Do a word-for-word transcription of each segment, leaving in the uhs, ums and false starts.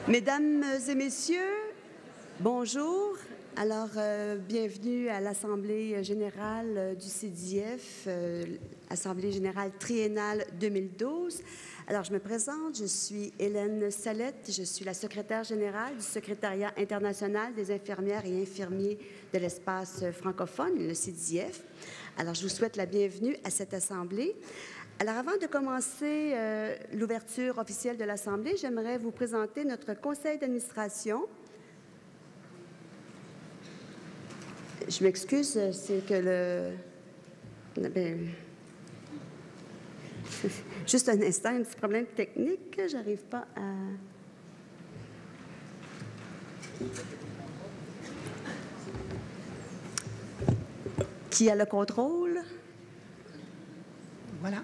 Mesdames et messieurs, bonjour. Alors, euh, bienvenue à l'Assemblée générale du C D I F, euh, Assemblée générale triennale deux mille douze. Alors, je me présente, je suis Hélène Salette, je suis la secrétaire générale du Secrétariat international des infirmières et infirmiers de l'espace francophone, le C D I F. Alors, je vous souhaite la bienvenue à cette Assemblée. Alors, avant de commencer euh, l'ouverture officielle de l'Assemblée, j'aimerais vous présenter notre conseil d'administration. Je m'excuse, c'est que le... Bien... Juste un instant, un petit problème technique, j'arrive pas à... Qui a le contrôle? Voilà.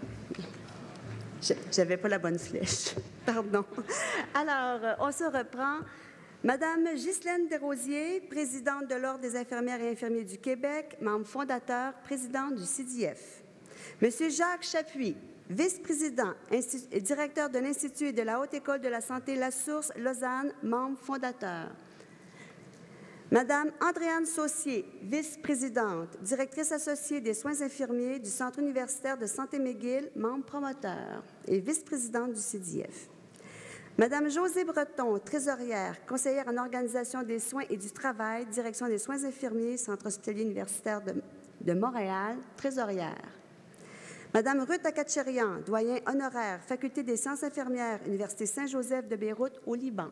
J'avais pas la bonne flèche. Pardon. Alors, on se reprend. Madame Ghislaine Desrosiers, présidente de l'Ordre des infirmières et infirmiers du Québec, membre fondateur, présidente du C D I F. Monsieur Jacques Chapuis, vice-président et directeur de l'Institut et de la Haute École de la Santé La Source, Lausanne, membre fondateur. Madame Andréane Saucier, vice-présidente, directrice associée des soins infirmiers du Centre universitaire de santé McGill, membre promoteur et vice-présidente du C D I F. Madame Josée Breton, trésorière, conseillère en organisation des soins et du travail, direction des soins infirmiers, Centre hospitalier universitaire de, de Montréal, trésorière. Madame Ruth Akatcherian, doyen honoraire, faculté des sciences infirmières, Université Saint-Joseph de Beyrouth, au Liban.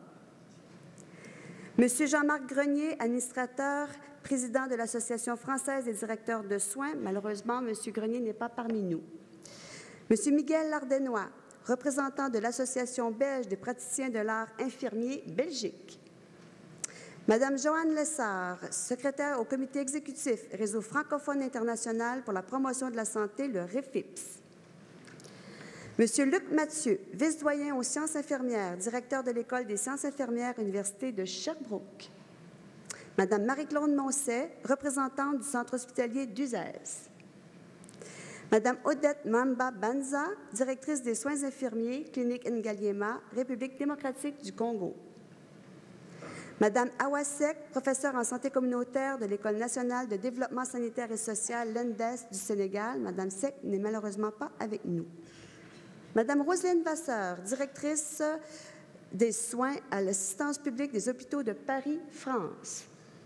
Monsieur Jean-Marc Grenier, administrateur, président de l'Association française des directeurs de soins. Malheureusement, Monsieur Grenier n'est pas parmi nous. Monsieur Miguel Lardenois, représentant de l'Association belge des praticiens de l'art infirmier Belgique. Madame Joanne Lessard, secrétaire au comité exécutif Réseau francophone international pour la promotion de la santé, le REFIPS. Monsieur Luc Mathieu, vice-doyen aux sciences infirmières, directeur de l'École des sciences infirmières, Université de Sherbrooke. Madame Marie-Claude Moncet, représentante du centre hospitalier d'Uzès. Madame Odette Mamba Banza, directrice des soins infirmiers, clinique Ngaliema, République démocratique du Congo. Madame Awasek, professeure en santé communautaire de l'École nationale de développement sanitaire et social, l'E N D E S du Sénégal. Madame Sek n'est malheureusement pas avec nous. Madame Roselyne Vasseur, directrice des soins à l'assistance publique des hôpitaux de Paris, France.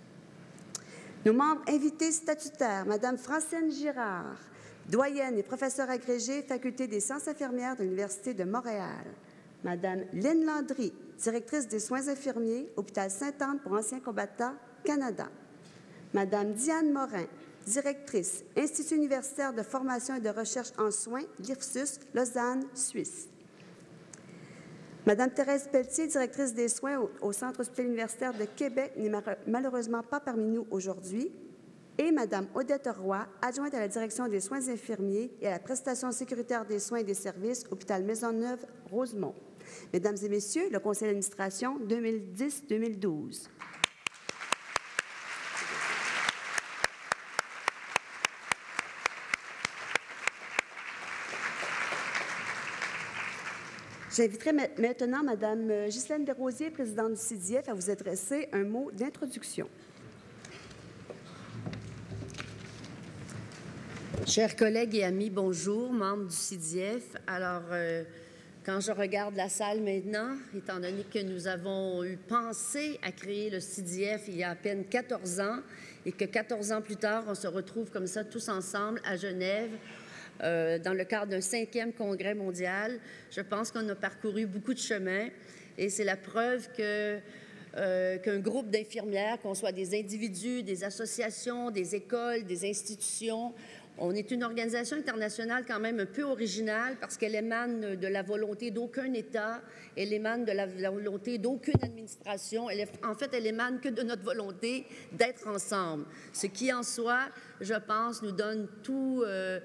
Nos membres invités statutaires, Madame Francine Girard, doyenne et professeure agrégée, Faculté des sciences infirmières de l'Université de Montréal. Madame Lynne Landry, directrice des soins infirmiers, Hôpital Sainte-Anne pour anciens combattants, Canada. Madame Diane Morin, directrice, Institut universitaire de formation et de recherche en soins, l'I R S U S, Lausanne, Suisse. Madame Thérèse Pelletier, directrice des soins au, au Centre hospitalier universitaire de Québec, n'est malheureusement pas parmi nous aujourd'hui. Et Madame Odette Roy, adjointe à la direction des soins infirmiers et à la prestation sécuritaire des soins et des services, Hôpital Maisonneuve-Rosemont. Mesdames et Messieurs, le Conseil d'administration deux mille dix deux mille douze. J'inviterai maintenant Mme Ghislaine Desrosiers, présidente du C D I F, à vous adresser un mot d'introduction. Chers collègues et amis, bonjour, membres du C D I F. Alors, euh, quand je regarde la salle maintenant, étant donné que nous avons eu pensé à créer le C D I F il y a à peine quatorze ans et que quatorze ans plus tard, on se retrouve comme ça tous ensemble à Genève, Euh, dans le cadre d'un cinquième congrès mondial, je pense qu'on a parcouru beaucoup de chemin et c'est la preuve que, euh, qu'un groupe d'infirmières, qu'on soit des individus, des associations, des écoles, des institutions, on est une organisation internationale quand même un peu originale parce qu'elle émane de la volonté d'aucun État, elle émane de la volonté d'aucune administration, elle est, en fait, elle émane que de notre volonté d'être ensemble, ce qui en soi, je pense, nous donne tout... Euh,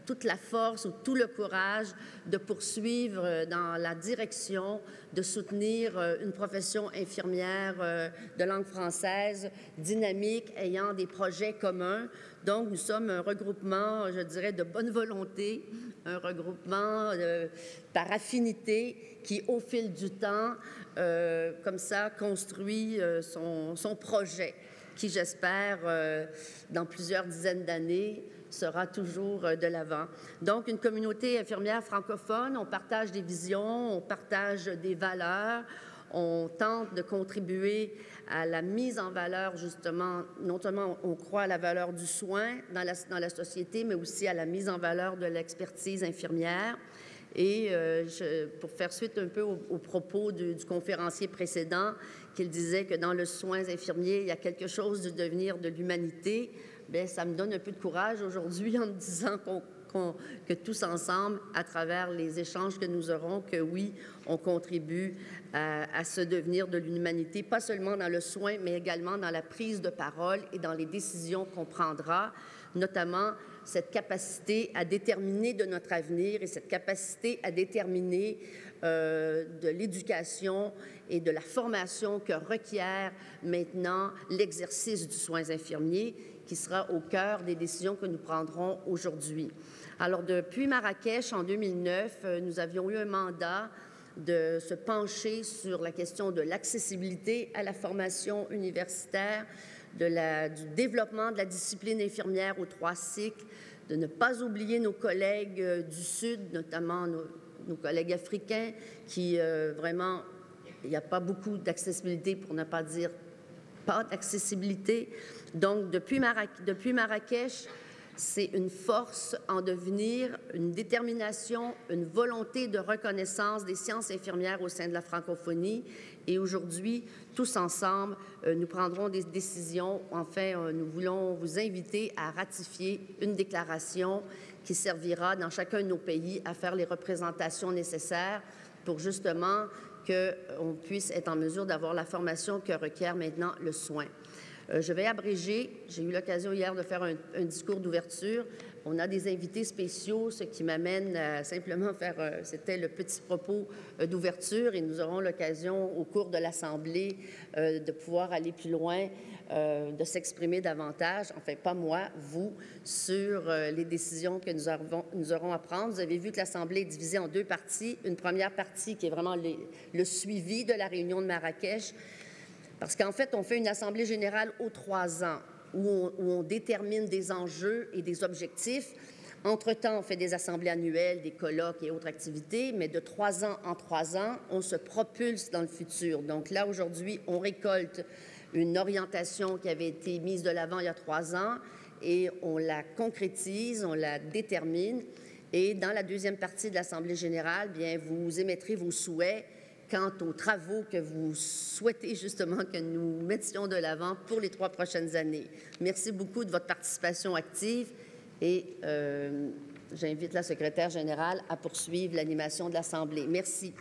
toute la force ou tout le courage de poursuivre dans la direction de soutenir une profession infirmière de langue française dynamique, ayant des projets communs. Donc, nous sommes un regroupement, je dirais, de bonne volonté, un regroupement euh, par affinité qui, au fil du temps, euh, comme ça, construit euh, son, son projet, qui, j'espère, euh, dans plusieurs dizaines d'années, sera toujours euh, de l'avant. Donc, une communauté infirmière francophone, on partage des visions, on partage des valeurs, on tente de contribuer à la mise en valeur, justement, non seulement on croit à la valeur du soin dans la, dans la société, mais aussi à la mise en valeur de l'expertise infirmière. Et euh, je, pour faire suite un peu aux, aux propos du, du conférencier précédent, qu'il disait que dans le soin infirmier, il y a quelque chose du devenir de l'humanité, bien, ça me donne un peu de courage aujourd'hui en me disant qu'on qu'on, que tous ensemble, à travers les échanges que nous aurons, que oui, on contribue à, à ce devenir de l'humanité, pas seulement dans le soin, mais également dans la prise de parole et dans les décisions qu'on prendra, notamment cette capacité à déterminer de notre avenir et cette capacité à déterminer euh, de l'éducation et de la formation que requiert maintenant l'exercice du soin infirmier, qui sera au cœur des décisions que nous prendrons aujourd'hui. Alors, depuis Marrakech, en deux mille neuf, nous avions eu un mandat de se pencher sur la question de l'accessibilité à la formation universitaire, de la, du développement de la discipline infirmière aux trois cycles, de ne pas oublier nos collègues euh, du Sud, notamment nos, nos collègues africains, qui euh, vraiment, il n'y a pas beaucoup d'accessibilité, pour ne pas dire pas d'accessibilité. Donc, depuis, Mara depuis Marrakech, c'est une force en devenir, une détermination, une volonté de reconnaissance des sciences infirmières au sein de la francophonie. Et aujourd'hui, tous ensemble, euh, nous prendrons des décisions. Enfin, euh, nous voulons vous inviter à ratifier une déclaration qui servira dans chacun de nos pays à faire les représentations nécessaires pour justement qu'on puisse être en mesure d'avoir la formation que requiert maintenant le soin. Euh, je vais abréger. J'ai eu l'occasion hier de faire un, un discours d'ouverture. On a des invités spéciaux, ce qui m'amène à simplement faire, euh, c'était le petit propos euh, d'ouverture, et nous aurons l'occasion au cours de l'Assemblée euh, de pouvoir aller plus loin, euh, de s'exprimer davantage, enfin pas moi, vous, sur euh, les décisions que nous, avons, nous aurons à prendre. Vous avez vu que l'Assemblée est divisée en deux parties. Une première partie qui est vraiment les, le suivi de la réunion de Marrakech, parce qu'en fait, on fait une assemblée générale aux trois ans où on, où on détermine des enjeux et des objectifs. Entre-temps, on fait des assemblées annuelles, des colloques et autres activités, mais de trois ans en trois ans, on se propulse dans le futur. Donc là, aujourd'hui, on récolte une orientation qui avait été mise de l'avant il y a trois ans et on la concrétise, on la détermine. Et dans la deuxième partie de l'Assemblée générale, bien, vous émettrez vos souhaits quant aux travaux que vous souhaitez justement que nous mettions de l'avant pour les trois prochaines années. Merci beaucoup de votre participation active et euh, j'invite la secrétaire générale à poursuivre l'animation de l'Assemblée. Merci.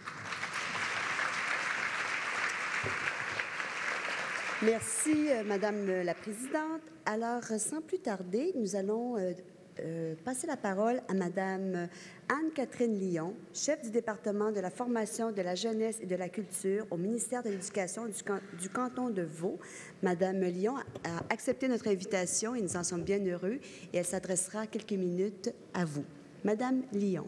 Merci, euh, Madame la Présidente. Alors, sans plus tarder, nous allons euh, euh, passer la parole à Madame Anne-Catherine Lyon, chef du département de la formation, de la jeunesse et de la culture au ministère de l'Éducation du, can du canton de Vaud. Madame Lyon a accepté notre invitation et nous en sommes bien heureux et elle s'adressera quelques minutes à vous. Madame Lyon.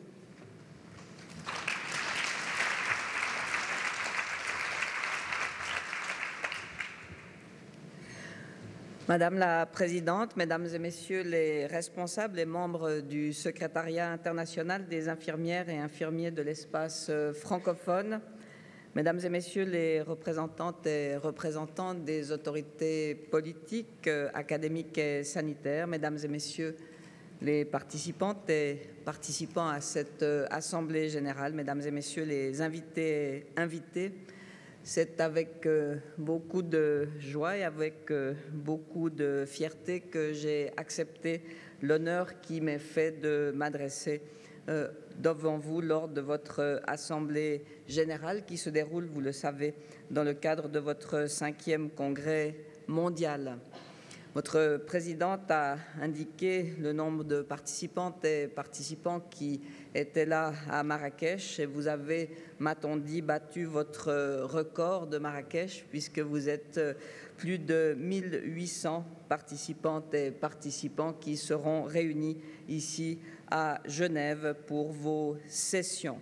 Madame la Présidente, Mesdames et Messieurs les responsables et membres du Secrétariat international des infirmières et infirmiers de l'espace francophone, Mesdames et Messieurs les représentantes et représentants des autorités politiques, académiques et sanitaires, Mesdames et Messieurs les participantes et participants à cette Assemblée générale, Mesdames et Messieurs les invités et invités, c'est avec euh, beaucoup de joie et avec euh, beaucoup de fierté que j'ai accepté l'honneur qui m'est fait de m'adresser euh, devant vous lors de votre Assemblée générale qui se déroule, vous le savez, dans le cadre de votre cinquième congrès mondial. Votre présidente a indiqué le nombre de participantes et participants qui étaient là à Marrakech et vous avez, m'a-t-on dit, battu votre record de Marrakech puisque vous êtes plus de mille huit cents participantes et participants qui seront réunis ici à Genève pour vos sessions.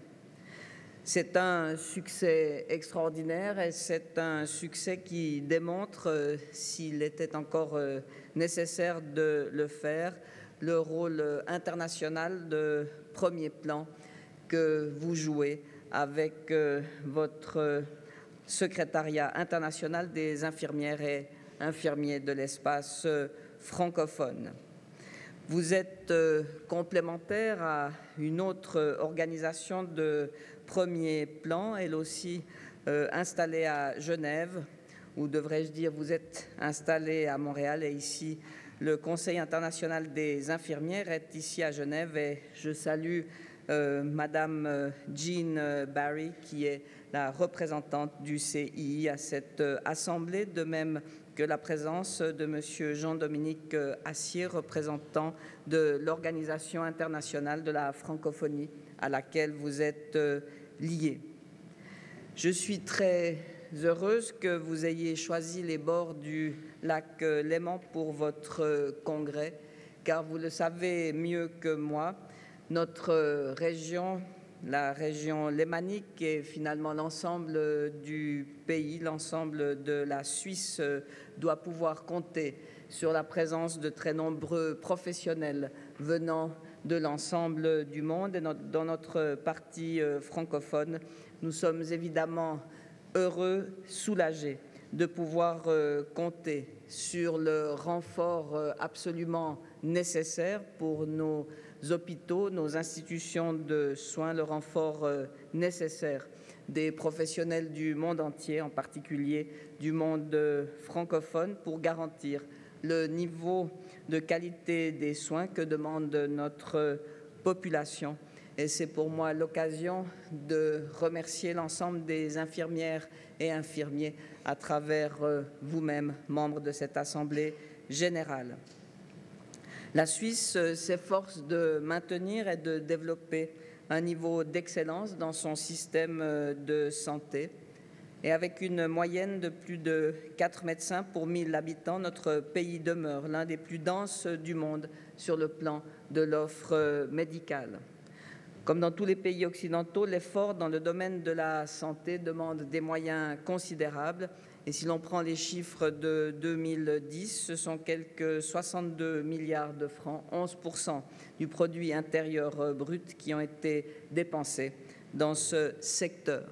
C'est un succès extraordinaire et c'est un succès qui démontre, euh, s'il était encore euh, nécessaire de le faire, le rôle international de premier plan que vous jouez avec euh, votre secrétariat international des infirmières et infirmiers de l'espace euh, francophone. Vous êtes euh, complémentaire à une autre organisation de premier plan, elle aussi euh, installée à Genève, ou devrais-je dire, vous êtes installé à Montréal et ici, le Conseil international des infirmières est ici à Genève et je salue euh, Madame Jean Barry qui est la représentante du C I I à cette euh, assemblée, de même que la présence de Monsieur Jean-Dominique Assier, représentant de l'Organisation internationale de la francophonie à laquelle vous êtes euh, liés. Je suis très heureuse que vous ayez choisi les bords du lac Léman pour votre congrès, car vous le savez mieux que moi, notre région, la région lémanique et finalement l'ensemble du pays, l'ensemble de la Suisse doit pouvoir compter sur la présence de très nombreux professionnels venant de l'ensemble du monde et dans notre partie francophone. Nous sommes évidemment heureux, soulagés de pouvoir compter sur le renfort absolument nécessaire pour nos hôpitaux, nos institutions de soins, le renfort nécessaire des professionnels du monde entier, en particulier du monde francophone, pour garantir le niveau de qualité des soins que demande notre population. Et c'est pour moi l'occasion de remercier l'ensemble des infirmières et infirmiers à travers vous-même, membres de cette Assemblée générale. La Suisse s'efforce de maintenir et de développer un niveau d'excellence dans son système de santé. Et avec une moyenne de plus de quatre médecins pour mille habitants, notre pays demeure l'un des plus denses du monde sur le plan de l'offre médicale. Comme dans tous les pays occidentaux, l'effort dans le domaine de la santé demande des moyens considérables. Et si l'on prend les chiffres de deux mille dix, ce sont quelques soixante-deux milliards de francs, onze pour cent du produit intérieur brut qui ont été dépensés dans ce secteur.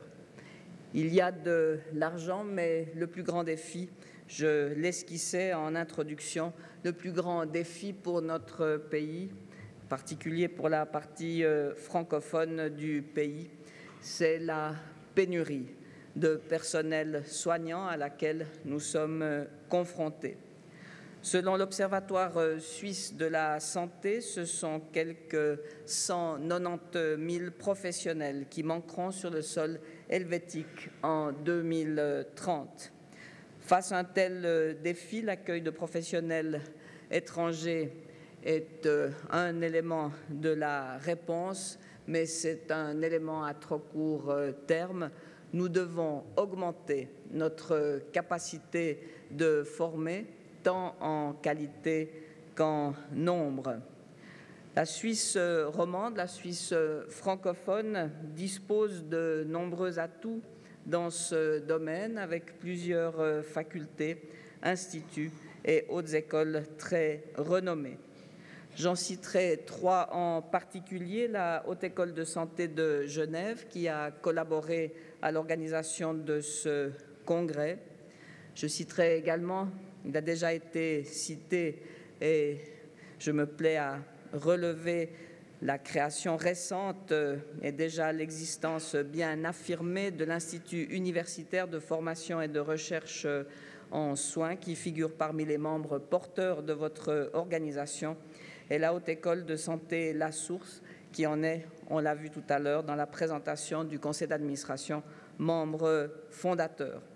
Il y a de l'argent, mais le plus grand défi, je l'esquissais en introduction, le plus grand défi pour notre pays, en particulier pour la partie francophone du pays, c'est la pénurie de personnel soignant à laquelle nous sommes confrontés. Selon l'Observatoire suisse de la santé, ce sont quelques cent quatre-vingt-dix mille professionnels qui manqueront sur le sol helvétique en deux mille trente. Face à un tel défi, l'accueil de professionnels étrangers est un élément de la réponse, mais c'est un élément à trop court terme. Nous devons augmenter notre capacité de former, tant en qualité qu'en nombre. La Suisse romande, la Suisse francophone dispose de nombreux atouts dans ce domaine avec plusieurs facultés, instituts et hautes écoles très renommées. J'en citerai trois en particulier, la Haute École de santé de Genève qui a collaboré à l'organisation de ce congrès. Je citerai également, il a déjà été cité et je me plais à relever la création récente et déjà l'existence bien affirmée de l'Institut universitaire de formation et de recherche en soins qui figure parmi les membres porteurs de votre organisation et la Haute École de santé La Source qui en est, on l'a vu tout à l'heure dans la présentation du conseil d'administration, membre fondateur.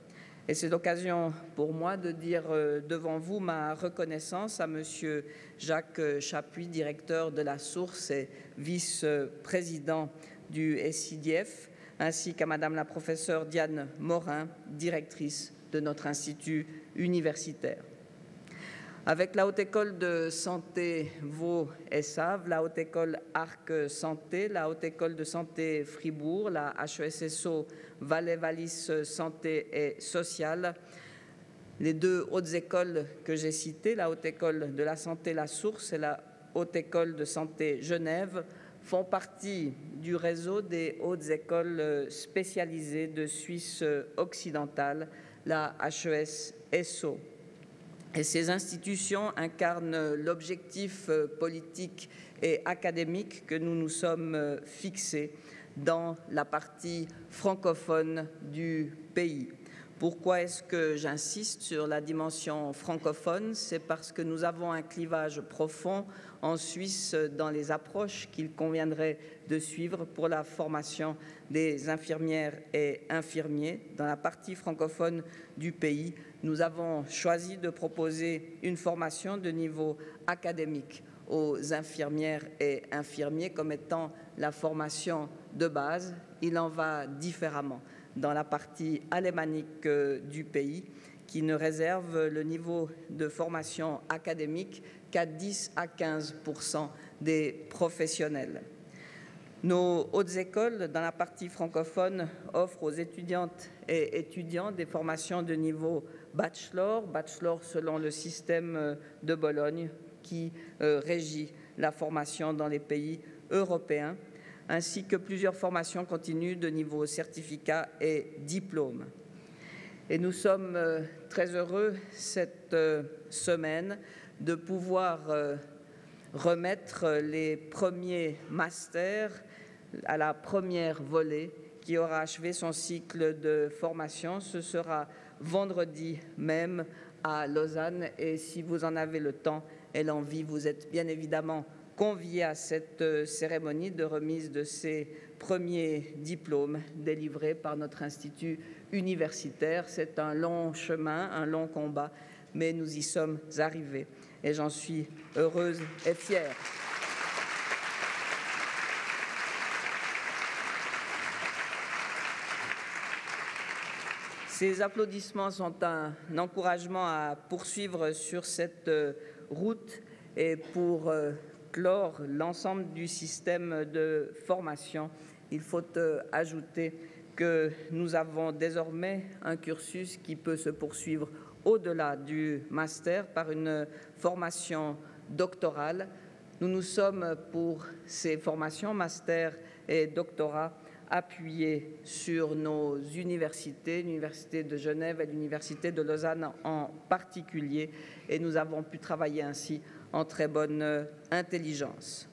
Et c'est l'occasion pour moi de dire devant vous ma reconnaissance à Monsieur Jacques Chapuis, directeur de la Source et vice-président du S I D F, ainsi qu'à Madame la professeure Diane Morin, directrice de notre institut universitaire. Avec la Haute École de Santé Vaud-Essave, la Haute École Arc Santé, la Haute École de Santé Fribourg, la H E S S O Valais-Wallis Santé et Sociale, les deux hautes écoles que j'ai citées, la Haute École de la Santé La Source et la Haute École de Santé Genève, font partie du réseau des hautes écoles spécialisées de Suisse occidentale, la H E S S O. Et ces institutions incarnent l'objectif politique et académique que nous nous sommes fixés dans la partie francophone du pays. Pourquoi est-ce que j'insiste sur la dimension francophone? C'est parce que nous avons un clivage profond en Suisse dans les approches qu'il conviendrait de suivre pour la formation des infirmières et infirmiers. Dans la partie francophone du pays, nous avons choisi de proposer une formation de niveau académique aux infirmières et infirmiers comme étant la formation de base. Il en va différemment dans la partie alémanique du pays, qui ne réserve le niveau de formation académique qu'à dix à quinze pour cent des professionnels. Nos hautes écoles, dans la partie francophone, offrent aux étudiantes et étudiants des formations de niveau bachelor, bachelor selon le système de Bologne qui euh, régit la formation dans les pays européens, ainsi que plusieurs formations continues de niveau certificat et diplôme. Et nous sommes euh, très heureux cette euh, semaine de pouvoir euh, remettre les premiers masters à la première volée qui aura achevé son cycle de formation. Ce sera vendredi même à Lausanne et si vous en avez le temps et l'envie, vous êtes bien évidemment conviés à cette cérémonie de remise de ces premiers diplômes délivrés par notre institut universitaire. C'est un long chemin, un long combat, mais nous y sommes arrivés et j'en suis heureuse et fière. Ces applaudissements sont un encouragement à poursuivre sur cette route et pour clore l'ensemble du système de formation, il faut ajouter que nous avons désormais un cursus qui peut se poursuivre au-delà du master par une formation doctorale. Nous nous sommes pour ces formations master et doctorat appuyés sur nos universités, l'Université de Genève et l'Université de Lausanne en particulier, et nous avons pu travailler ainsi en très bonne intelligence.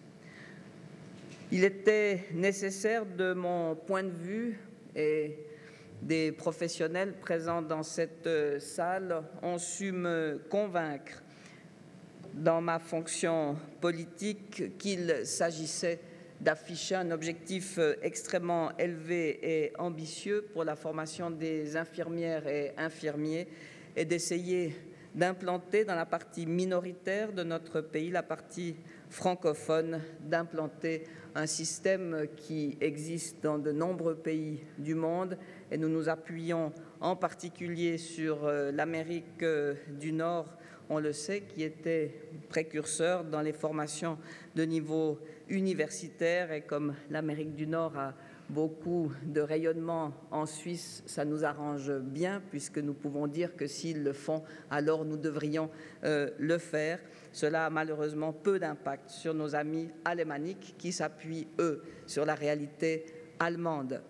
Il était nécessaire, de mon point de vue, et des professionnels présents dans cette salle ont su me convaincre dans ma fonction politique qu'il s'agissait d'afficher un objectif extrêmement élevé et ambitieux pour la formation des infirmières et infirmiers et d'essayer d'implanter dans la partie minoritaire de notre pays, la partie francophone, d'implanter un système qui existe dans de nombreux pays du monde et nous nous appuyons en particulier sur l'Amérique du Nord, on le sait, qui était précurseur dans les formations de niveau universitaire et comme l'Amérique du Nord a beaucoup de rayonnement en Suisse, ça nous arrange bien puisque nous pouvons dire que s'ils le font, alors nous devrions euh, le faire. Cela a malheureusement peu d'impact sur nos amis alémaniques qui s'appuient, eux, sur la réalité allemande.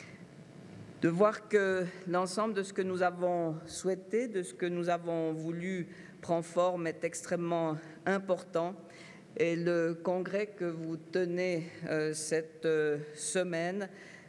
De voir que l'ensemble de ce que nous avons souhaité, de ce que nous avons voulu prend forme est extrêmement important. Et le congrès que vous tenez euh, cette euh, semaine,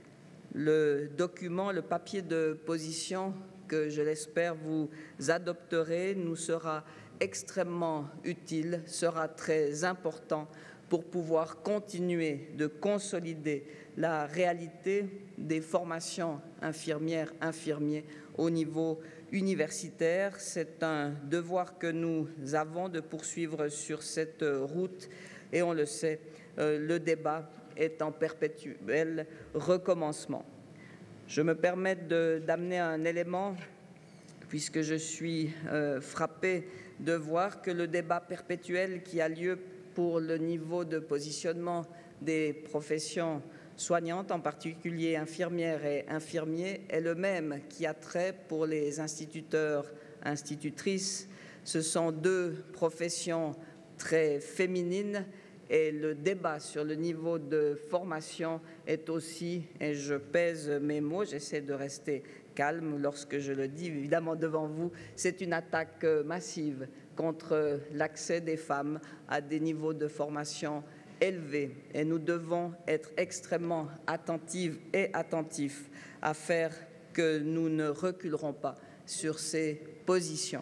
le document, le papier de position que je l'espère vous adopterez, nous sera extrêmement utile, sera très important pour pouvoir continuer de consolider la réalité des formations infirmières, infirmiers au niveau universitaire. C'est un devoir que nous avons de poursuivre sur cette route et on le sait, euh, le débat est en perpétuel recommencement. Je me permets d'amener un élément, puisque je suis euh, frappée de voir que le débat perpétuel qui a lieu pour le niveau de positionnement des professions soignantes, en particulier infirmières et infirmiers, est le même qui a trait pour les instituteurs, institutrices. Ce sont deux professions très féminines et le débat sur le niveau de formation est aussi, et je pèse mes mots, j'essaie de rester calme lorsque je le dis, évidemment devant vous, c'est une attaque massive contre l'accès des femmes à des niveaux de formation élevés. Et nous devons être extrêmement attentives et attentifs à faire que nous ne reculerons pas sur ces positions.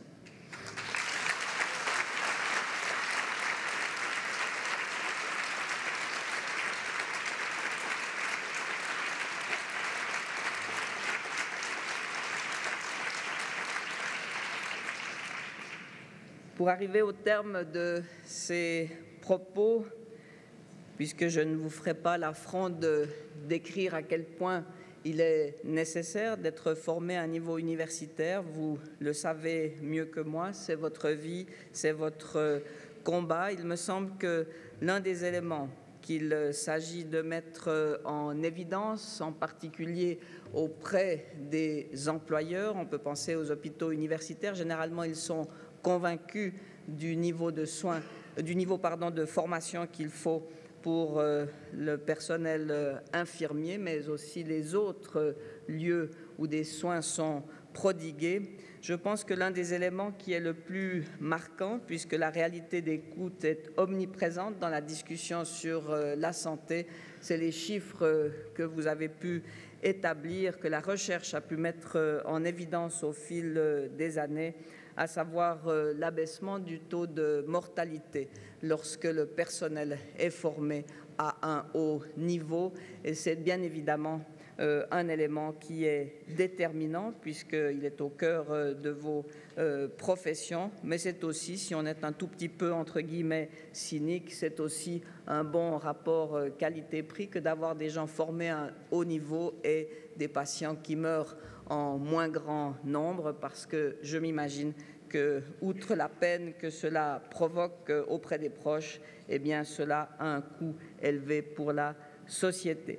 Pour arriver au terme de ces propos, puisque je ne vous ferai pas l'affront de décrire à quel point il est nécessaire d'être formé à un niveau universitaire, vous le savez mieux que moi, c'est votre vie, c'est votre combat. Il me semble que l'un des éléments qu'il s'agit de mettre en évidence, en particulier auprès des employeurs, on peut penser aux hôpitaux universitaires, généralement ils sont convaincus du niveau de soins, du niveau pardon, de formation qu'il faut pour euh, le personnel euh, infirmier, mais aussi les autres euh, lieux où des soins sont prodigués. Je pense que l'un des éléments qui est le plus marquant, puisque la réalité des coûts est omniprésente dans la discussion sur euh, la santé, c'est les chiffres euh, que vous avez pu établir, que la recherche a pu mettre euh, en évidence au fil euh, des années, à savoir euh, l'abaissement du taux de mortalité lorsque le personnel est formé à un haut niveau. Et c'est bien évidemment euh, un élément qui est déterminant puisqu'il est au cœur euh, de vos euh, professions, mais c'est aussi, si on est un tout petit peu entre guillemets cynique, c'est aussi un bon rapport euh, qualité-prix que d'avoir des gens formés à un haut niveau et des patients qui meurent en moins grand nombre, parce que je m'imagine que, outre la peine que cela provoque auprès des proches, eh bien, cela a un coût élevé pour la société.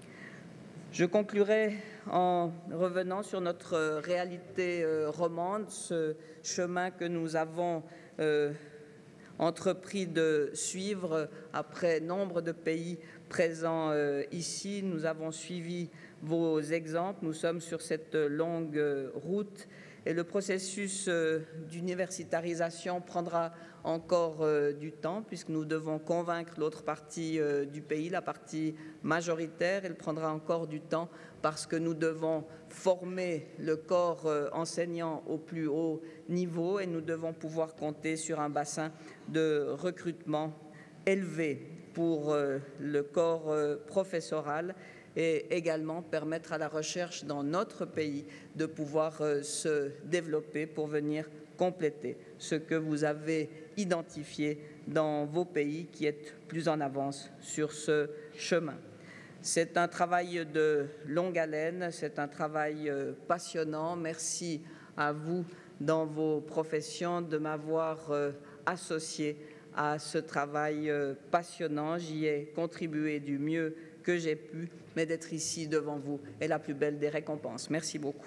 Je conclurai en revenant sur notre réalité romande, ce chemin que nous avons euh, entrepris de suivre après nombre de pays présents euh, ici. Nous avons suivi vos exemples, nous sommes sur cette longue euh, route et le processus euh, d'universitarisation prendra encore euh, du temps puisque nous devons convaincre l'autre partie euh, du pays, la partie majoritaire. Il prendra encore du temps parce que nous devons former le corps euh, enseignant au plus haut niveau et nous devons pouvoir compter sur un bassin de recrutement élevé pour euh, le corps euh, professoral et également permettre à la recherche dans notre pays de pouvoir euh, se développer pour venir compléter ce que vous avez identifié dans vos pays qui êtes plus en avance sur ce chemin. C'est un travail de longue haleine, c'est un travail euh, passionnant. Merci à vous dans vos professions de m'avoir euh, associé à ce travail euh, passionnant. J'y ai contribué du mieux que j'ai pu, mais d'être ici devant vous est la plus belle des récompenses. Merci beaucoup.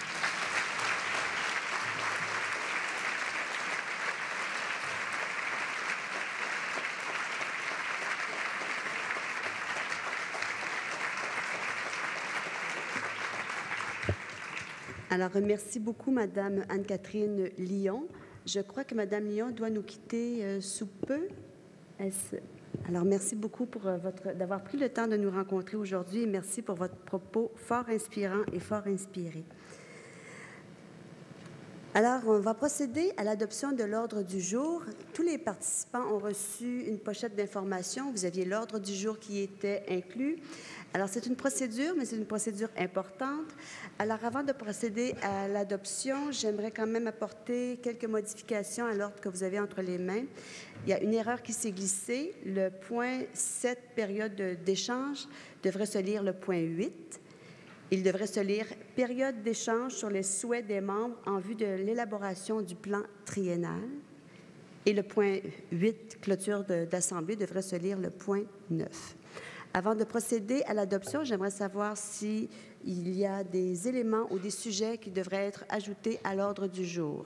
Alors, merci beaucoup, Madame Anne-Catherine Lyon. Je crois que Madame Lyon doit nous quitter euh, sous peu. Alors, merci beaucoup pour votre d'avoir pris le temps de nous rencontrer aujourd'hui et merci pour votre propos fort inspirant et fort inspiré. Alors, on va procéder à l'adoption de l'ordre du jour. Tous les participants ont reçu une pochette d'informations. Vous aviez l'ordre du jour qui était inclus. Alors, c'est une procédure, mais c'est une procédure importante. Alors, avant de procéder à l'adoption, j'aimerais quand même apporter quelques modifications à l'ordre que vous avez entre les mains. Il y a une erreur qui s'est glissée. Le point sept, période d'échange, devrait se lire le point huit. Il devrait se lire « Période d'échange sur les souhaits des membres en vue de l'élaboration du plan triennal ». Et le point huit, clôture d'assemblée, devrait se lire le point neuf. Avant de procéder à l'adoption, j'aimerais savoir s'il y a des éléments ou des sujets qui devraient être ajoutés à l'ordre du jour.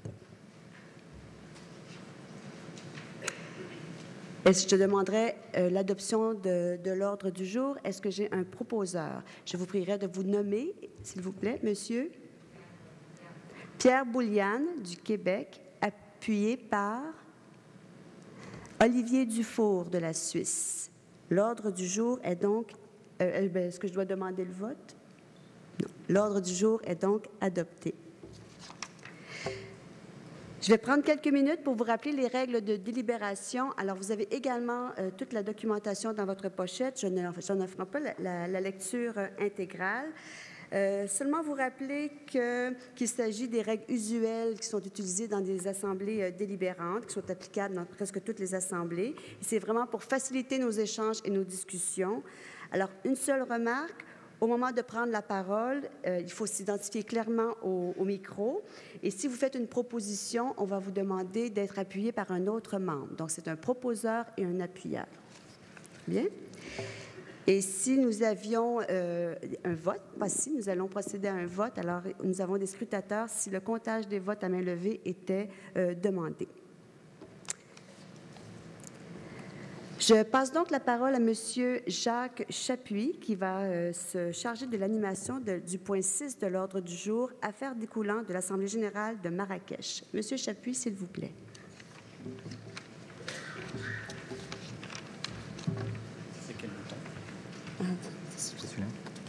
Est-ce que je demanderai euh, l'adoption de, de l'ordre du jour? Est-ce que j'ai un proposeur? Je vous prierai de vous nommer, s'il vous plaît, monsieur. Pierre Bouliane, du Québec, appuyé par Olivier Dufour, de la Suisse. L'ordre du jour est donc... Euh, est-ce que je dois demander le vote? Non. L'ordre du jour est donc adopté. Je vais prendre quelques minutes pour vous rappeler les règles de délibération. Alors, vous avez également euh, toute la documentation dans votre pochette. Je n'en ferai pas la, la, la lecture euh, intégrale. Euh, seulement vous rappeler que, qu'il s'agit des règles usuelles qui sont utilisées dans des assemblées euh, délibérantes, qui sont applicables dans presque toutes les assemblées. Et c'est vraiment pour faciliter nos échanges et nos discussions. Alors, une seule remarque. Au moment de prendre la parole, euh, il faut s'identifier clairement au, au micro. Et si vous faites une proposition, on va vous demander d'être appuyé par un autre membre. Donc, c'est un proposeur et un appuyeur. Bien? Et si nous avions euh, un vote, pas si, nous allons procéder à un vote. Alors, nous avons des scrutateurs si le comptage des votes à main levée était euh, demandé. Je passe donc la parole à M. Jacques Chapuis, qui va euh, se charger de l'animation du point six de l'ordre du jour, affaires découlant de l'Assemblée générale de Marrakech. M. Chapuis, s'il vous plaît. C'est quel bouton? Ah, c'est celui-là.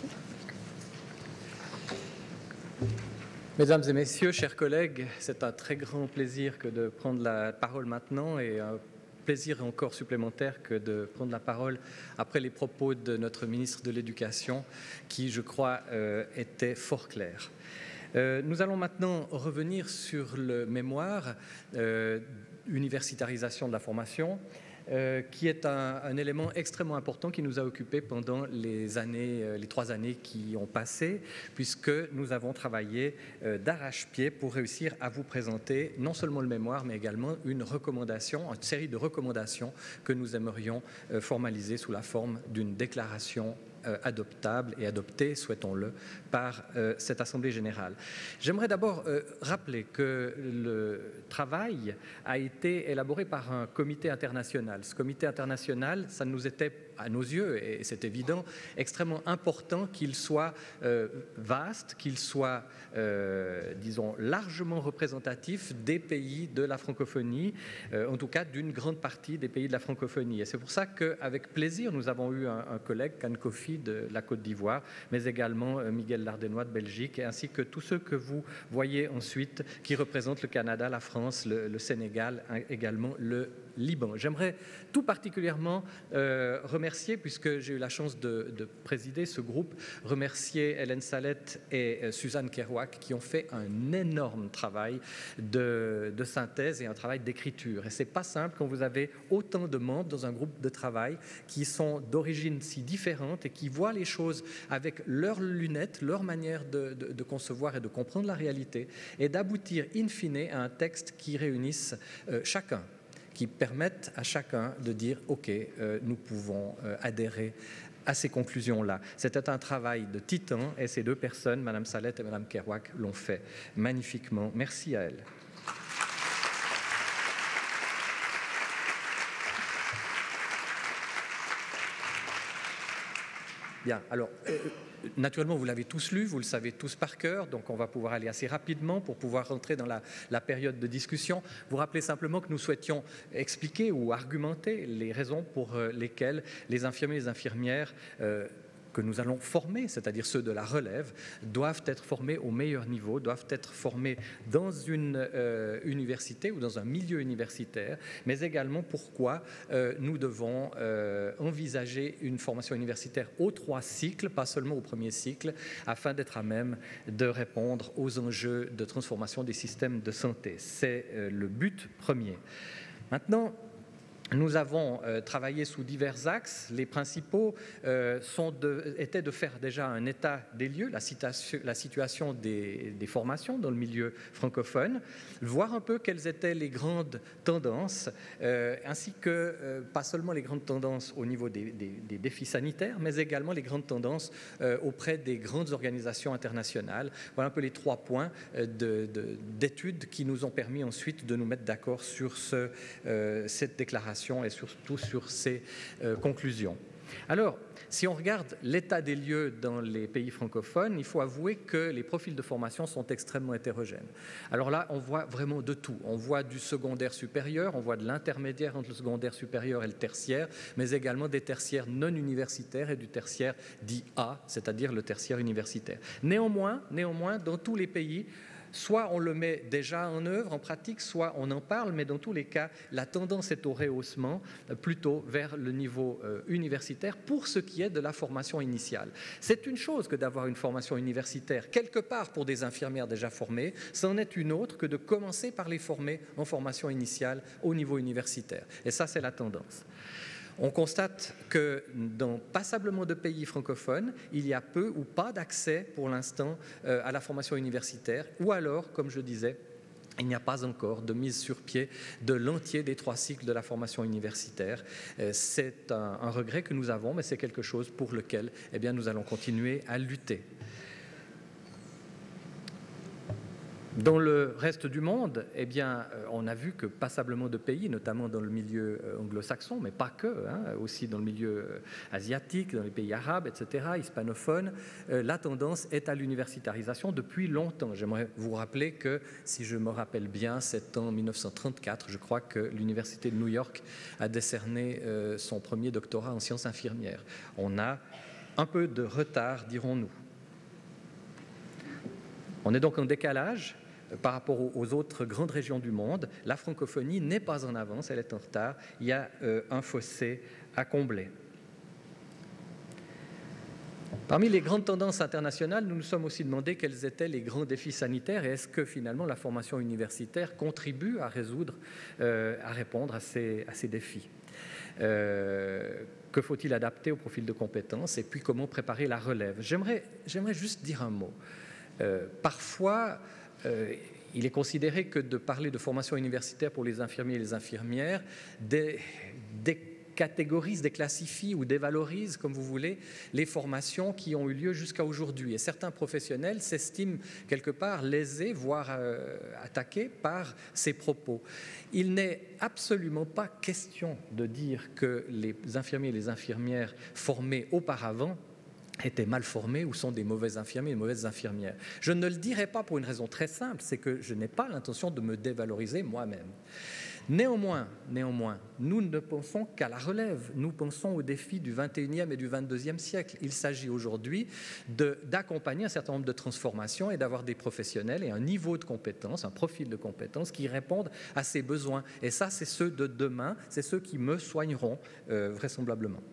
Mesdames et messieurs, chers collègues, c'est un très grand plaisir que de prendre la parole maintenant et un plaisir encore supplémentaire que de prendre la parole après les propos de notre ministre de l'Éducation qui, je crois, euh, étaient fort clairs. Euh, nous allons maintenant revenir sur le mémoire euh, universitarisation de la formation, euh, qui est un, un élément extrêmement important qui nous a occupés pendant les années, euh, les trois années qui ont passé, puisque nous avons travaillé euh, d'arrache-pied pour réussir à vous présenter non seulement le mémoire, mais également une recommandation, une série de recommandations que nous aimerions euh, formaliser sous la forme d'une déclaration Euh, adoptable et adopté, souhaitons-le, par euh, cette Assemblée générale. J'aimerais d'abord euh, rappeler que le travail a été élaboré par un comité international. Ce comité international, ça nous était, à nos yeux, et c'est évident, extrêmement important qu'il soit euh, vaste, qu'il soit, euh, disons, largement représentatif des pays de la francophonie, euh, en tout cas d'une grande partie des pays de la francophonie. Et c'est pour ça qu'avec plaisir, nous avons eu un, un collègue, Can Kofi, de la Côte d'Ivoire, mais également euh, Miguel Lardenois de Belgique, ainsi que tous ceux que vous voyez ensuite qui représentent le Canada, la France, le, le Sénégal, également le Liban. J'aimerais tout particulièrement euh, remercier, puisque j'ai eu la chance de, de présider ce groupe, remercier Hélène Salette et euh, Suzanne Kerouac qui ont fait un énorme travail de, de synthèse et un travail d'écriture. Et c'est pas simple quand vous avez autant de membres dans un groupe de travail qui sont d'origine si différentes et qui voient les choses avec leurs lunettes, leur manière de, de, de concevoir et de comprendre la réalité, et d'aboutir in fine à un texte qui réunisse euh, chacun, qui permettent à chacun de dire « Ok, euh, nous pouvons euh, adhérer à ces conclusions-là ». C'était un travail de titan et ces deux personnes, Mme Salette et Mme Kerouac, l'ont fait magnifiquement. Merci à elles. Bien, alors, euh, naturellement, vous l'avez tous lu, vous le savez tous par cœur, donc on va pouvoir aller assez rapidement pour pouvoir rentrer dans la, la période de discussion. Vous rappelez simplement que nous souhaitions expliquer ou argumenter les raisons pour lesquelles les infirmiers et les infirmières euh, que nous allons former, c'est-à-dire ceux de la relève, doivent être formés au meilleur niveau, doivent être formés dans une euh, université ou dans un milieu universitaire, mais également pourquoi euh, nous devons euh, envisager une formation universitaire aux trois cycles, pas seulement au premier cycle, afin d'être à même de répondre aux enjeux de transformation des systèmes de santé. C'est euh, le but premier. Maintenant, nous avons euh, travaillé sous divers axes. Les principaux euh, sont de, étaient de faire déjà un état des lieux, la, citation, la situation des, des formations dans le milieu francophone, voir un peu quelles étaient les grandes tendances, euh, ainsi que euh, pas seulement les grandes tendances au niveau des, des, des défis sanitaires, mais également les grandes tendances euh, auprès des grandes organisations internationales. Voilà un peu les trois points euh, de, de, d'études qui nous ont permis ensuite de nous mettre d'accord sur ce, euh, cette déclaration et surtout sur ses euh, conclusions. Alors, si on regarde l'état des lieux dans les pays francophones, il faut avouer que les profils de formation sont extrêmement hétérogènes. Alors là, on voit vraiment de tout. On voit du secondaire supérieur, on voit de l'intermédiaire entre le secondaire supérieur et le tertiaire, mais également des tertiaires non universitaires et du tertiaire dit A, c'est-à-dire le tertiaire universitaire. Néanmoins, néanmoins, dans tous les pays, soit on le met déjà en œuvre, en pratique, soit on en parle, mais dans tous les cas, la tendance est au rehaussement, plutôt vers le niveau euh, universitaire, pour ce qui est de la formation initiale. C'est une chose que d'avoir une formation universitaire, quelque part pour des infirmières déjà formées, c'en est une autre que de commencer par les former en formation initiale au niveau universitaire. Et ça, c'est la tendance. On constate que dans passablement de pays francophones, il y a peu ou pas d'accès pour l'instant euh, à la formation universitaire, ou alors, comme je disais, il n'y a pas encore de mise sur pied de l'entier des trois cycles de la formation universitaire. Euh, c'est un, un regret que nous avons, mais c'est quelque chose pour lequel eh bien, nous allons continuer à lutter. Dans le reste du monde, eh bien, on a vu que passablement de pays, notamment dans le milieu anglo-saxon, mais pas que, hein, aussi dans le milieu asiatique, dans les pays arabes, et cetera, hispanophones, euh, la tendance est à l'universitarisation depuis longtemps. J'aimerais vous rappeler que, si je me rappelle bien, c'est en mille neuf cent trente-quatre, je crois, que l'Université de New York a décerné euh, son premier doctorat en sciences infirmières. On a un peu de retard, dirons-nous. On est donc en décalage par rapport aux autres grandes régions du monde. La francophonie n'est pas en avance, elle est en retard. Il y a euh, un fossé à combler. Parmi les grandes tendances internationales, nous nous sommes aussi demandé quels étaient les grands défis sanitaires et est-ce que finalement la formation universitaire contribue à résoudre, euh, à répondre à ces, à ces défis. Euh, que faut-il adapter au profil de compétences et puis comment préparer la relève. J'aimerais, j'aimerais juste dire un mot. Euh, parfois, euh, il est considéré que de parler de formation universitaire pour les infirmiers et les infirmières dé, décatégorise, déclassifie ou dévalorise, comme vous voulez, les formations qui ont eu lieu jusqu'à aujourd'hui. Et certains professionnels s'estiment quelque part lésés, voire euh, attaqués par ces propos. Il n'est absolument pas question de dire que les infirmiers et les infirmières formés auparavant étaient mal formés ou sont des mauvais infirmiers et mauvaises infirmières. Je ne le dirai pas pour une raison très simple, c'est que je n'ai pas l'intention de me dévaloriser moi-même. Néanmoins, néanmoins, nous ne pensons qu'à la relève, nous pensons aux défis du vingt et unième et du vingt-deuxième siècle. Il s'agit aujourd'hui de, d'accompagner un certain nombre de transformations et d'avoir des professionnels et un niveau de compétences, un profil de compétences qui répondent à ces besoins. Et ça, c'est ceux de demain, c'est ceux qui me soigneront euh, vraisemblablement.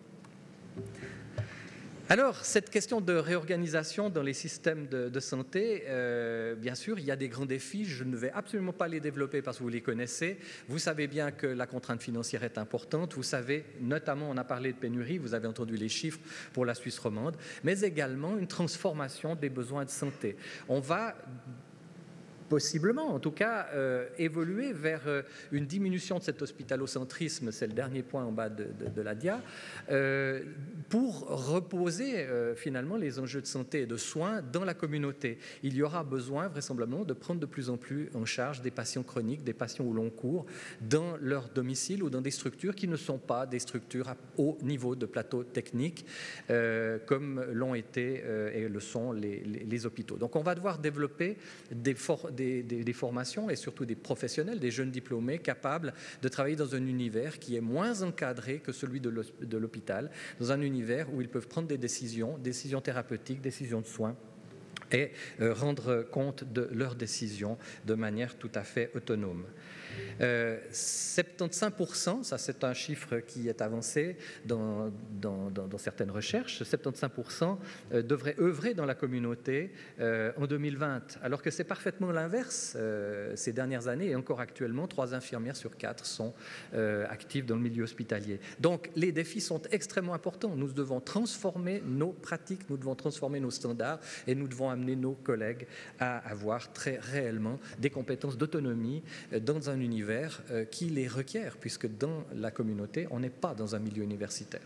Alors, cette question de réorganisation dans les systèmes de, de santé, euh, bien sûr, il y a des grands défis. Je ne vais absolument pas les développer parce que vous les connaissez. Vous savez bien que la contrainte financière est importante. Vous savez, notamment, on a parlé de pénurie, vous avez entendu les chiffres pour la Suisse romande, mais également une transformation des besoins de santé. On va possiblement, en tout cas, euh, évoluer vers euh, une diminution de cet hospitalocentrisme, c'est le dernier point en bas de, de, de la dia, euh, pour reposer euh, finalement les enjeux de santé et de soins dans la communauté. Il y aura besoin vraisemblablement de prendre de plus en plus en charge des patients chroniques, des patients au long cours, dans leur domicile ou dans des structures qui ne sont pas des structures à haut niveau de plateau technique, euh, comme l'ont été euh, et le sont les, les, les hôpitaux. Donc on va devoir développer des, for- des, des, des formations et surtout des professionnels, des jeunes diplômés capables de travailler dans un univers qui est moins encadré que celui de l'hôpital, dans un univers où ils peuvent prendre des décisions, décisions thérapeutiques, décisions de soins, et euh, rendre compte de leurs décisions de manière tout à fait autonome. Euh, soixante-quinze pour cent, ça c'est un chiffre qui est avancé dans, dans, dans, dans certaines recherches, soixante-quinze pour cent euh, devraient œuvrer dans la communauté euh, en deux mille vingt, alors que c'est parfaitement l'inverse. Euh, ces dernières années et encore actuellement, trois infirmières sur quatre sont euh, actives dans le milieu hospitalier. Donc les défis sont extrêmement importants. Nous devons transformer nos pratiques, nous devons transformer nos standards et nous devons amener nos collègues à avoir très réellement des compétences d'autonomie dans un univers qui les requiert, puisque dans la communauté, on n'est pas dans un milieu universitaire.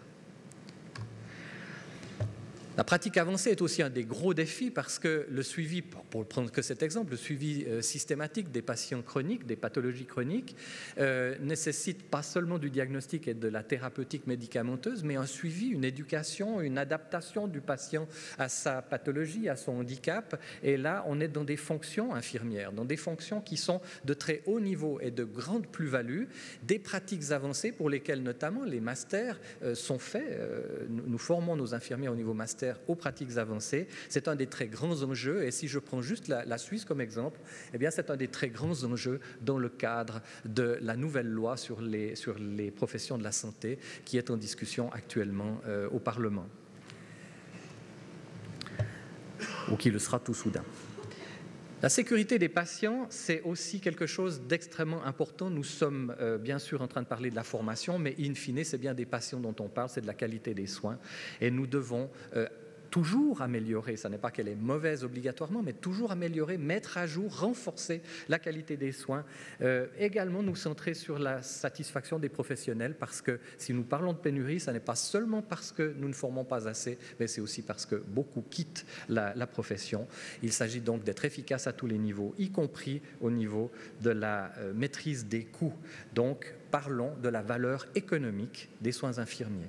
La pratique avancée est aussi un des gros défis parce que le suivi, pour prendre que cet exemple, le suivi euh, systématique des patients chroniques, des pathologies chroniques, euh, nécessite pas seulement du diagnostic et de la thérapeutique médicamenteuse, mais un suivi, une éducation, une adaptation du patient à sa pathologie, à son handicap. Et là, on est dans des fonctions infirmières, dans des fonctions qui sont de très haut niveau et de grande plus-value, des pratiques avancées pour lesquelles notamment les masters euh, sont faits. Euh, nous, nous formons nos infirmiers au niveau master aux pratiques avancées. C'est un des très grands enjeux et si je prends juste la, la Suisse comme exemple, eh bien c'est un des très grands enjeux dans le cadre de la nouvelle loi sur les, sur les professions de la santé qui est en discussion actuellement euh, au Parlement ou qui le sera tout soudain. La sécurité des patients, c'est aussi quelque chose d'extrêmement important. Nous sommes euh, bien sûr en train de parler de la formation, mais in fine, c'est bien des patients dont on parle, c'est de la qualité des soins. Et nous devons euh, toujours améliorer, ce n'est pas qu'elle est mauvaise obligatoirement, mais toujours améliorer, mettre à jour, renforcer la qualité des soins. Euh, également nous centrer sur la satisfaction des professionnels, parce que si nous parlons de pénurie, ce n'est pas seulement parce que nous ne formons pas assez, mais c'est aussi parce que beaucoup quittent la, la profession. Il s'agit donc d'être efficace à tous les niveaux, y compris au niveau de la euh, maîtrise des coûts. Donc, parlons de la valeur économique des soins infirmiers.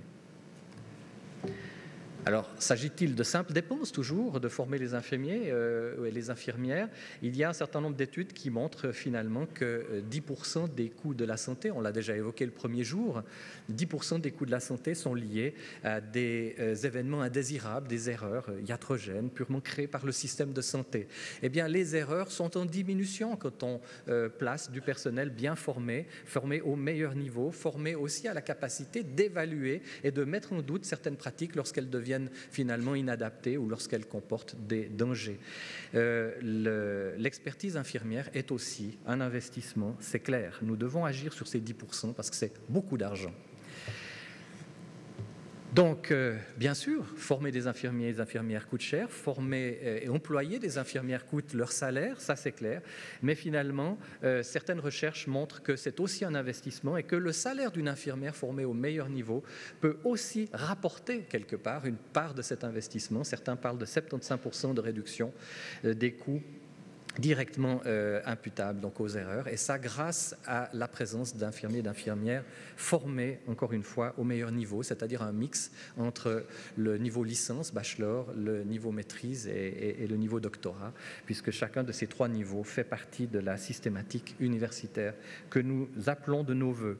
Alors, s'agit-il de simples dépenses, toujours, de former les infirmiers euh, et les infirmières? Il y a un certain nombre d'études qui montrent finalement que dix pour cent des coûts de la santé, on l'a déjà évoqué le premier jour, dix pour cent des coûts de la santé sont liés à des euh, événements indésirables, des erreurs euh, iatrogènes, purement créées par le système de santé. Eh bien, les erreurs sont en diminution quand on euh, place du personnel bien formé, formé au meilleur niveau, formé aussi à la capacité d'évaluer et de mettre en doute certaines pratiques lorsqu'elles deviennent finalement inadaptées ou lorsqu'elles comportent des dangers. Euh, l'expertise infirmière est aussi un investissement, c'est clair. Nous devons agir sur ces dix pour cent parce que c'est beaucoup d'argent. Donc, euh, bien sûr, former des infirmiers et des infirmières coûte cher, former euh, et employer des infirmières coûte leur salaire, ça c'est clair, mais finalement, euh, certaines recherches montrent que c'est aussi un investissement et que le salaire d'une infirmière formée au meilleur niveau peut aussi rapporter quelque part une part de cet investissement. Certains parlent de soixante-quinze pour cent de réduction euh, des coûts directement euh, imputable donc aux erreurs, et ça grâce à la présence d'infirmiers et d'infirmières formés, encore une fois, au meilleur niveau, c'est-à-dire un mix entre le niveau licence, bachelor, le niveau maîtrise et, et, et le niveau doctorat, puisque chacun de ces trois niveaux fait partie de la systématique universitaire que nous appelons de nos voeux.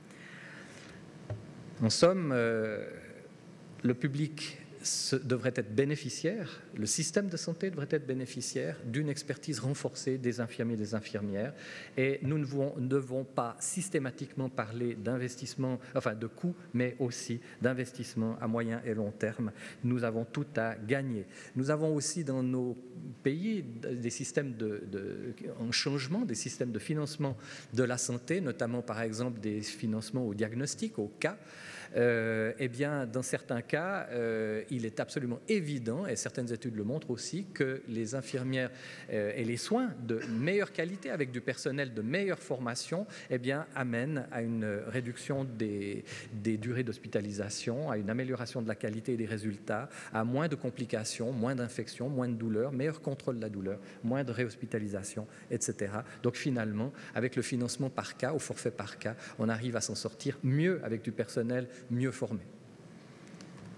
En somme, euh, le public devrait être bénéficiaire, le système de santé devrait être bénéficiaire d'une expertise renforcée des infirmiers et des infirmières, et nous ne devons, ne devons pas systématiquement parler d'investissement, enfin de coûts, mais aussi d'investissement à moyen et long terme. Nous avons tout à gagner. Nous avons aussi dans nos pays des systèmes de, de, en changement, des systèmes de financement de la santé, notamment par exemple des financements au diagnostic, au cas. Euh, eh bien, dans certains cas, euh, il est absolument évident, et certaines études le montrent aussi, que les infirmières euh, et les soins de meilleure qualité, avec du personnel de meilleure formation, eh bien, amènent à une réduction des, des durées d'hospitalisation, à une amélioration de la qualité et des résultats, à moins de complications, moins d'infections, moins de douleurs, meilleur contrôle de la douleur, moins de réhospitalisation, et cetera. Donc finalement, avec le financement par cas, au forfait par cas, on arrive à s'en sortir mieux avec du personnel mieux formés.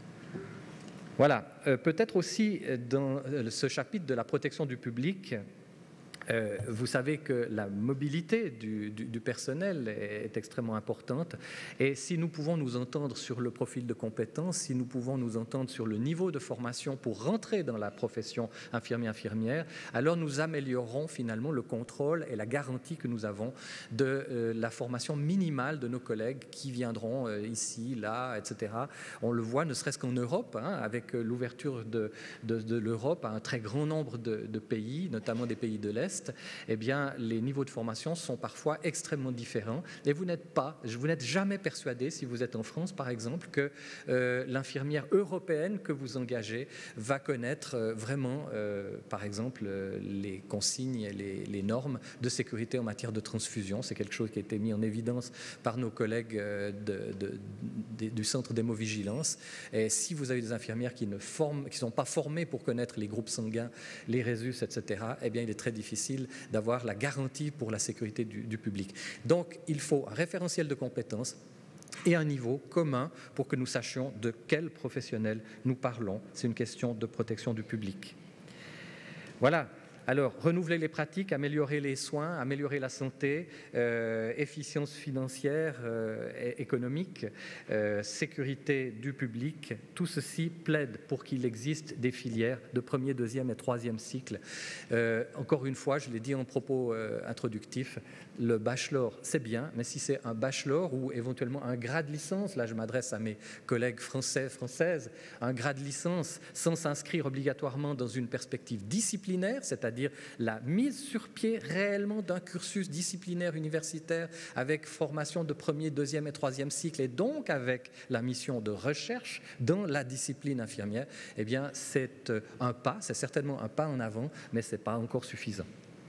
Voilà, euh, peut-être aussi dans ce chapitre de la protection du public, Euh, vous savez que la mobilité du, du, du personnel est, est extrêmement importante et si nous pouvons nous entendre sur le profil de compétences, si nous pouvons nous entendre sur le niveau de formation pour rentrer dans la profession infirmier-infirmière, alors nous améliorerons finalement le contrôle et la garantie que nous avons de euh, la formation minimale de nos collègues qui viendront euh, ici, là, et cetera. On le voit ne serait-ce qu'en Europe, hein, avec l'ouverture de, de, de l'Europe à un très grand nombre de, de pays, notamment des pays de l'Est, eh bien, les niveaux de formation sont parfois extrêmement différents. Et vous n'êtes pas, vous n'êtes jamais persuadé, si vous êtes en France par exemple, que euh, l'infirmière européenne que vous engagez va connaître euh, vraiment, euh, par exemple, euh, les consignes et les, les normes de sécurité en matière de transfusion. C'est quelque chose qui a été mis en évidence par nos collègues euh, de, de, de, du Centre d'hémovigilance. Et si vous avez des infirmières qui ne forment, qui sont pas formées pour connaître les groupes sanguins, les résus, et cetera, eh bien, il est très difficile d'avoir la garantie pour la sécurité du, du public. Donc, il faut un référentiel de compétences et un niveau commun pour que nous sachions de quel professionnel nous parlons. C'est une question de protection du public. Voilà. Alors, renouveler les pratiques, améliorer les soins, améliorer la santé, euh, efficience financière euh, et économique, euh, sécurité du public, tout ceci plaide pour qu'il existe des filières de premier, deuxième et troisième cycle. Euh, encore une fois, je l'ai dit en propos euh, introductif, le bachelor, c'est bien, mais si c'est un bachelor ou éventuellement un grade licence, là je m'adresse à mes collègues français, françaises, un grade licence sans s'inscrire obligatoirement dans une perspective disciplinaire, c'est-à-dire la mise sur pied réellement d'un cursus disciplinaire universitaire avec formation de premier, deuxième et troisième cycle et donc avec la mission de recherche dans la discipline infirmière, eh bien c'est un pas, c'est certainement un pas en avant, mais ce n'est pas encore suffisant.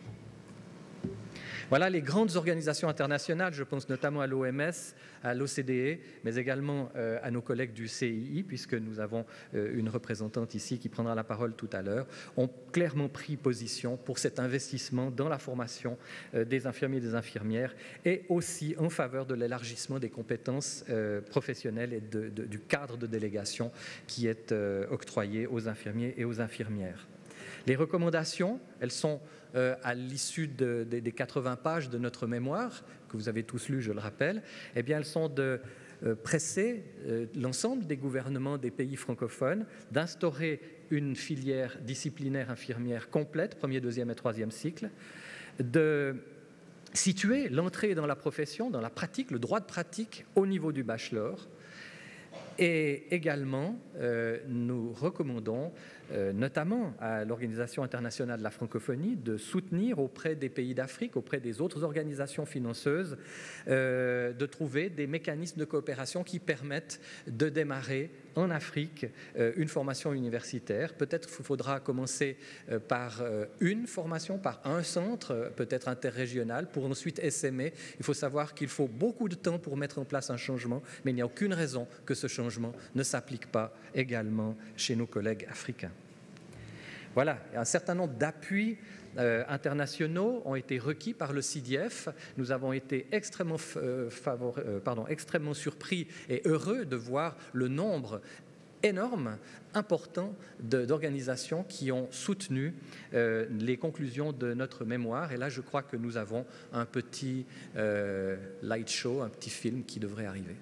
Voilà les grandes organisations internationales, je pense notamment à l'O M S, à l'O C D E, mais également euh, à nos collègues du C I I, puisque nous avons euh, une représentante ici qui prendra la parole tout à l'heure, ont clairement pris position pour cet investissement dans la formation euh, des infirmiers et des infirmières et aussi en faveur de l'élargissement des compétences euh, professionnelles et de, de, du cadre de délégation qui est euh, octroyé aux infirmiers et aux infirmières. Les recommandations, elles sont euh, à l'issue de, de, des quatre-vingts pages de notre mémoire, que vous avez tous lu, je le rappelle, eh bien, elles sont de euh, presser euh, l'ensemble des gouvernements des pays francophones d'instaurer une filière disciplinaire infirmière complète, premier, deuxième et troisième cycle, de situer l'entrée dans la profession, dans la pratique, le droit de pratique au niveau du bachelor. Et également, euh, nous recommandons, euh, notamment à l'Organisation internationale de la francophonie, de soutenir auprès des pays d'Afrique, auprès des autres organisations financeuses, euh, de trouver des mécanismes de coopération qui permettent de démarrer en Afrique euh, une formation universitaire. Peut-être qu'il faudra commencer euh, par euh, une formation, par un centre, euh, peut-être interrégional, pour ensuite essaimer. Il faut savoir qu'il faut beaucoup de temps pour mettre en place un changement, mais il n'y a aucune raison que ce changement ne s'applique pas également chez nos collègues africains. Voilà, un certain nombre d'appuis euh, internationaux ont été requis par le C I D I F. Nous avons été extrêmement, euh, favor... euh, pardon, extrêmement surpris et heureux de voir le nombre énorme, important d'organisations qui ont soutenu euh, les conclusions de notre mémoire. Et là, je crois que nous avons un petit euh, light show, un petit film qui devrait arriver.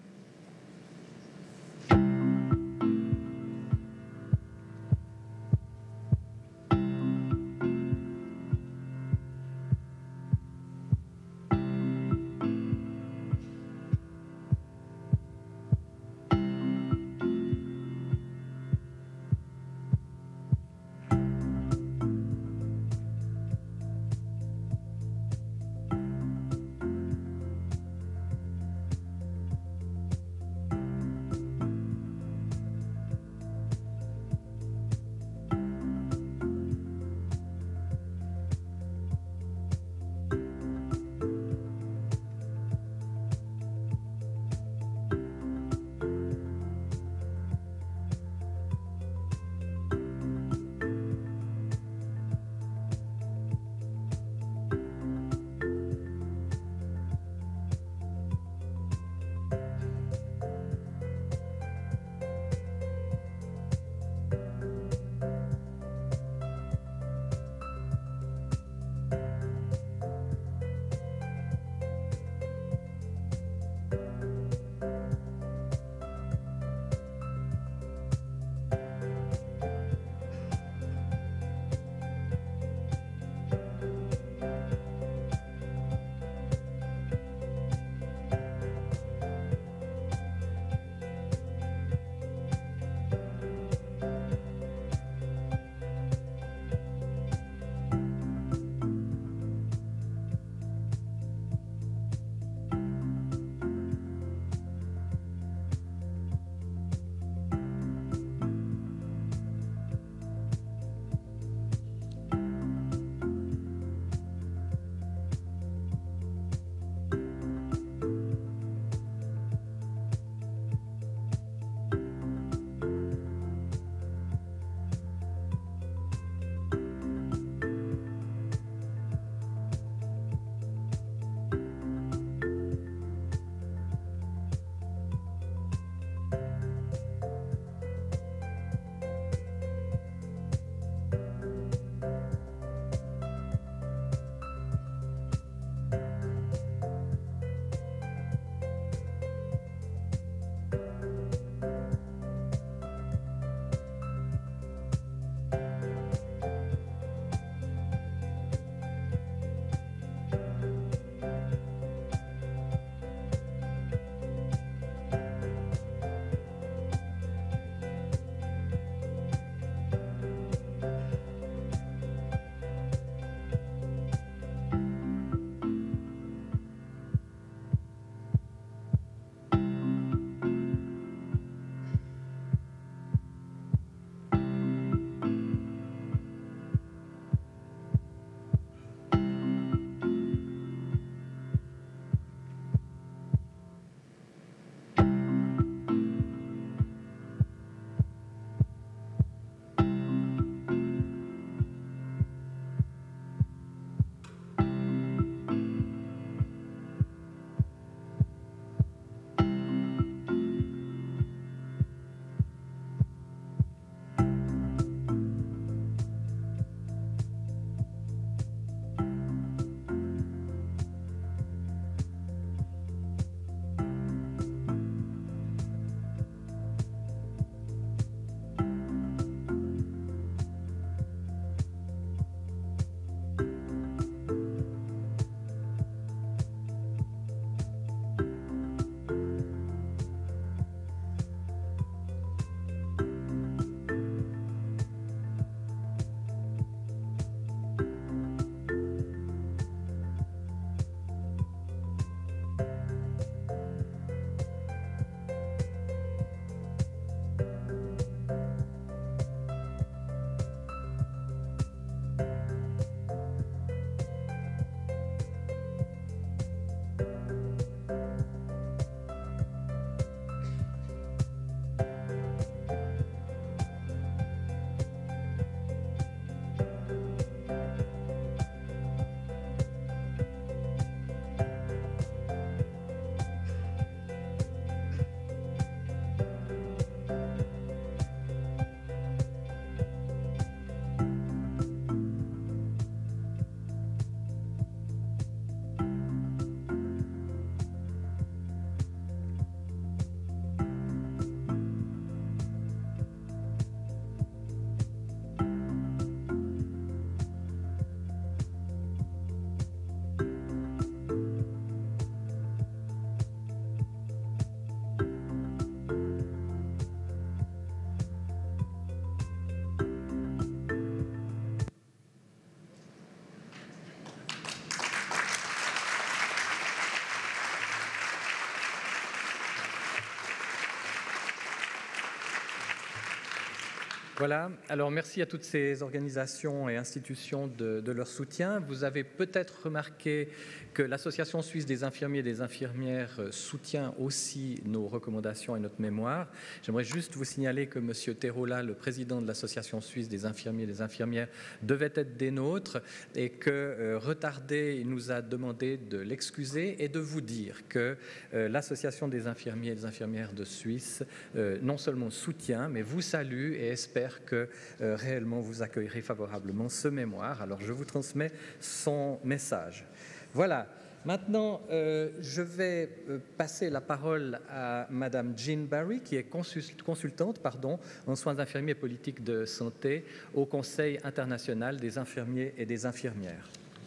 Voilà, alors merci à toutes ces organisations et institutions de, de leur soutien. Vous avez peut-être remarqué que l'Association suisse des infirmiers et des infirmières soutient aussi nos recommandations et notre mémoire. J'aimerais juste vous signaler que M. Terola, le président de l'Association suisse des infirmiers et des infirmières, devait être des nôtres et que, euh, retardé, il nous a demandé de l'excuser et de vous dire que euh, l'Association des infirmiers et des infirmières de Suisse euh, non seulement soutient, mais vous salue et espère que euh, réellement vous accueillerez favorablement ce mémoire. Alors je vous transmets son message. Voilà. Maintenant, euh, je vais euh, passer la parole à Madame Jean Barry, qui est consultante pardon, en soins infirmiers et politiques de santé au Conseil international des infirmiers et des infirmières.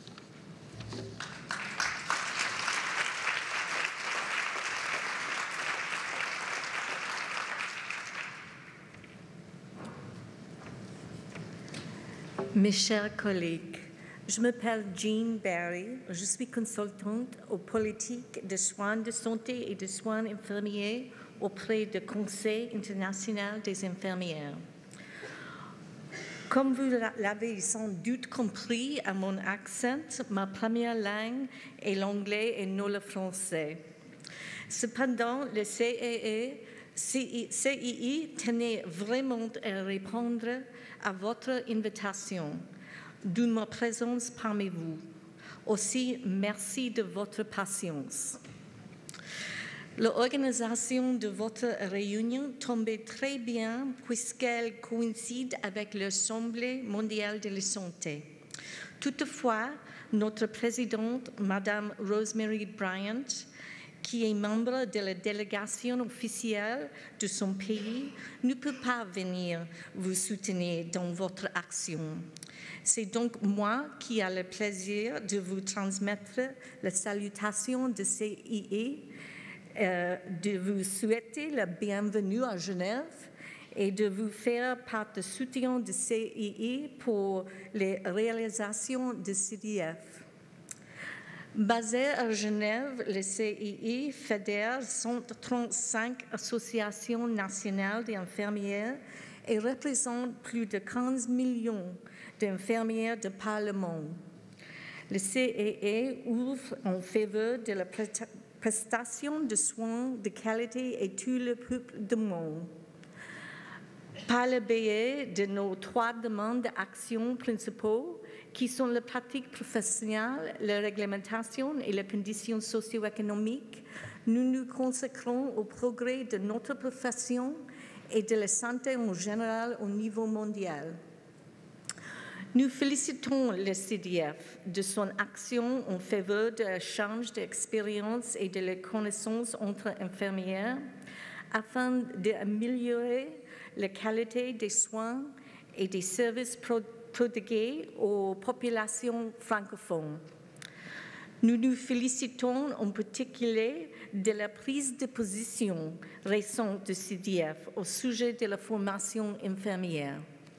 Mes chers collègues, je m'appelle Jean Barry, je suis consultante aux politiques de soins de santé et de soins infirmiers auprès du Conseil international des infirmières. Comme vous l'avez sans doute compris à mon accent, ma première langue est l'anglais et non le français. Cependant, le C I I tenait vraiment à répondre à votre invitation, d'où ma présence parmi vous. Aussi, merci de votre patience. L'organisation de votre réunion tombait très bien puisqu'elle coïncide avec l'Assemblée mondiale de la santé. Toutefois, notre présidente, Madame Rosemary Bryant, qui est membre de la délégation officielle de son pays, ne peut pas venir vous soutenir dans votre action. C'est donc moi qui ai le plaisir de vous transmettre la salutation de C I I, euh, de vous souhaiter la bienvenue à Genève et de vous faire part du soutien de C I I pour les réalisations de C D F. Basé à Genève, le C I I fédère cent trente-cinq associations nationales d'infirmières et représente plus de quinze millions d'infirmières de par le monde. Le C I I ouvre en faveur de la prestation de soins de qualité et tout le peuple du monde. Par le biais de nos trois demandes d'action principaux, qui sont la pratique professionnelle, la réglementation et les conditions socio-économiques, nous nous consacrons au progrès de notre profession et de la santé en général au niveau mondial. Nous félicitons le C D F de son action en faveur de l'échange d'expériences et de la connaissance entre infirmières afin d'améliorer la qualité des soins et des services prodigués aux populations francophones. Nous nous félicitons en particulier de la prise de position récente du C D F au sujet de la formation infirmière.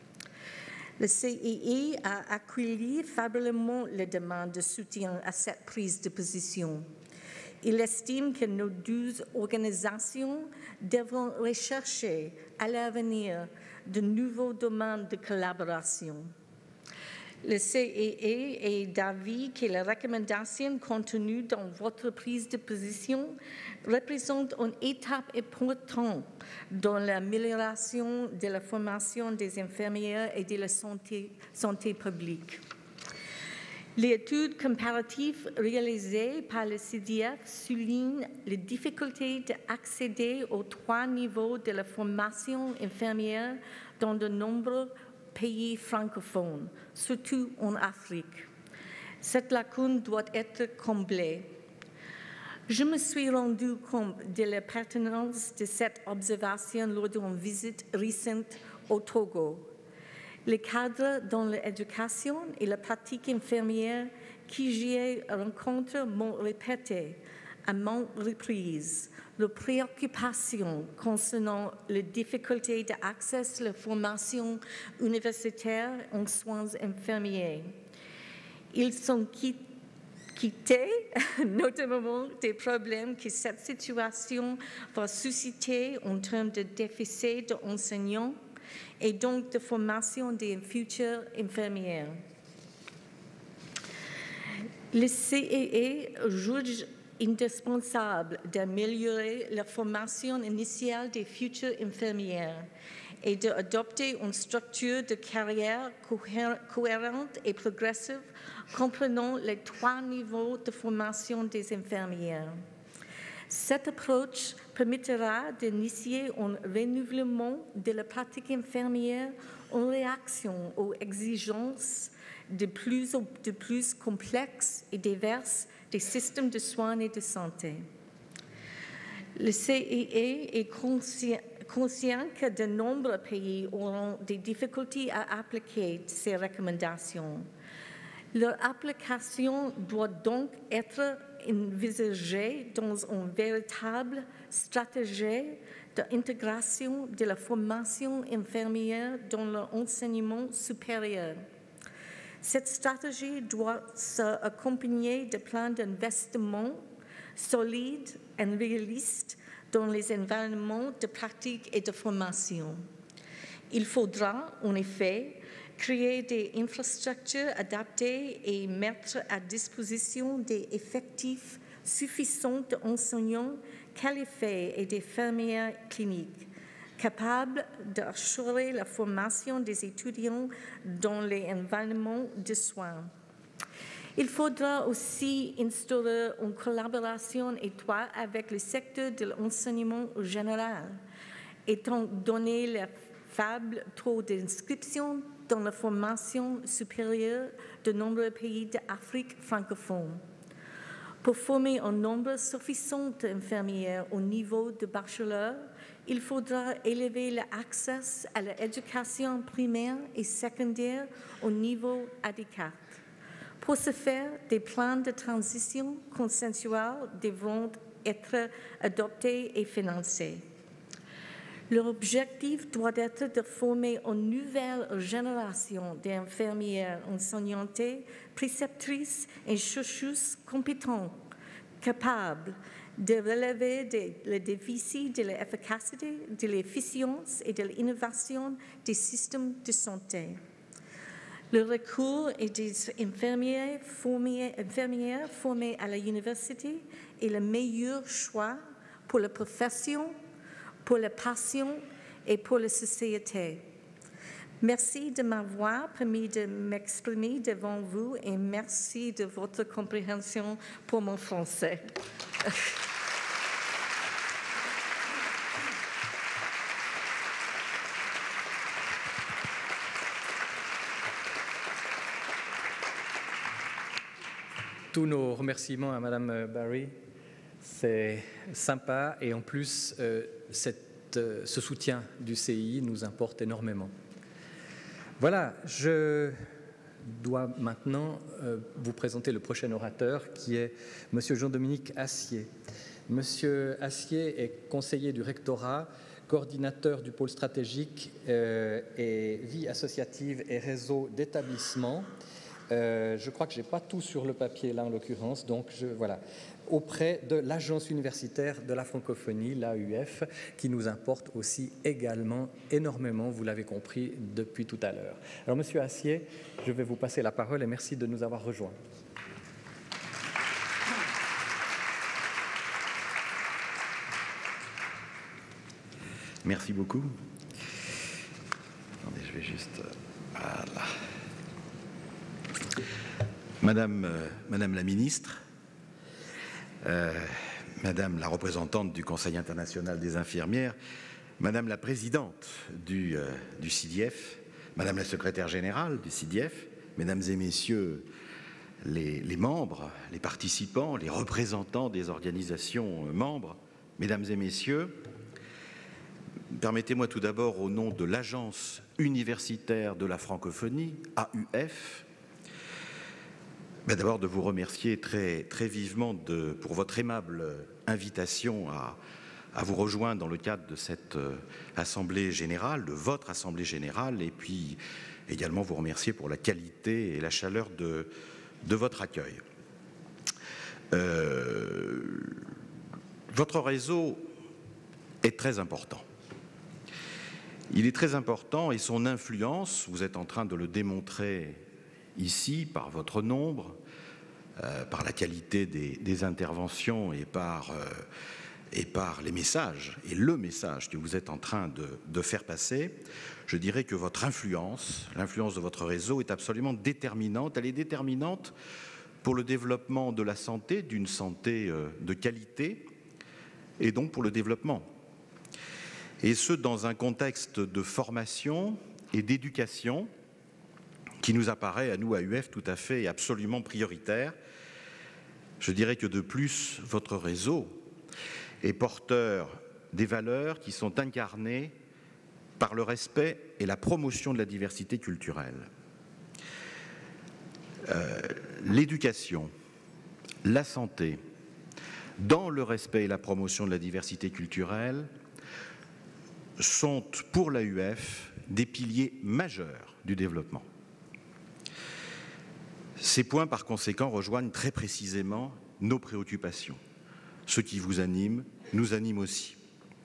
Le C I I a accueilli favorablement la demande de soutien à cette prise de position. Il estime que nos douze organisations devront rechercher à l'avenir de nouveaux domaines de collaboration. Le C I I est d'avis que les recommandations contenues dans votre prise de position représentent une étape importante dans l'amélioration de la formation des infirmières et de la santé, santé publique. L'étude comparative réalisée par le C D F souligne les difficultés d'accéder aux trois niveaux de la formation infirmière dans de nombreux pays francophones, surtout en Afrique. Cette lacune doit être comblée. Je me suis rendu compte de la pertinence de cette observation lors d'une visite récente au Togo. Les cadres dans l'éducation et la pratique infirmière qui j'y ai rencontrés m'ont répété à maintes reprises leurs préoccupations concernant les difficultés d'accès à la formation universitaire en soins infirmiers. Ils sont quittés, notamment des problèmes que cette situation va susciter en termes de déficit d'enseignants, et donc de formation des futures infirmières. Le C E E juge indispensable d'améliorer la formation initiale des futures infirmières et d'adopter une structure de carrière cohérente et progressive comprenant les trois niveaux de formation des infirmières. Cette approche permettra d'initier un renouvellement de la pratique infirmière en réaction aux exigences de plus en de plus complexes et diverses des systèmes de soins et de santé. Le C E E est conscient, conscient que de nombreux pays auront des difficultés à appliquer ces recommandations. Leur application doit donc être envisagée dans une véritable stratégie d'intégration de la formation infirmière dans l'enseignement supérieur. Cette stratégie doit s'accompagner de plans d'investissement solides et réalistes dans les environnements de pratique et de formation. Il faudra, en effet, créer des infrastructures adaptées et mettre à disposition des effectifs suffisants d'enseignants qualifiés et d'infirmières cliniques, capables d'assurer la formation des étudiants dans les environnements de soins. Il faudra aussi instaurer une collaboration étroite avec le secteur de l'enseignement général, étant donné le faible taux d'inscription dans la formation supérieure de nombreux pays d'Afrique francophone. Pour former un nombre suffisant d'infirmières au niveau de bachelor, il faudra élever l'accès à l'éducation primaire et secondaire au niveau adéquat. Pour ce faire, des plans de transition consensuels devront être adoptés et financés. Leur objectif doit être de former une nouvelle génération d'infirmières enseignantes, préceptrices et chercheuses compétentes, capables de relever les défis de l'efficacité, de l'efficience et de l'innovation des systèmes de santé. Le recours à des infirmières formées, infirmières formées à l'université est le meilleur choix pour la profession, pour les patients et pour la société. Merci de m'avoir permis de m'exprimer devant vous et merci de votre compréhension pour mon français. Tous nos remerciements à Madame Barry. C'est sympa et en plus, euh, cette, euh, ce soutien du C I nous importe énormément. Voilà, je dois maintenant euh, vous présenter le prochain orateur qui est Monsieur Jean-Dominique Assier. Monsieur Assier est conseiller du rectorat, coordinateur du pôle stratégique euh, et vie associative et réseau d'établissements. Euh, je crois que je n'ai pas tout sur le papier là en l'occurrence, donc je, voilà, auprès de l'Agence universitaire de la francophonie, l'A U F, qui nous importe aussi également énormément, vous l'avez compris depuis tout à l'heure. Alors Monsieur Assier, je vais vous passer la parole et merci de nous avoir rejoints. Merci beaucoup. Attendez, je vais juste... Voilà. Madame, euh, Madame la ministre, euh, Madame la représentante du Conseil international des infirmières, Madame la présidente du, euh, du C I D F, Madame la secrétaire générale du C I D F, Mesdames et Messieurs les, les membres, les participants, les représentants des organisations membres, Mesdames et Messieurs, permettez-moi tout d'abord au nom de l'Agence universitaire de la francophonie, A U F, Ben d'abord de vous remercier très, très vivement de, pour votre aimable invitation à, à vous rejoindre dans le cadre de cette euh, Assemblée générale, de votre Assemblée générale, et puis également vous remercier pour la qualité et la chaleur de, de votre accueil. Euh, votre réseau est très important. Il est très important et son influence, vous êtes en train de le démontrer ici par votre nombre, euh, par la qualité des, des interventions et par, euh, et par les messages et le message que vous êtes en train de, de faire passer. Je dirais que votre influence, l'influence de votre réseau est absolument déterminante. Elle est déterminante pour le développement de la santé, d'une santé de qualité, et donc pour le développement. Et ce, dans un contexte de formation et d'éducation qui nous apparaît, à nous, à U F, tout à fait et absolument prioritaire. Je dirais que de plus, votre réseau est porteur des valeurs qui sont incarnées par le respect et la promotion de la diversité culturelle. Euh, l'éducation, la santé, dans le respect et la promotion de la diversité culturelle, sont pour l'A U F des piliers majeurs du développement. Ces points, par conséquent, rejoignent très précisément nos préoccupations. Ce qui vous anime nous anime aussi.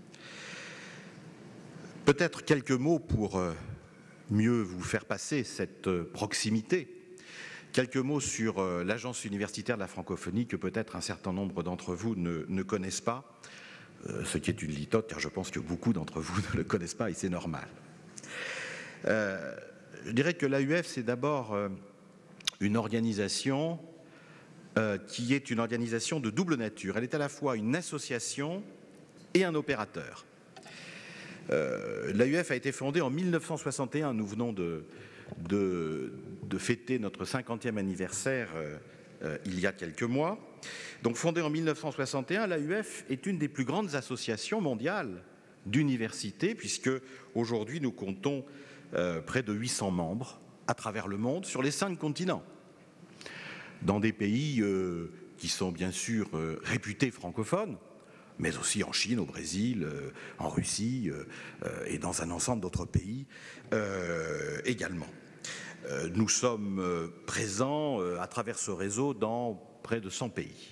Peut-être quelques mots pour mieux vous faire passer cette proximité. Quelques mots sur l'Agence universitaire de la francophonie que peut-être un certain nombre d'entre vous ne, ne connaissent pas, euh, ce qui est une litote, car je pense que beaucoup d'entre vous ne le connaissent pas et c'est normal. Euh, je dirais que l'A U F, c'est d'abord euh, une organisation euh, qui est une organisation de double nature. Elle est à la fois une association et un opérateur. Euh, L'A U F a été fondée en mille neuf cent soixante et un, nous venons de, de, de fêter notre cinquantième anniversaire euh, euh, il y a quelques mois. Donc fondée en mille neuf cent soixante et un, l'A U F est une des plus grandes associations mondiales d'universités, puisque aujourd'hui nous comptons euh, près de huit cents membres à travers le monde, sur les cinq continents, dans des pays euh, qui sont bien sûr euh, réputés francophones, mais aussi en Chine, au Brésil, euh, en Russie euh, euh, et dans un ensemble d'autres pays euh, également. Euh, nous sommes euh, présents euh, à travers ce réseau dans près de cent pays.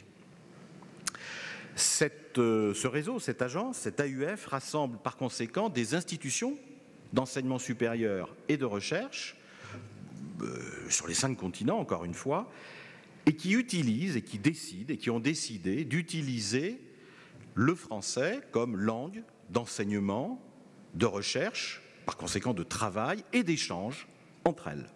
Cette, euh, ce réseau, cette agence, cette A U F rassemble par conséquent des institutions d'enseignement supérieur et de recherche euh, sur les cinq continents, encore une fois, et qui utilisent et qui décident et qui ont décidé d'utiliser le français comme langue d'enseignement, de recherche, par conséquent de travail et d'échange entre elles.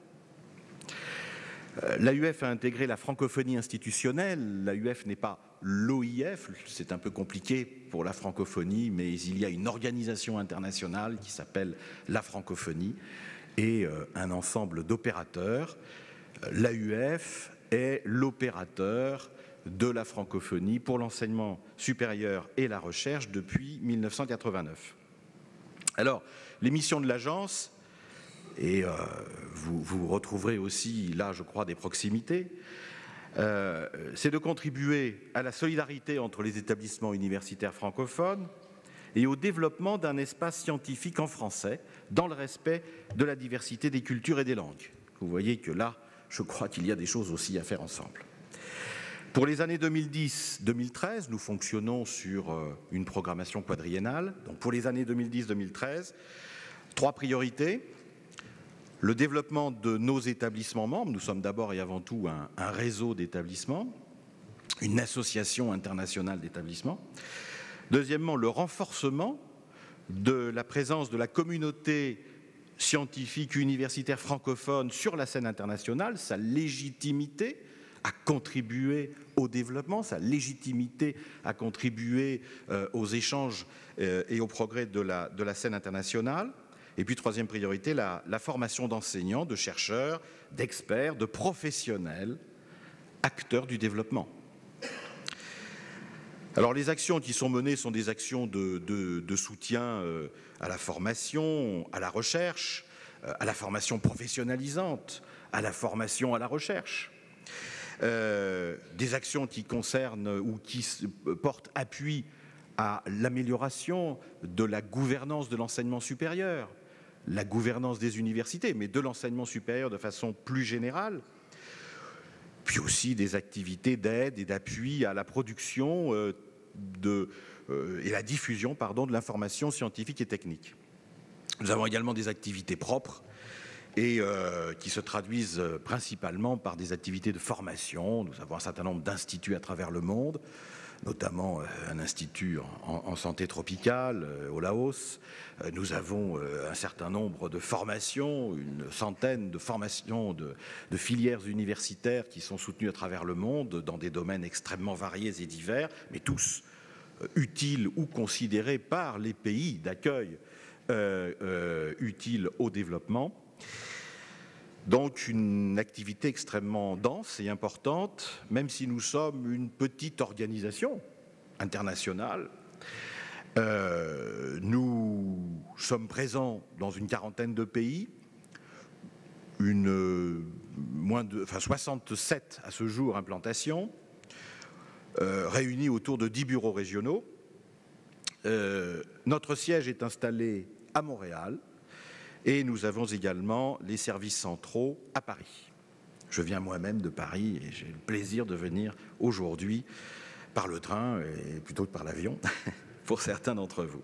L'A U F a intégré la francophonie institutionnelle. L'A U F n'est pas l'O I F, c'est un peu compliqué pour la francophonie, mais il y a une organisation internationale qui s'appelle la francophonie et euh, un ensemble d'opérateurs. L'A U F est l'opérateur de la francophonie pour l'enseignement supérieur et la recherche depuis mille neuf cent quatre-vingt-neuf. Alors, les missions de l'agence, et euh, vous, vous retrouverez aussi là, je crois, des proximités, euh, c'est de contribuer à la solidarité entre les établissements universitaires francophones et au développement d'un espace scientifique en français dans le respect de la diversité des cultures et des langues. Vous voyez que là, je crois qu'il y a des choses aussi à faire ensemble. Pour les années deux mille dix deux mille treize, nous fonctionnons sur une programmation quadriennale. Donc pour les années deux mille dix deux mille treize, trois priorités. Le développement de nos établissements membres. Nous sommes d'abord et avant tout un, un réseau d'établissements, une association internationale d'établissements. Deuxièmement, le renforcement de la présence de la communauté scientifique universitaire francophone sur la scène internationale, sa légitimité à contribuer au développement, sa légitimité à contribuer euh, aux échanges euh, et au progrès de la, de la scène internationale. Et puis, troisième priorité, la, la formation d'enseignants, de chercheurs, d'experts, de professionnels, acteurs du développement. Alors, les actions qui sont menées sont des actions de, de, de soutien euh, à la formation, à la recherche, euh, à la formation professionnalisante, à la formation à la recherche. Euh, des actions qui concernent ou qui portent appui à l'amélioration de la gouvernance de l'enseignement supérieur, la gouvernance des universités, mais de l'enseignement supérieur de façon plus générale, puis aussi des activités d'aide et d'appui à la production euh, de, euh, et la diffusion pardon, de l'information scientifique et technique. Nous avons également des activités propres et euh, qui se traduisent principalement par des activités de formation. Nous avons un certain nombre d'instituts à travers le monde, notamment un institut en, en santé tropicale euh, au Laos. Euh, nous avons euh, un certain nombre de formations, une centaine de formations de, de filières universitaires qui sont soutenues à travers le monde dans des domaines extrêmement variés et divers, mais tous euh, utiles ou considérés par les pays d'accueil euh, euh, utiles au développement. Donc une activité extrêmement dense et importante, même si nous sommes une petite organisation internationale. Euh, nous sommes présents dans une quarantaine de pays, une, euh, moins de, enfin soixante-sept à ce jour implantations, euh, réunis autour de dix bureaux régionaux. Euh, notre siège est installé à Montréal. Et nous avons également les services centraux à Paris. Je viens moi-même de Paris et j'ai le plaisir de venir aujourd'hui par le train et plutôt que par l'avion, pour certains d'entre vous.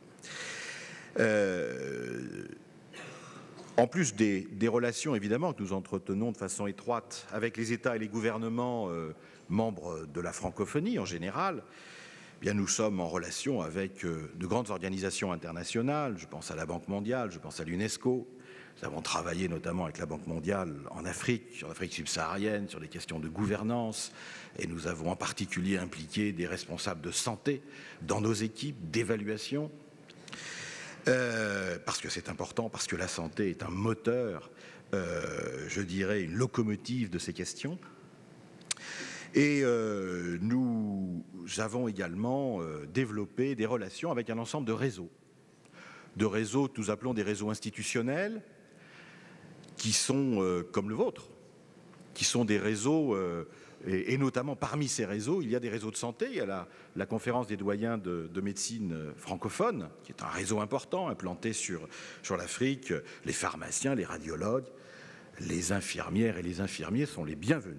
Euh, en plus des, des relations, évidemment, que nous entretenons de façon étroite avec les États et les gouvernements euh, membres de la francophonie en général, eh bien, nous sommes en relation avec euh, de grandes organisations internationales. Je pense à la Banque mondiale, je pense à l'UNESCO. Nous avons travaillé notamment avec la Banque mondiale en Afrique, sur l'Afrique subsaharienne, sur des questions de gouvernance. Et nous avons en particulier impliqué des responsables de santé dans nos équipes d'évaluation. Euh, parce que c'est important, parce que la santé est un moteur, euh, je dirais, une locomotive de ces questions. Et euh, nous avons également euh, développé des relations avec un ensemble de réseaux. De réseaux que nous appelons des réseaux institutionnels, qui sont euh, comme le vôtre, qui sont des réseaux, euh, et, et notamment parmi ces réseaux, il y a des réseaux de santé. Il y a la, la conférence des doyens de, de médecine francophone, qui est un réseau important, implanté sur, sur l'Afrique. Les pharmaciens, les radiologues, les infirmières et les infirmiers sont les bienvenus.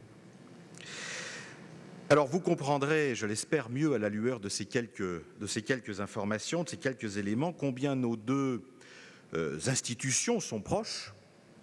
Alors vous comprendrez, je l'espère mieux à la lueur de ces quelques, de ces quelques informations, de ces quelques éléments, combien nos deux euh, institutions sont proches,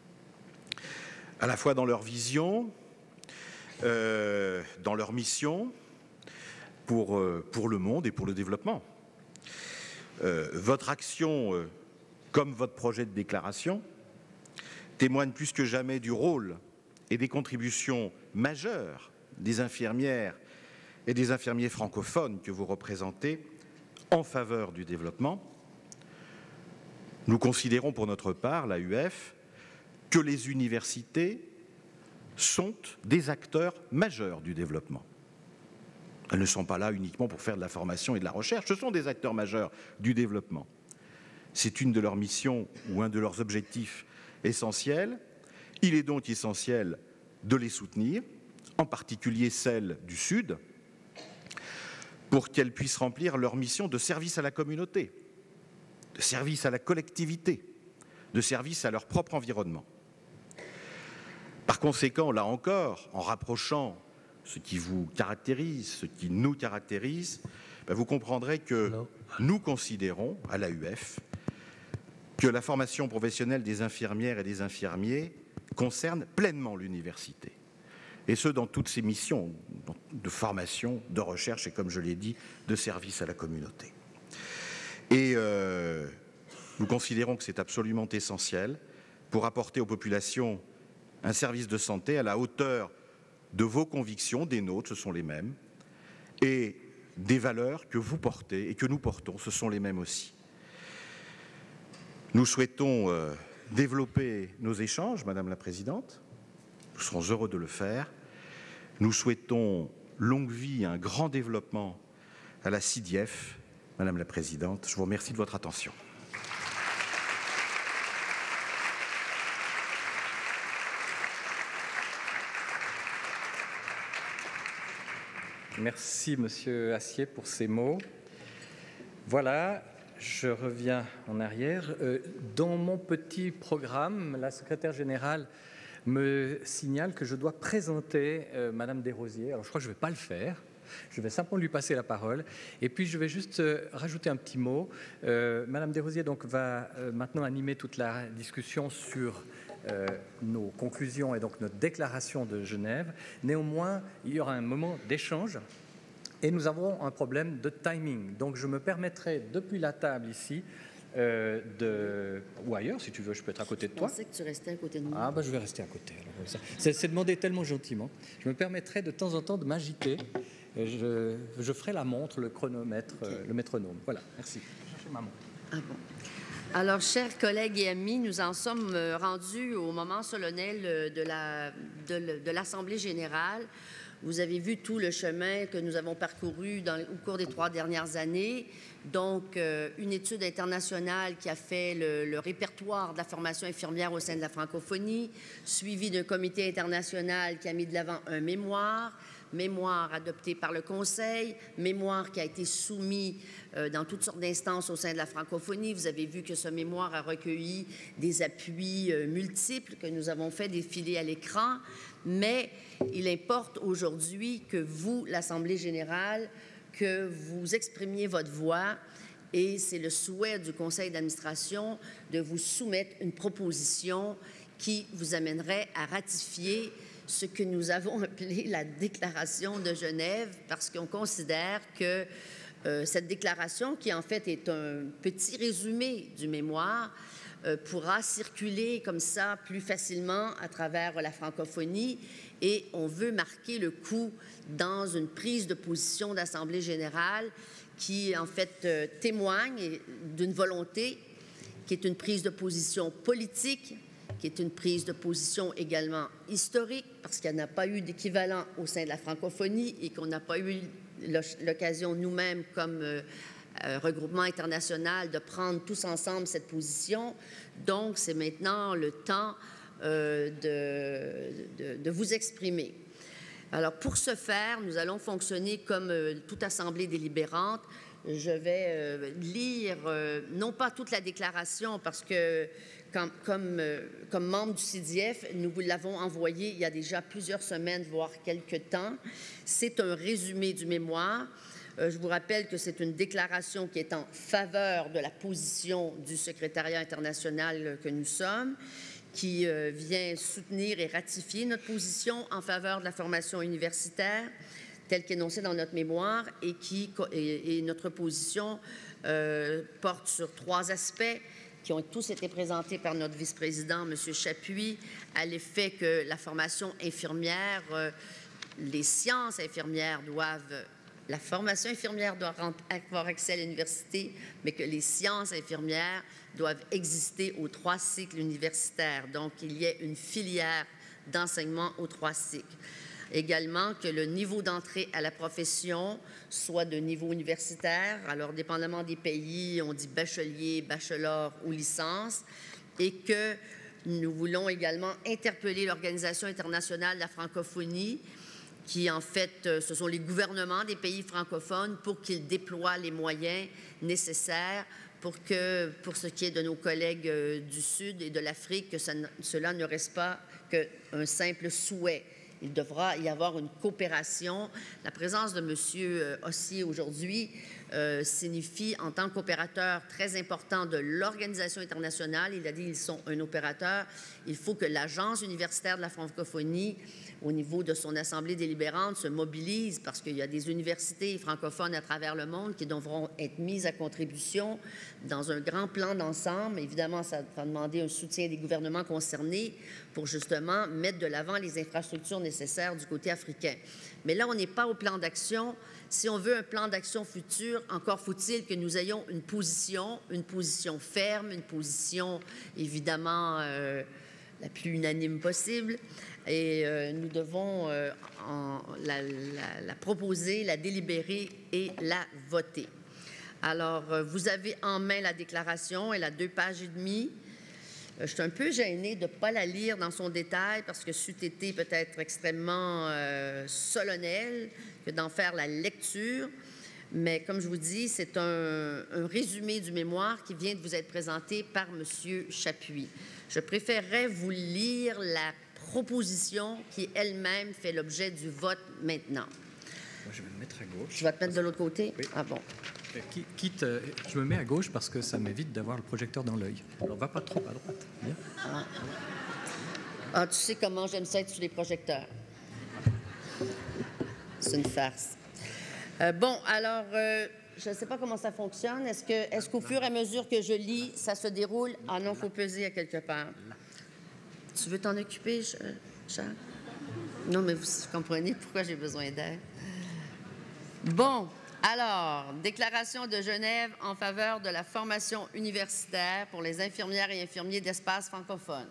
à la fois dans leur vision, euh, dans leur mission, pour, euh, pour le monde et pour le développement. Euh, votre action, euh, comme votre projet de déclaration, témoigne plus que jamais du rôle et des contributions majeures des infirmières et des infirmiers francophones que vous représentez en faveur du développement. Nous considérons pour notre part, l'A U F, que les universités sont des acteurs majeurs du développement. Elles ne sont pas là uniquement pour faire de la formation et de la recherche, ce sont des acteurs majeurs du développement. C'est une de leurs missions ou un de leurs objectifs essentiels. Il est donc essentiel de les soutenir, en particulier celles du Sud, pour qu'elles puissent remplir leur mission de service à la communauté, de service à la collectivité, de service à leur propre environnement. Par conséquent, là encore, en rapprochant ce qui vous caractérise, ce qui nous caractérise, ben vous comprendrez que nous considérons, à l'A U F, que la formation professionnelle des infirmières et des infirmiers concerne pleinement l'université. Et ce, dans toutes ses missions de formation, de recherche et, comme je l'ai dit, de service à la communauté. Et euh, nous considérons que c'est absolument essentiel pour apporter aux populations un service de santé à la hauteur de vos convictions, des nôtres, ce sont les mêmes, et des valeurs que vous portez et que nous portons, ce sont les mêmes aussi. Nous souhaitons euh, développer nos échanges, Madame la Présidente. Nous serons heureux de le faire. Nous souhaitons longue vie et un grand développement à la C I D I E F. Madame la Présidente, je vous remercie de votre attention. Merci, Monsieur Assier, pour ces mots. Voilà, je reviens en arrière. Euh, dans mon petit programme, la secrétaire générale me signale que je dois présenter euh, Madame Desrosiers. Alors, je crois que je ne vais pas le faire. Je vais simplement lui passer la parole. Et puis, je vais juste euh, rajouter un petit mot. Euh, Madame Desrosiers donc, va euh, maintenant animer toute la discussion sur euh, nos conclusions et donc notre déclaration de Genève. Néanmoins, il y aura un moment d'échange. Et nous avons un problème de timing. Donc, je me permettrai, depuis la table ici, euh, de... ou ailleurs, si tu veux, je peux être à côté de toi. Je pensais que tu restais à côté de moi. Ah, ben, je vais rester à côté. C'est demandé tellement gentiment. Je me permettrai de temps en temps de m'agiter. Je, je ferai la montre, le chronomètre, okay. euh, le métronome. Voilà, merci. Je vais chercher ma montre. Ah bon. Alors, chers collègues et amis, nous en sommes rendus au moment solennel de la, de, de l'Assemblée générale. Vous avez vu tout le chemin que nous avons parcouru dans, au cours des trois dernières années. Donc, euh, une étude internationale qui a fait le, le répertoire de la formation infirmière au sein de la francophonie, suivi d'un comité international qui a mis de l'avant un mémoire, mémoire adopté par le Conseil, mémoire qui a été soumis euh, dans toutes sortes d'instances au sein de la francophonie. Vous avez vu que ce mémoire a recueilli des appuis euh, multiples que nous avons fait défiler à l'écran, mais il importe aujourd'hui que vous, l'Assemblée générale, que vous exprimiez votre voix et c'est le souhait du Conseil d'administration de vous soumettre une proposition qui vous amènerait à ratifier ce que nous avons appelé la Déclaration de Genève, parce qu'on considère que euh, cette déclaration, qui en fait est un petit résumé du mémoire, euh, pourra circuler comme ça plus facilement à travers la francophonie et on veut marquer le coup dans une prise de position d'Assemblée générale qui en fait euh, témoigne d'une volonté qui est une prise de position politique, qui est une prise de position également historique, parce qu'il n'y en a pas eu d'équivalent au sein de la francophonie et qu'on n'a pas eu l'occasion nous-mêmes, comme euh, euh, regroupement international, de prendre tous ensemble cette position. Donc, c'est maintenant le temps euh, de, de, de vous exprimer. Alors, pour ce faire, nous allons fonctionner comme euh, toute assemblée délibérante. Je vais euh, lire, euh, non pas toute la déclaration, parce que Comme, comme, euh, comme membre du C D F, nous vous l'avons envoyé il y a déjà plusieurs semaines, voire quelques temps. C'est un résumé du mémoire. Euh, je vous rappelle que c'est une déclaration qui est en faveur de la position du secrétariat international que nous sommes, qui euh, vient soutenir et ratifier notre position en faveur de la formation universitaire, telle qu'énoncée dans notre mémoire, et, qui, et, et notre position euh, porte sur trois aspects qui ont tous été présentés par notre vice-président, M. Chapuis, à l'effet que la formation infirmière, euh, les sciences infirmières doivent, la formation infirmière doit avoir accès à l'université, mais que les sciences infirmières doivent exister aux trois cycles universitaires. Donc, il y ait une filière d'enseignement aux trois cycles. Également, que le niveau d'entrée à la profession soit de niveau universitaire. Alors, dépendamment des pays, on dit bachelier, bachelor ou licence. Et que nous voulons également interpeller l'Organisation internationale de la francophonie, qui, en fait, ce sont les gouvernements des pays francophones, pour qu'ils déploient les moyens nécessaires pour que, pour ce qui est de nos collègues du Sud et de l'Afrique, que ça, cela ne reste pas qu'un simple souhait. Il devra y avoir une coopération. La présence de M. Ossier aujourd'hui euh, signifie, en tant qu'opérateur très important de l'Organisation internationale, il a dit qu'ils sont un opérateur, il faut que l'Agence universitaire de la francophonie, au niveau de son assemblée délibérante, se mobilise, parce qu'il y a des universités francophones à travers le monde qui devront être mises à contribution dans un grand plan d'ensemble. Évidemment, ça va demander un soutien des gouvernements concernés pour justement mettre de l'avant les infrastructures nécessaires du côté africain. Mais là, on n'est pas au plan d'action. Si on veut un plan d'action futur, encore faut-il que nous ayons une position, une position ferme, une position évidemment euh, la plus unanime possible. Et euh, nous devons euh, en, la, la, la proposer, la délibérer et la voter. Alors, euh, vous avez en main la déclaration, elle a deux pages et demie. Euh, je suis un peu gênée de ne pas la lire dans son détail parce que c'eût été peut-être extrêmement euh, solennel que d'en faire la lecture. Mais comme je vous dis, c'est un, un résumé du mémoire qui vient de vous être présenté par M. Chapuis. Je préférerais vous lire la proposition qui elle-même fait l'objet du vote maintenant. Je vais me mettre à gauche. Tu vas te mettre de l'autre côté? Oui. Ah bon. Quitte, euh, je me mets à gauche parce que ça m'évite d'avoir le projecteur dans l'œil. Alors, va pas trop à droite. Bien. Ah. Ah, tu sais comment j'aime ça être sur les projecteurs. C'est une farce. Euh, bon, alors, euh, je ne sais pas comment ça fonctionne. Est-ce que, est-ce qu'au fur et à mesure que je lis, ça se déroule? Ah non, il faut peser à quelque part. Tu veux t'en occuper, Charles? Non, mais vous comprenez pourquoi j'ai besoin d'aide. Bon, alors, déclaration de Genève en faveur de la formation universitaire pour les infirmières et infirmiers d'espace francophone.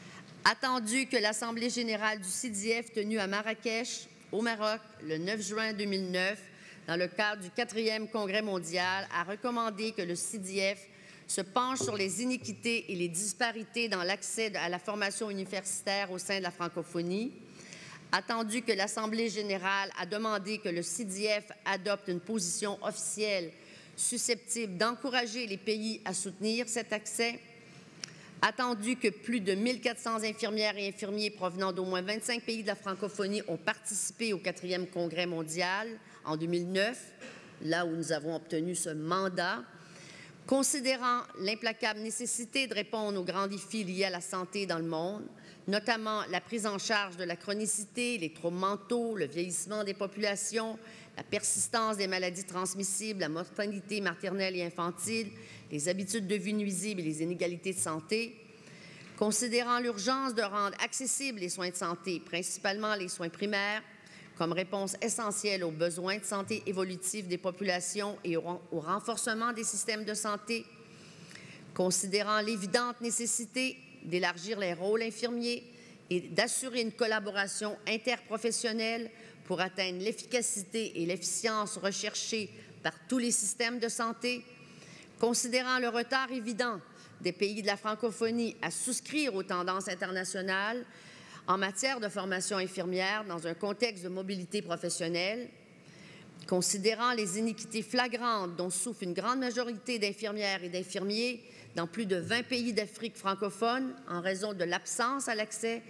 Attendu que l'Assemblée générale du C D I F tenue à Marrakech, au Maroc, le neuf juin deux mille neuf, dans le cadre du quatrième Congrès mondial, a recommandé que le C D I F se penche sur les iniquités et les disparités dans l'accès à la formation universitaire au sein de la francophonie. Attendu que l'Assemblée générale a demandé que le C D I F adopte une position officielle susceptible d'encourager les pays à soutenir cet accès. Attendu que plus de mille quatre cents infirmières et infirmiers provenant d'au moins vingt-cinq pays de la francophonie ont participé au quatrième Congrès mondial en deux mille neuf, là où nous avons obtenu ce mandat. Considérant l'implacable nécessité de répondre aux grands défis liés à la santé dans le monde, notamment la prise en charge de la chronicité, les troubles mentaux, le vieillissement des populations, la persistance des maladies transmissibles, la mortalité maternelle et infantile, les habitudes de vie nuisibles et les inégalités de santé. Considérant l'urgence de rendre accessibles les soins de santé, principalement les soins primaires, comme réponse essentielle aux besoins de santé évolutifs des populations et au, au renforcement des systèmes de santé. Considérant l'évidente nécessité d'élargir les rôles infirmiers et d'assurer une collaboration interprofessionnelle pour atteindre l'efficacité et l'efficience recherchées par tous les systèmes de santé. Considérant le retard évident des pays de la francophonie à souscrire aux tendances internationales en matière de formation infirmière dans un contexte de mobilité professionnelle, considérant les iniquités flagrantes dont souffre une grande majorité d'infirmières et d'infirmiers dans plus de vingt pays d'Afrique francophone en raison de l'absence à l'accès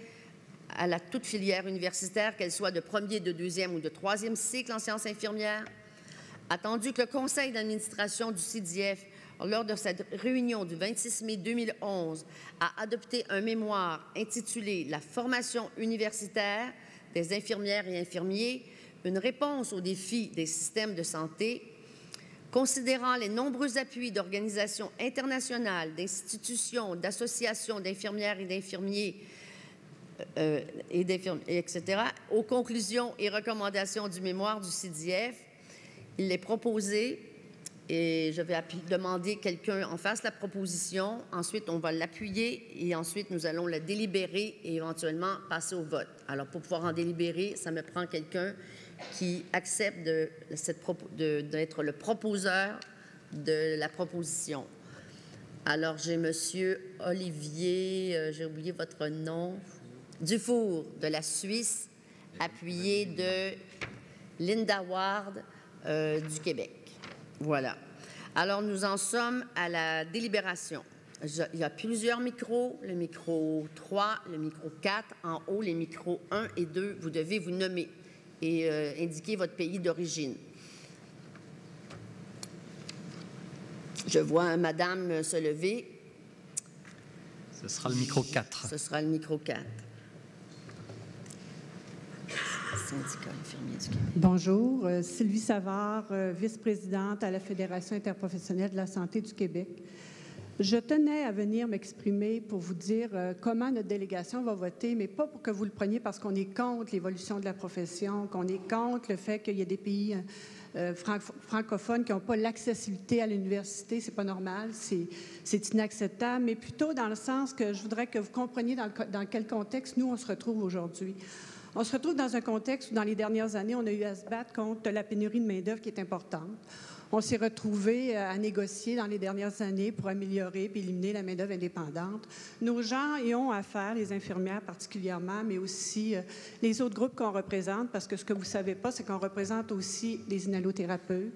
à la toute filière universitaire, qu'elle soit de premier, de deuxième ou de troisième cycle en sciences infirmières, attendu que le conseil d'administration du C D I F, lors de cette réunion du vingt-six mai deux mille onze, a adopté un mémoire intitulé « La formation universitaire des infirmières et infirmiers, une réponse aux défis des systèmes de santé », considérant les nombreux appuis d'organisations internationales, d'institutions, d'associations d'infirmières et d'infirmiers, euh, et, et cetera, aux conclusions et recommandations du mémoire du C D I F, il est proposé, et je vais demander que quelqu'un en fasse la proposition, ensuite on va l'appuyer et ensuite nous allons la délibérer et éventuellement passer au vote. Alors pour pouvoir en délibérer, ça me prend quelqu'un qui accepte d'être le proposeur de la proposition. Alors, j'ai M. Olivier, euh, j'ai oublié votre nom, Dufour, de la Suisse, appuyé de Linda Ward euh, du Québec. Voilà. Alors, nous en sommes à la délibération. Je, il y a plusieurs micros, le micro trois, le micro quatre, en haut, les micros un et deux, vous devez vous nommer et euh, indiquer votre pays d'origine. Je vois madame se lever. Ce sera le micro quatre. Ce sera le micro quatre. Syndicat infirmier du Québec. Bonjour, euh, Sylvie Savard, euh, vice-présidente à la Fédération interprofessionnelle de la santé du Québec. Je tenais à venir m'exprimer pour vous dire euh, comment notre délégation va voter, mais pas pour que vous le preniez parce qu'on est contre l'évolution de la profession, qu'on est contre le fait qu'il y ait des pays euh, franc- francophones qui n'ont pas l'accessibilité à l'université. C'est pas normal, c'est, c'est inacceptable, mais plutôt dans le sens que je voudrais que vous compreniez dans, le, dans quel contexte nous, on se retrouve aujourd'hui. On se retrouve dans un contexte où, dans les dernières années, on a eu à se battre contre la pénurie de main-d'œuvre qui est importante. On s'est retrouvés à négocier dans les dernières années pour améliorer et éliminer la main-d'œuvre indépendante. Nos gens y ont affaire, les infirmières particulièrement, mais aussi euh, les autres groupes qu'on représente, parce que ce que vous ne savez pas, c'est qu'on représente aussi les inhalothérapeutes,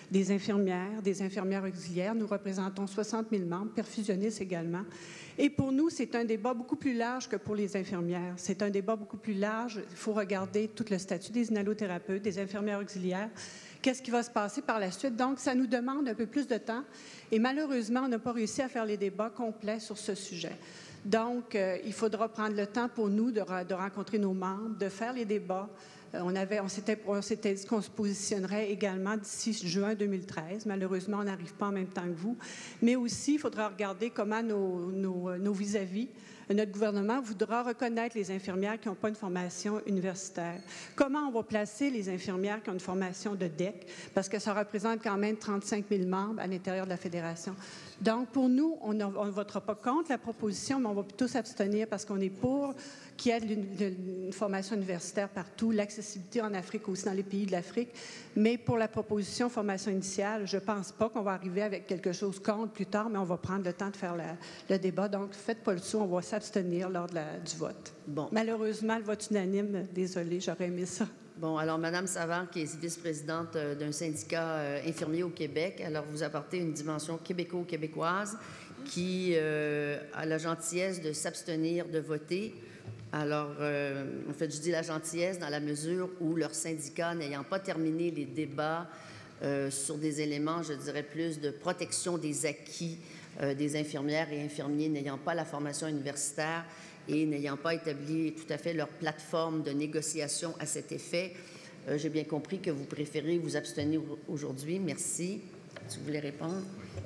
des infirmières, des infirmières auxiliaires. Nous représentons soixante mille membres, perfusionnistes également. Et pour nous, c'est un débat beaucoup plus large que pour les infirmières. C'est un débat beaucoup plus large. Il faut regarder tout le statut des inhalothérapeutes, des infirmières auxiliaires. Qu'est-ce qui va se passer par la suite? Donc, ça nous demande un peu plus de temps. Et malheureusement, on n'a pas réussi à faire les débats complets sur ce sujet. Donc, euh, il faudra prendre le temps pour nous de, de rencontrer nos membres, de faire les débats. Euh, on avait, on s'était, on s'était dit qu'on se positionnerait également d'ici juin deux mille treize. Malheureusement, on n'arrive pas en même temps que vous. Mais aussi, il faudra regarder comment nos, nos, nos vis-à-vis, notre gouvernement voudra reconnaître les infirmières qui n'ont pas une formation universitaire. Comment on va placer les infirmières qui ont une formation de D E C? Parce que ça représente quand même trente-cinq mille membres à l'intérieur de la Fédération. Donc, pour nous, on ne votera pas contre la proposition, mais on va plutôt s'abstenir parce qu'on est pour qu'il y ait une, une formation universitaire partout, l'accessibilité en Afrique aussi, dans les pays de l'Afrique. Mais pour la proposition formation initiale, je ne pense pas qu'on va arriver avec quelque chose contre plus tard, mais on va prendre le temps de faire la, le débat. Donc, faites pas le saut, on va s'abstenir lors de la, du vote. Bon. Malheureusement, le vote unanime, désolé, j'aurais aimé ça. Bon, alors, Mme Savard, qui est vice-présidente d'un syndicat euh, infirmier au Québec, alors vous apportez une dimension québéco-québécoise qui euh, a la gentillesse de s'abstenir de voter. Alors, euh, en fait, je dis la gentillesse dans la mesure où leur syndicat, n'ayant pas terminé les débats euh, sur des éléments, je dirais plus de protection des acquis euh, des infirmières et infirmiers n'ayant pas la formation universitaire, et n'ayant pas établi tout à fait leur plateforme de négociation à cet effet, euh, j'ai bien compris que vous préférez vous abstenir aujourd'hui. Merci. Si vous voulez répondre.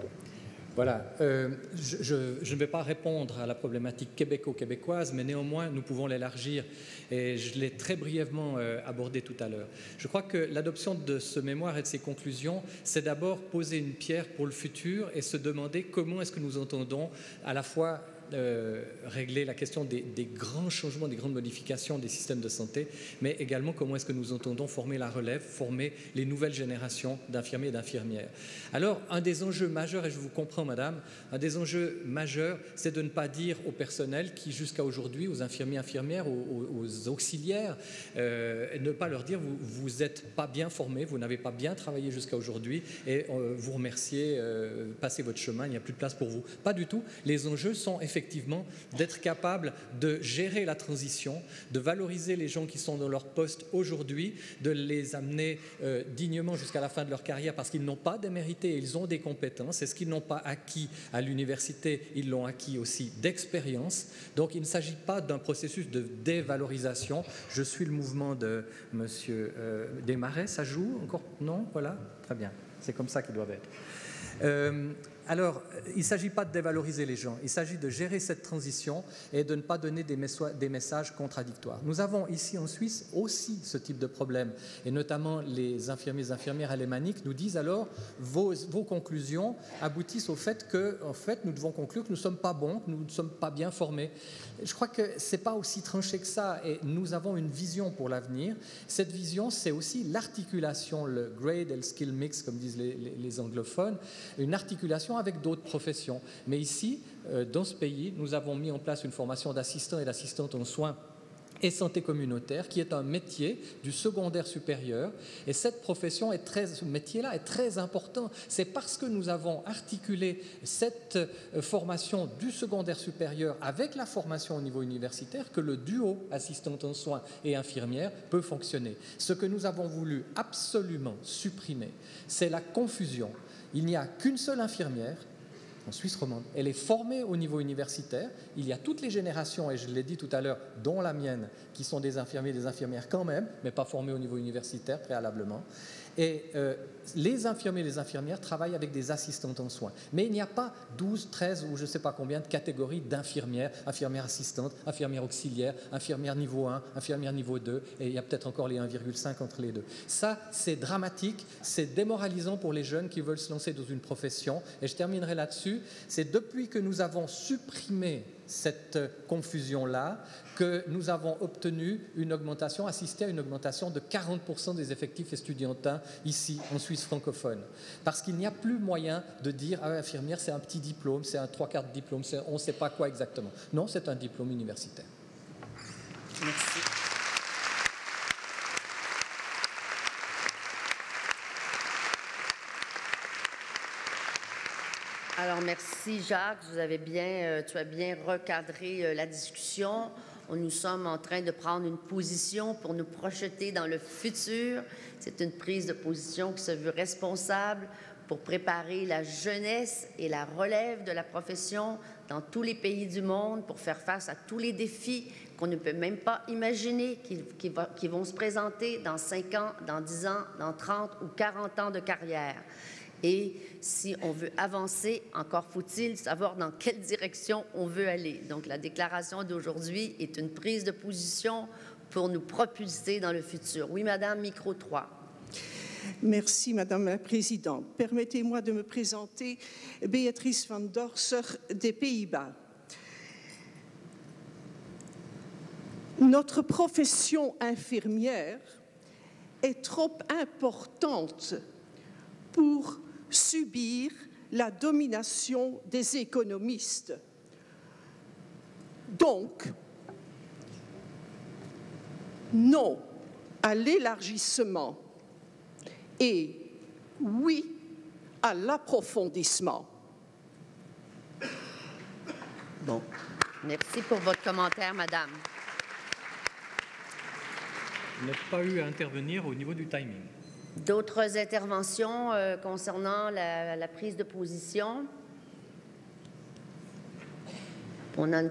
Voilà. Euh, je, je, je ne vais pas répondre à la problématique québéco-québécoise, mais néanmoins, nous pouvons l'élargir. Et je l'ai très brièvement euh, abordé tout à l'heure. Je crois que l'adoption de ce mémoire et de ses conclusions, c'est d'abord poser une pierre pour le futur et se demander comment est-ce que nous entendons à la fois Euh, régler la question des, des grands changements, des grandes modifications des systèmes de santé, mais également comment est-ce que nous entendons former la relève, former les nouvelles générations d'infirmiers et d'infirmières. Alors, un des enjeux majeurs, et je vous comprends, madame, un des enjeux majeurs, c'est de ne pas dire au personnel qui, jusqu'à aujourd'hui, aux infirmiers, infirmières, aux, aux auxiliaires, euh, ne pas leur dire vous n'êtes pas bien formés, vous n'avez pas bien travaillé jusqu'à aujourd'hui et euh, vous remerciez, euh, passez votre chemin, il n'y a plus de place pour vous. Pas du tout. Les enjeux sont effectivement effectivement d'être capable de gérer la transition, de valoriser les gens qui sont dans leur poste aujourd'hui, de les amener euh, dignement jusqu'à la fin de leur carrière parce qu'ils n'ont pas démérité, ils ont des compétences et ce qu'ils n'ont pas acquis à l'université, ils l'ont acquis aussi d'expérience. Donc il ne s'agit pas d'un processus de dévalorisation. Je suis le mouvement de M. Euh, Desmarais, ça joue encore? Non? Voilà, très bien, c'est comme ça qu'ils doivent être. Euh, Alors, il ne s'agit pas de dévaloriser les gens, il s'agit de gérer cette transition et de ne pas donner des, des messages contradictoires. Nous avons ici en Suisse aussi ce type de problème, et notamment les infirmiers et infirmières alémaniques nous disent alors vos, vos conclusions aboutissent au fait que, en fait, nous devons conclure que nous ne sommes pas bons, que nous ne sommes pas bien formés. Je crois que ce n'est pas aussi tranché que ça, et nous avons une vision pour l'avenir. Cette vision, c'est aussi l'articulation, le grade et le skill mix, comme disent les, les, les anglophones, une articulation avec d'autres professions. Mais ici, euh, dans ce pays, nous avons mis en place une formation d'assistants et d'assistantes en soins et santé communautaire, qui est un métier du secondaire supérieur. Et cette profession, est très, ce métier-là est très important. C'est parce que nous avons articulé cette euh, formation du secondaire supérieur avec la formation au niveau universitaire que le duo assistante en soins et infirmière peut fonctionner. Ce que nous avons voulu absolument supprimer, c'est la confusion. Il n'y a qu'une seule infirmière en Suisse romande. Elle est formée au niveau universitaire. Il y a toutes les générations, et je l'ai dit tout à l'heure, dont la mienne, qui sont des infirmiers et des infirmières quand même, mais pas formés au niveau universitaire préalablement. Et euh, les infirmiers et les infirmières travaillent avec des assistantes en soins. Mais il n'y a pas douze, treize ou je ne sais pas combien de catégories d'infirmières, infirmières assistantes, infirmières auxiliaires, infirmières niveau un, infirmières niveau deux, et il y a peut-être encore les un virgule cinq entre les deux. Ça, c'est dramatique, c'est démoralisant pour les jeunes qui veulent se lancer dans une profession. Et je terminerai là-dessus. C'est depuis que nous avons supprimé cette confusion-là que nous avons obtenu une augmentation, assisté à une augmentation de quarante pour cent des effectifs estudiantins ici en Suisse francophone. Parce qu'il n'y a plus moyen de dire ah, infirmière, c'est un petit diplôme, c'est un trois quarts de diplôme, on ne sait pas quoi exactement. Non, c'est un diplôme universitaire. Merci. Alors, merci, Jacques. Vous avez bien, euh, tu as bien recadré euh, la discussion. Nous sommes en train de prendre une position pour nous projeter dans le futur. C'est une prise de position qui se veut responsable pour préparer la jeunesse et la relève de la profession dans tous les pays du monde pour faire face à tous les défis qu'on ne peut même pas imaginer qui, qui, va, qui vont se présenter dans cinq ans, dans dix ans, dans trente ou quarante ans de carrière. Et si on veut avancer, encore faut-il savoir dans quelle direction on veut aller. Donc, la déclaration d'aujourd'hui est une prise de position pour nous propulser dans le futur. Oui, Madame, micro trois. Merci, Madame la Présidente. Permettez-moi de me présenter, Béatrice van Dorser des Pays-Bas. Notre profession infirmière est trop importante pour subir la domination des économistes. Donc, non à l'élargissement et oui à l'approfondissement. Bon, merci pour votre commentaire, Madame. Je n'ai pas eu à intervenir au niveau du timing. D'autres interventions euh, concernant la, la prise de position? On n'a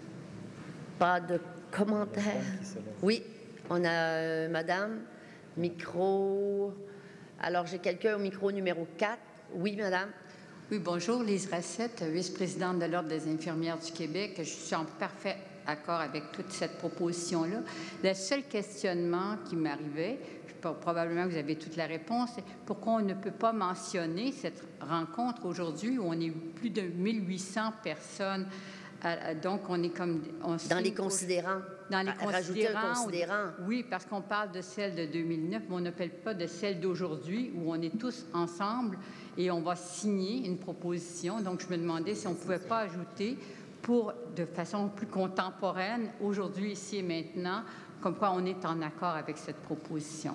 pas de commentaires. Oui, on a euh, Madame, micro. Alors, j'ai quelqu'un au micro numéro quatre. Oui, Madame. Oui, bonjour, Lise Racette, vice-présidente de l'Ordre des infirmières du Québec. Je suis en parfait accord avec toute cette proposition-là. Le seul questionnement qui m'arrivait, probablement que vous avez toute la réponse, c'est pourquoi on ne peut pas mentionner cette rencontre aujourd'hui où on est plus de mille huit cents personnes. À, donc, on est comme... On dans les considérants. Dans les considérants. Rajouter un considérant. Oui, parce qu'on parle de celle de deux mille neuf, mais on n'appelle pas de celle d'aujourd'hui où on est tous ensemble et on va signer une proposition. Donc, je me demandais si on ne pouvait pas ajouter pour, de façon plus contemporaine, aujourd'hui, ici et maintenant, comme quoi on est en accord avec cette proposition.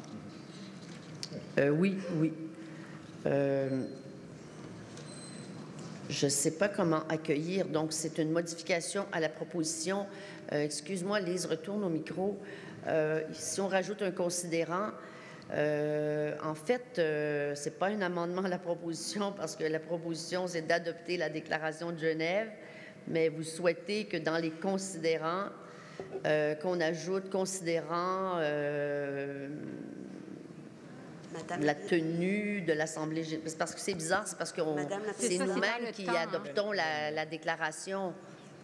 Euh, oui, oui. Euh, je ne sais pas comment accueillir. Donc, c'est une modification à la proposition. Euh, excuse-moi, Lise, retourne au micro. Euh, si on rajoute un considérant, euh, en fait, euh, ce n'est pas un amendement à la proposition parce que la proposition, c'est d'adopter la Déclaration de Genève, mais vous souhaitez que dans les considérants, Euh, qu'on ajoute considérant euh, Madame la tenue de l'Assemblée générale. C'est parce que c'est bizarre, c'est parce que c'est nous-mêmes qui temps, adoptons hein. la, la déclaration.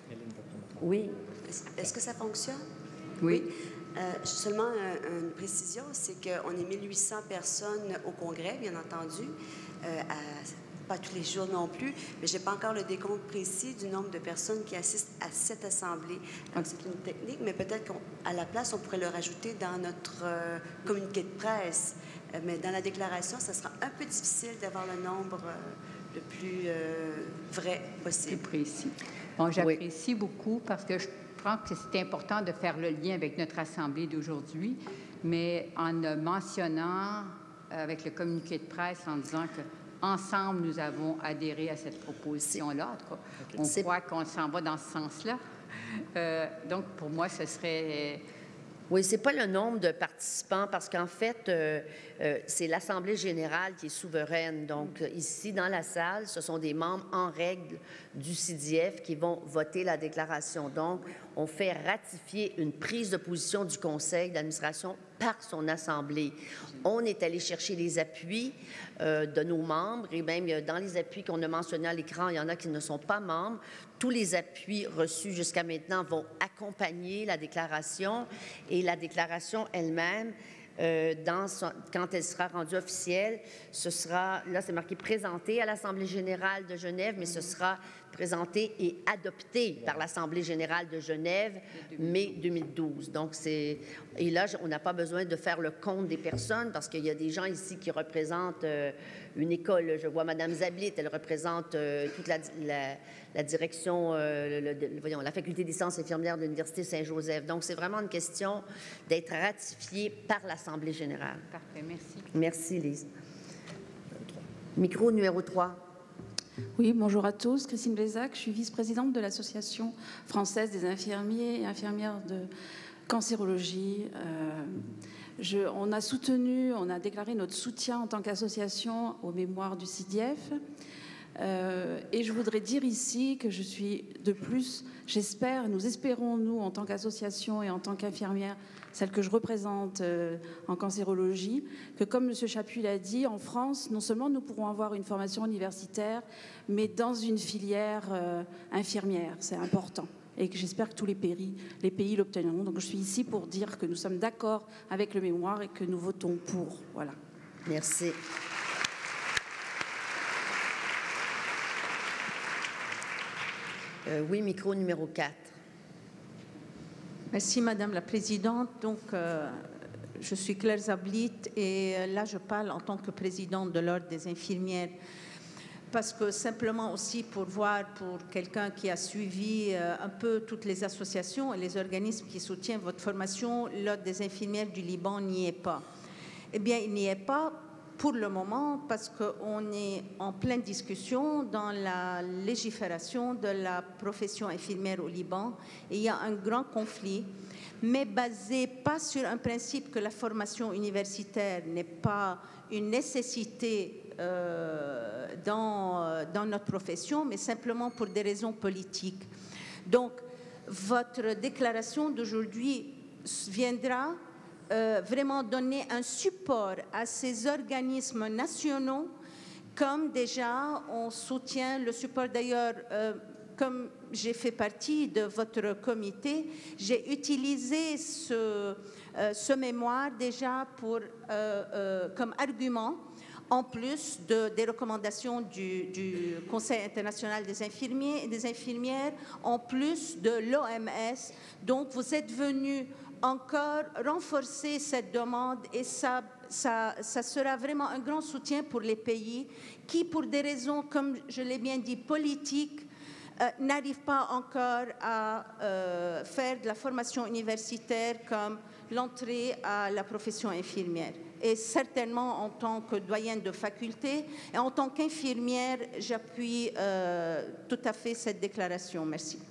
Oui. Est-ce que ça fonctionne? Oui. oui. Euh, seulement euh, une précision, c'est qu'on est mille huit cents personnes au Congrès, bien entendu, euh, à pas tous les jours non plus, mais je n'ai pas encore le décompte précis du nombre de personnes qui assistent à cette assemblée. Donc, c'est une technique, mais peut-être qu'à la place, on pourrait le rajouter dans notre euh, communiqué de presse. Euh, mais dans la déclaration, ça sera un peu difficile d'avoir le nombre euh, le plus euh, vrai possible. Plus précis. Bon, j'apprécie oui. beaucoup parce que je pense que c'est important de faire le lien avec notre assemblée d'aujourd'hui, mais en mentionnant avec le communiqué de presse en disant que ensemble, nous avons adhéré à cette proposition-là. On okay. croit qu'on s'en va dans ce sens-là. Euh, donc, pour moi, ce serait... Oui, ce n'est pas le nombre de participants parce qu'en fait, euh, euh, c'est l'Assemblée générale qui est souveraine. Donc, euh, ici, dans la salle, ce sont des membres en règle du C D I F qui vont voter la déclaration. Donc, on fait ratifier une prise de position du Conseil d'administration par son Assemblée. On est allé chercher les appuis euh, de nos membres et même dans les appuis qu'on a mentionnés à l'écran, il y en a qui ne sont pas membres. Tous les appuis reçus jusqu'à maintenant vont accompagner la déclaration et la déclaration elle-même, euh, dans son, quand elle sera rendue officielle, ce sera, là c'est marqué présenté à l'Assemblée générale de Genève, mais ce sera présenté et adopté par l'Assemblée générale de Genève, mai deux mille douze. Donc, c'est... Et là, on n'a pas besoin de faire le compte des personnes parce qu'il y a des gens ici qui représentent euh, une école. Je vois Mme Zablit, elle représente euh, toute la, la, la direction, euh, le, le, voyons, la faculté des sciences infirmières de l'Université Saint-Joseph. Donc, c'est vraiment une question d'être ratifié par l'Assemblée générale. Parfait, merci. Merci, Lise. Micro numéro trois. Oui, bonjour à tous. Christine Blézac, je suis vice-présidente de l'Association française des infirmiers et infirmières de cancérologie. Euh, je, on a soutenu, on a déclaré notre soutien en tant qu'association aux mémoires du C D F. Euh, et je voudrais dire ici que je suis de plus, j'espère, nous espérons, nous, en tant qu'association et en tant qu'infirmière, celle que je représente euh, en cancérologie, que comme M. Chapuis l'a dit, en France, non seulement nous pourrons avoir une formation universitaire, mais dans une filière euh, infirmière, c'est important. Et que j'espère que tous les pays, les pays l'obtiendront. Donc je suis ici pour dire que nous sommes d'accord avec le mémoire et que nous votons pour. Voilà. Merci. Euh, oui, micro numéro quatre. Merci, Madame la Présidente. Donc, euh, je suis Claire Zablit et euh, là, je parle en tant que présidente de l'Ordre des infirmières parce que simplement aussi pour voir, pour quelqu'un qui a suivi euh, un peu toutes les associations et les organismes qui soutiennent votre formation, l'Ordre des infirmières du Liban n'y est pas. Eh bien, il n'y est pas pour le moment parce qu'on est en pleine discussion dans la légifération de la profession infirmière au Liban et il y a un grand conflit, mais basé pas sur un principe que la formation universitaire n'est pas une nécessité euh, dans, dans notre profession, mais simplement pour des raisons politiques. Donc, votre déclaration d'aujourd'hui viendra Euh, vraiment donner un support à ces organismes nationaux, comme déjà on soutient le support d'ailleurs, euh, comme j'ai fait partie de votre comité, j'ai utilisé ce, euh, ce mémoire déjà pour, euh, euh, comme argument, en plus de, des recommandations du, du Conseil international des infirmiers et des infirmières, en plus de l'O M S. Donc, vous êtes venus encore renforcer cette demande et ça, ça, ça sera vraiment un grand soutien pour les pays qui, pour des raisons, comme je l'ai bien dit, politiques, euh, n'arrivent pas encore à euh, faire de la formation universitaire comme l'entrée à la profession infirmière. Et certainement, en tant que doyenne de faculté et en tant qu'infirmière, j'appuie euh, tout à fait cette déclaration. Merci.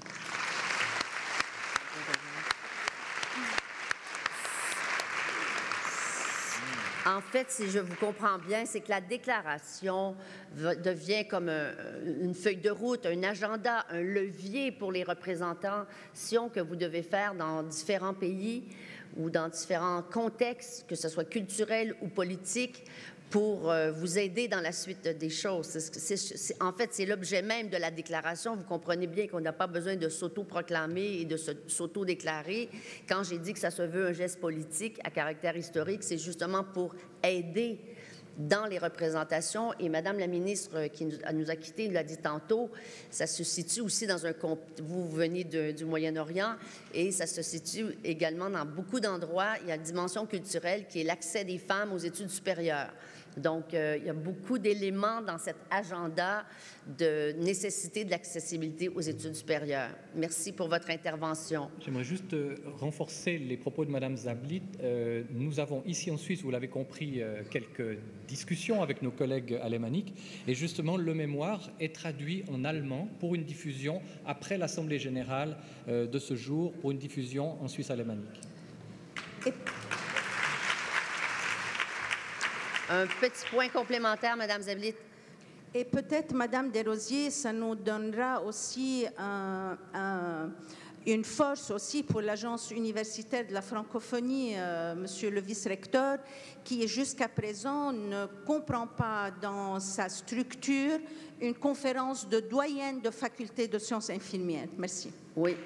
En fait, si je vous comprends bien, c'est que la déclaration devient comme un, une feuille de route, un agenda, un levier pour les représentations que vous devez faire dans différents pays ou dans différents contextes, que ce soit culturels ou politiques, pour euh, vous aider dans la suite des choses. C'est, c'est, en fait, c'est l'objet même de la déclaration. Vous comprenez bien qu'on n'a pas besoin de s'auto-proclamer et de se, s'auto-déclarer. Quand j'ai dit que ça se veut un geste politique à caractère historique, c'est justement pour aider dans les représentations. Et Madame la ministre qui nous, nous a quittés l'a dit tantôt, ça se situe aussi dans un... Vous venez de, du Moyen-Orient et ça se situe également dans beaucoup d'endroits. Il y a une dimension culturelle qui est l'accès des femmes aux études supérieures. Donc, euh, il y a beaucoup d'éléments dans cet agenda de nécessité de l'accessibilité aux études supérieures. Merci pour votre intervention. J'aimerais juste euh, renforcer les propos de Madame Zablit. Euh, nous avons ici en Suisse, vous l'avez compris, euh, quelques discussions avec nos collègues alémaniques. Et justement, le mémoire est traduit en allemand pour une diffusion après l'Assemblée générale euh, de ce jour, pour une diffusion en Suisse alémanique. Et... Un petit point complémentaire, Madame Zablit. Et peut-être, Madame Desrosiers, ça nous donnera aussi un, un, une force aussi pour l'Agence universitaire de la francophonie, euh, Monsieur le vice-recteur, qui jusqu'à présent ne comprend pas dans sa structure une conférence de doyenne de faculté de sciences infirmières. Merci. Oui.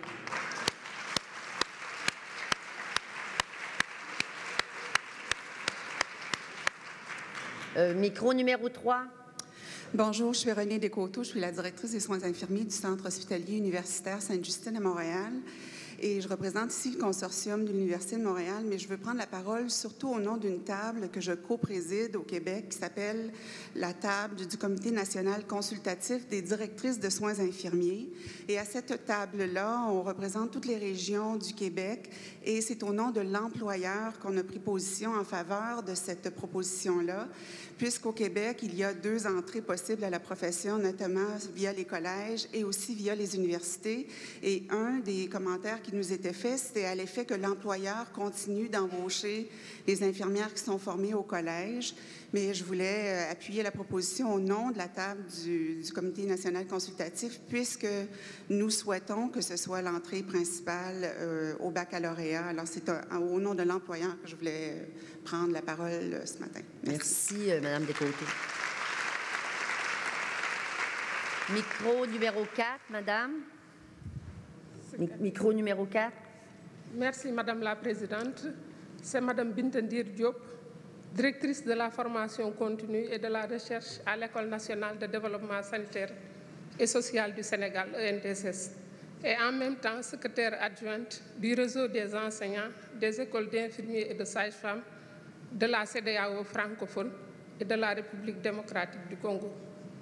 Euh, micro numéro trois. Bonjour, je suis Renée Descoteaux, je suis la directrice des soins infirmiers du Centre hospitalier universitaire Sainte-Justine à Montréal. et je représente ici le consortium de l'Université de Montréal, mais je veux prendre la parole surtout au nom d'une table que je co-préside au Québec qui s'appelle la table du Comité national consultatif des directrices de soins infirmiers. Et à cette table-là, on représente toutes les régions du Québec et c'est au nom de l'employeur qu'on a pris position en faveur de cette proposition-là, puisqu'au Québec, il y a deux entrées possibles à la profession, notamment via les collèges et aussi via les universités. Et un des commentaires qui nous était fait, c'était à l'effet que l'employeur continue d'embaucher les infirmières qui sont formées au collège. Mais je voulais appuyer la proposition au nom de la table du, du Comité national consultatif, puisque nous souhaitons que ce soit l'entrée principale euh, au baccalauréat. Alors, c'est un, au nom de l'employeur que je voulais prendre la parole euh, ce matin. Merci, Merci euh, Mme Descôtés. Micro numéro quatre, Madame. Mi micro numéro quatre. Merci, Madame la Présidente. C'est Madame Bintendir Diop, directrice de la formation continue et de la recherche à l'École nationale de développement sanitaire et social du Sénégal, E N D S S, et en même temps secrétaire adjointe du réseau des enseignants des écoles d'infirmiers et de sages-femmes de la C D A O francophone et de la République démocratique du Congo.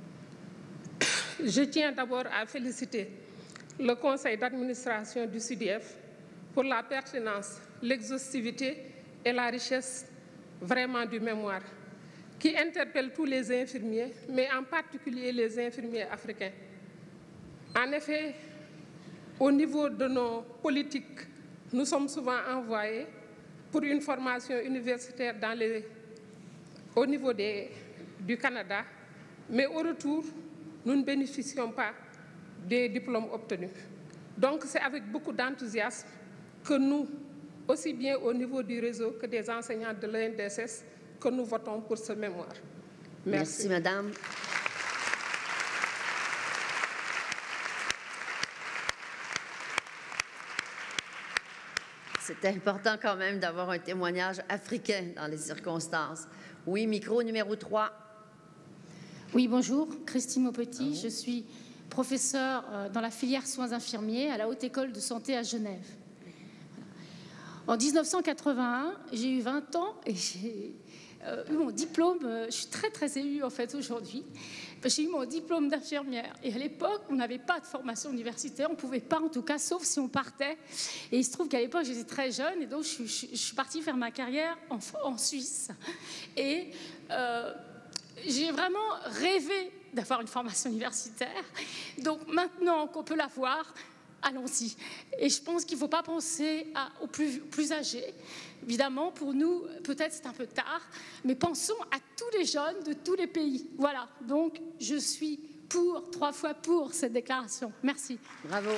Je tiens d'abord à féliciter le conseil d'administration du C D F pour la pertinence, l'exhaustivité et la richesse vraiment du mémoire, qui interpelle tous les infirmiers, mais en particulier les infirmiers africains. En effet, au niveau de nos politiques, nous sommes souvent envoyés pour une formation universitaire dans les, au niveau des, du Canada, mais au retour, nous ne bénéficions pas des diplômes obtenus. Donc, c'est avec beaucoup d'enthousiasme que nous, aussi bien au niveau du réseau que des enseignants de l'E N D S S, que nous votons pour ce mémoire. Merci, Merci, Madame. C'était important quand même d'avoir un témoignage africain dans les circonstances. Oui, micro numéro trois. Oui, bonjour, Christine Maupetit. Je suis professeure dans la filière soins infirmiers à la Haute École de Santé à Genève. En mille neuf cent quatre-vingt-un, j'ai eu vingt ans et j'ai euh, eu mon diplôme. Euh, je suis très, très émue en fait aujourd'hui. J'ai eu mon diplôme d'infirmière. Et à l'époque, on n'avait pas de formation universitaire. On ne pouvait pas, en tout cas, sauf si on partait. Et il se trouve qu'à l'époque, j'étais très jeune. Et donc, je, je, je suis partie faire ma carrière en, en Suisse. Et euh, j'ai vraiment rêvé d'avoir une formation universitaire. Donc, maintenant qu'on peut l'avoir, allons-y. Et je pense qu'il ne faut pas penser à, aux plus, plus âgés. Évidemment, pour nous, peut-être c'est un peu tard, mais pensons à tous les jeunes de tous les pays. Voilà, donc je suis pour, trois fois pour cette déclaration. Merci. Bravo.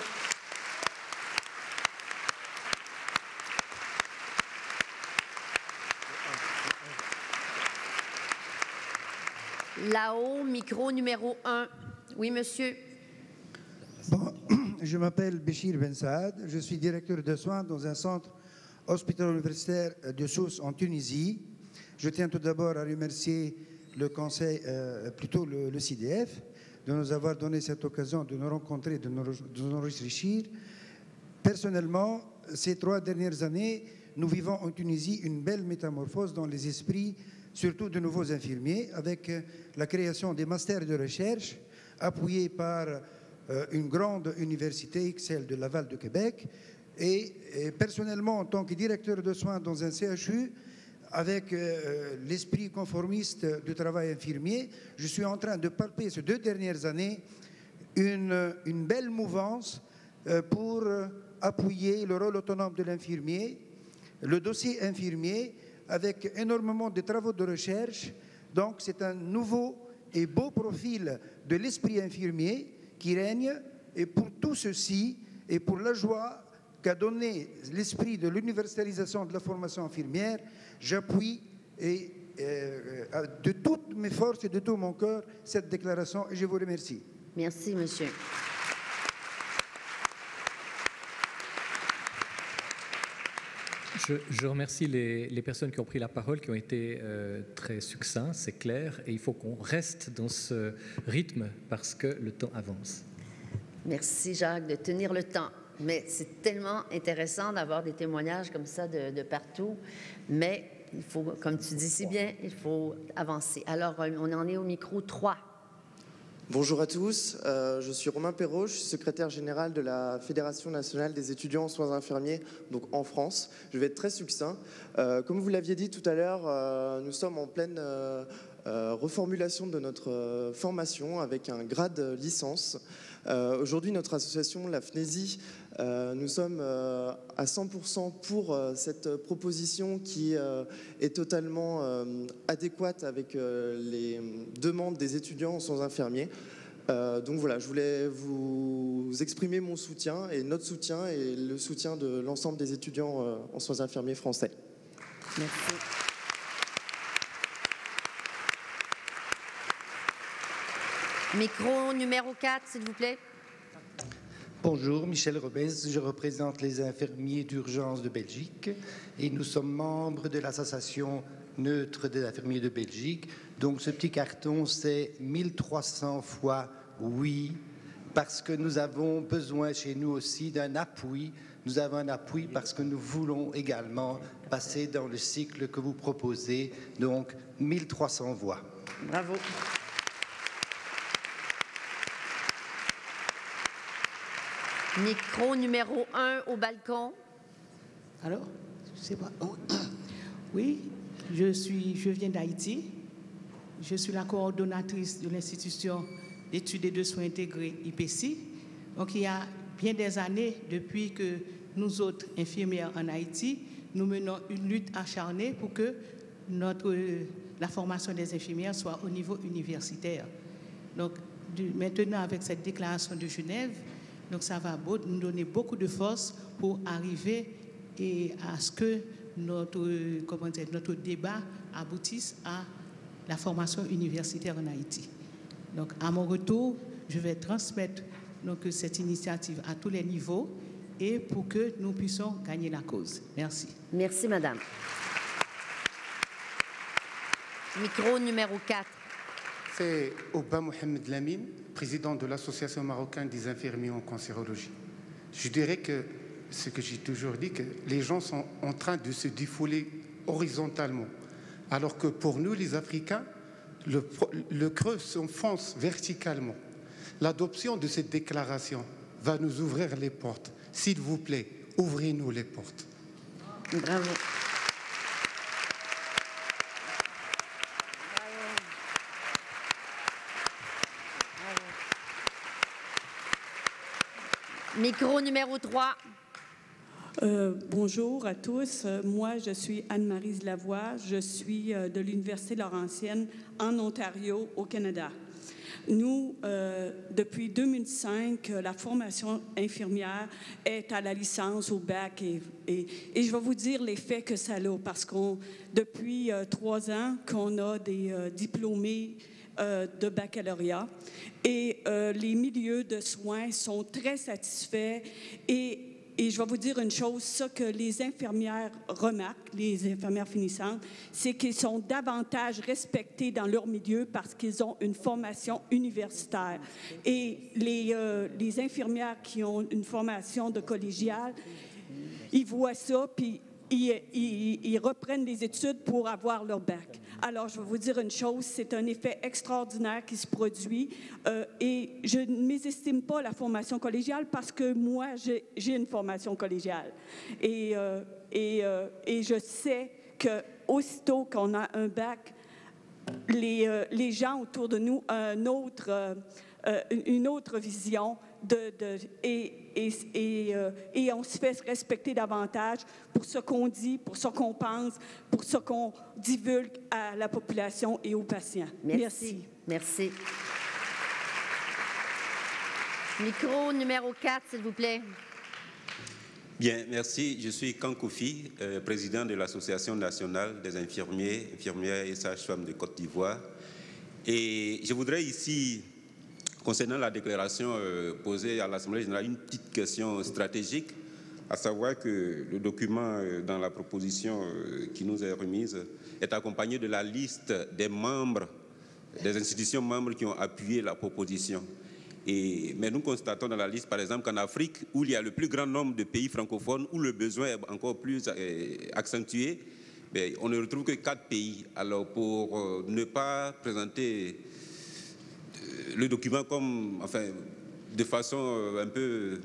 Là-haut, micro numéro un. Oui, monsieur. Bon, je m'appelle Béchir Ben Saad, je suis directeur de soins dans un centre hospitalo-universitaire de Sousse en Tunisie. Je tiens tout d'abord à remercier le conseil, euh, plutôt le, le C D F, de nous avoir donné cette occasion de nous rencontrer, de nous, de nous enrichir. Personnellement, ces trois dernières années, nous vivons en Tunisie une belle métamorphose dans les esprits, surtout de nouveaux infirmiers, avec la création des masters de recherche, appuyés par euh, une grande université, celle de Laval de Québec. Et, et personnellement, en tant que directeur de soins dans un C H U, avec euh, l'esprit conformiste du travail infirmier, je suis en train de palper ces deux dernières années une, une belle mouvance euh, pour euh, appuyer le rôle autonome de l'infirmier, le dossier infirmier, avec énormément de travaux de recherche. Donc c'est un nouveau et beau profil de l'esprit infirmier qui règne. Et pour tout ceci, et pour la joie qu'a donné l'esprit de l'universalisation de la formation infirmière, j'appuie et, euh, de toutes mes forces et de tout mon cœur cette déclaration et je vous remercie. Merci, monsieur. Je, je remercie les, les personnes qui ont pris la parole, qui ont été euh, très succincts, c'est clair, et il faut qu'on reste dans ce rythme parce que le temps avance. Merci, Jacques, de tenir le temps. mais c'est tellement intéressant d'avoir des témoignages comme ça de, de partout. Mais il faut, comme tu dis si bien, il faut avancer. Alors, on en est au micro trois. Bonjour à tous, euh, je suis Romain Perrault, je suis secrétaire général de la Fédération nationale des étudiants en soins infirmiers, donc en France. Je vais être très succinct. Euh, comme vous l'aviez dit tout à l'heure, euh, nous sommes en pleine euh, euh, reformulation de notre euh, formation avec un grade licence. Euh, Aujourd'hui, notre association, la F N E S I, euh, nous sommes euh, à cent pour cent pour euh, cette proposition qui euh, est totalement euh, adéquate avec euh, les demandes des étudiants en soins infirmiers. Euh, donc voilà, je voulais vous exprimer mon soutien et notre soutien et le soutien de l'ensemble des étudiants euh, en soins infirmiers français. Merci. Micro numéro quatre, s'il vous plaît. Bonjour, Michel Robez, je représente les infirmiers d'urgence de Belgique et nous sommes membres de l'association neutre des infirmiers de Belgique. Donc ce petit carton, c'est mille trois cents fois oui, parce que nous avons besoin chez nous aussi d'un appui. Nous avons un appui parce que nous voulons également passer dans le cycle que vous proposez, donc mille trois cents voix. Bravo. Micro numéro un au balcon. Alors, je sais pas. Oh. Oui, je, suis, je viens d'Haïti. Je suis la coordonnatrice de l'institution d'études et de soins intégrés I P C. Donc, il y a bien des années, depuis que nous autres infirmières en Haïti, nous menons une lutte acharnée pour que notre, la formation des infirmières soit au niveau universitaire. Donc, du, maintenant, avec cette déclaration de Genève, donc ça va nous donner beaucoup de force pour arriver et à ce que notre, comment dire, notre débat aboutisse à la formation universitaire en Haïti. Donc à mon retour, je vais transmettre donc, cette initiative à tous les niveaux et pour que nous puissions gagner la cause. Merci. Merci, madame. Micro numéro quatre. C'est Oba Mohamed Lamine, président de l'Association marocaine des infirmiers en cancérologie. Je dirais que ce que j'ai toujours dit, que les gens sont en train de se défouler horizontalement, alors que pour nous, les Africains, le, le creux s'enfonce verticalement. L'adoption de cette déclaration va nous ouvrir les portes. S'il vous plaît, ouvrez-nous les portes. Bravo. Micro numéro trois. Euh, bonjour à tous. Euh, moi, je suis Anne-Marie Lavoie. Je suis euh, de l'Université Laurentienne en Ontario, au Canada. Nous, euh, depuis deux mille cinq, la formation infirmière est à la licence, au bac, et, et, et je vais vous dire l'effet que ça a, parce qu'on, depuis euh, trois ans qu'on a des euh, diplômés euh, de baccalauréat, et euh, les milieux de soins sont très satisfaits, et Et je vais vous dire une chose, ça que les infirmières remarquent, les infirmières finissantes, c'est qu'ils sont davantage respectés dans leur milieu parce qu'ils ont une formation universitaire. Et les, euh, les infirmières qui ont une formation de collégiale, ils voient ça, puis ils, ils, ils reprennent les études pour avoir leur bac. Alors, je vais vous dire une chose, c'est un effet extraordinaire qui se produit euh, et je ne mésestime pas la formation collégiale parce que moi, j'ai, j'ai une formation collégiale. Et, euh, et, euh, et je sais qu'aussitôt qu'on a un bac, les, euh, les gens autour de nous ont un autre, euh, euh, une autre vision de, de, et, et, et, euh, et on se fait respecter davantage pour ce qu'on dit, pour ce qu'on pense, pour ce qu'on divulgue à la population et aux patients. Merci. Merci. Merci. Micro numéro quatre, s'il vous plaît. Bien, merci. Je suis Kankoufi, euh, président de l'Association nationale des infirmiers, infirmières et sages-femmes de Côte d'Ivoire. Et je voudrais ici, concernant la déclaration euh, posée à l'Assemblée générale, une petite question stratégique, à savoir que le document euh, dans la proposition euh, qui nous est remise est accompagné de la liste des membres, des institutions membres qui ont appuyé la proposition. Et, mais nous constatons dans la liste, par exemple, qu'en Afrique, où il y a le plus grand nombre de pays francophones, où le besoin est encore plus euh, accentué, ben, on ne retrouve que quatre pays. Alors, pour euh, ne pas présenter euh, le document comme, enfin, de façon euh, un peu...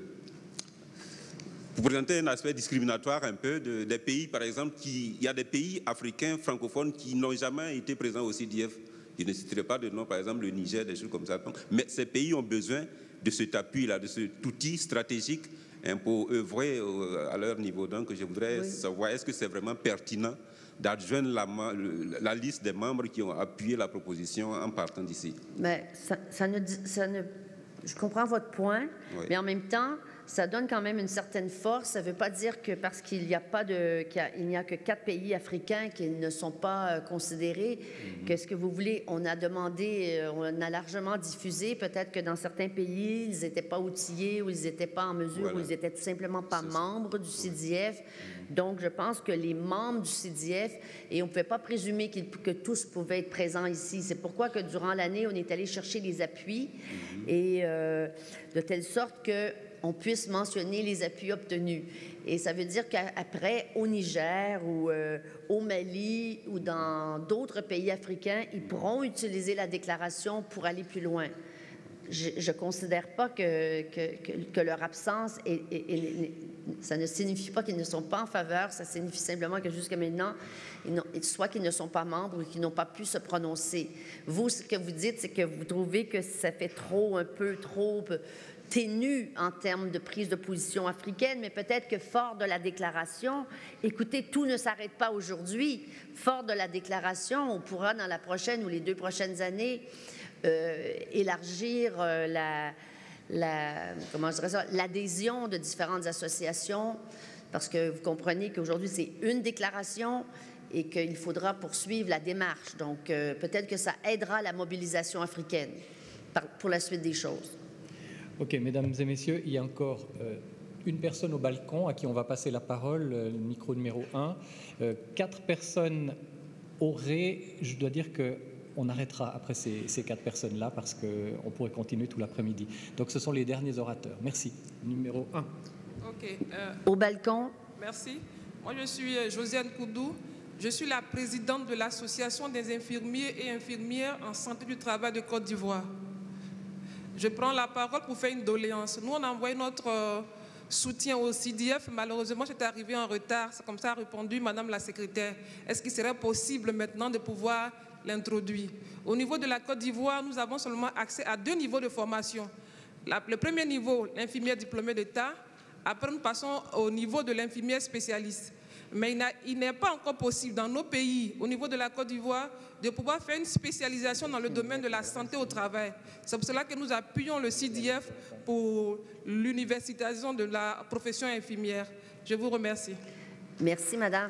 Pour présenter un aspect discriminatoire un peu de, des pays, par exemple, qui, il y a des pays africains francophones qui n'ont jamais été présents au C D F. Je ne citerai pas de nom, par exemple le Niger, des choses comme ça. Mais ces pays ont besoin de cet appui-là, de cet outil stratégique hein, pour œuvrer euh, à leur niveau. Donc je voudrais oui. savoir, est-ce que c'est vraiment pertinent d'adjoindre la, la liste des membres qui ont appuyé la proposition en partant d'ici? Mais ça, ça ne, ça ne, je comprends votre point, oui. mais en même temps, ça donne quand même une certaine force. Ça ne veut pas dire que parce qu'il n'y a pas de, qu'il n'y a que quatre pays africains qui ne sont pas considérés, mm-hmm. que ce que vous voulez, on a demandé, on a largement diffusé. Peut-être que dans certains pays, ils n'étaient pas outillés ou ils n'étaient pas en mesure voilà. ou ils n'étaient tout simplement pas membres du C D F. Mm-hmm. Donc, je pense que les membres du C D F, et on ne pouvait pas présumer que tous pouvaient être présents ici. C'est pourquoi que durant l'année, on est allé chercher les appuis mm-hmm. et euh, de telle sorte que on puisse mentionner les appuis obtenus. Et ça veut dire qu'après, au Niger ou euh, au Mali ou dans d'autres pays africains, ils pourront utiliser la déclaration pour aller plus loin. Je ne considère pas que, que, que, que leur absence, est, est, est, ça ne signifie pas qu'ils ne sont pas en faveur, ça signifie simplement que jusqu'à maintenant, ils soit qu'ils ne sont pas membres ou qu'ils n'ont pas pu se prononcer. Vous, ce que vous dites, c'est que vous trouvez que ça fait trop, un peu trop... ténu en termes de prise de position africaine, mais peut-être que fort de la déclaration, écoutez, tout ne s'arrête pas aujourd'hui. Fort de la déclaration, on pourra dans la prochaine ou les deux prochaines années euh, élargir euh, la, la, comment je dirais ça, l'adhésion de différentes associations, parce que vous comprenez qu'aujourd'hui c'est une déclaration et qu'il faudra poursuivre la démarche. Donc euh, peut-être que ça aidera la mobilisation africaine par, pour la suite des choses. Ok, mesdames et messieurs, il y a encore euh, une personne au balcon à qui on va passer la parole, euh, le micro numéro un. Euh, quatre personnes auraient, je dois dire qu'on arrêtera après ces, ces quatre personnes-là parce qu'on pourrait continuer tout l'après-midi. Donc ce sont les derniers orateurs. Merci. Numéro un. Ok. Euh, au balcon. Merci. Moi, je suis Josiane Koudou. Je suis la présidente de l'Association des infirmiers et infirmières en santé du travail de Côte d'Ivoire. Je prends la parole pour faire une doléance. Nous, on a envoyé notre euh, soutien au C D F. Malheureusement, j'étais arrivée en retard. C'est comme ça a répondu Madame la secrétaire. Est-ce qu'il serait possible maintenant de pouvoir l'introduire? Au niveau de la Côte d'Ivoire, nous avons seulement accès à deux niveaux de formation. La, le premier niveau, l'infirmière diplômée d'État. Après, nous passons au niveau de l'infirmière spécialiste. Mais il n'est pas encore possible dans nos pays, au niveau de la Côte d'Ivoire, de pouvoir faire une spécialisation dans le domaine de la santé au travail. C'est pour cela que nous appuyons le C D F pour l'universitarisation de la profession infirmière. Je vous remercie. Merci, Madame.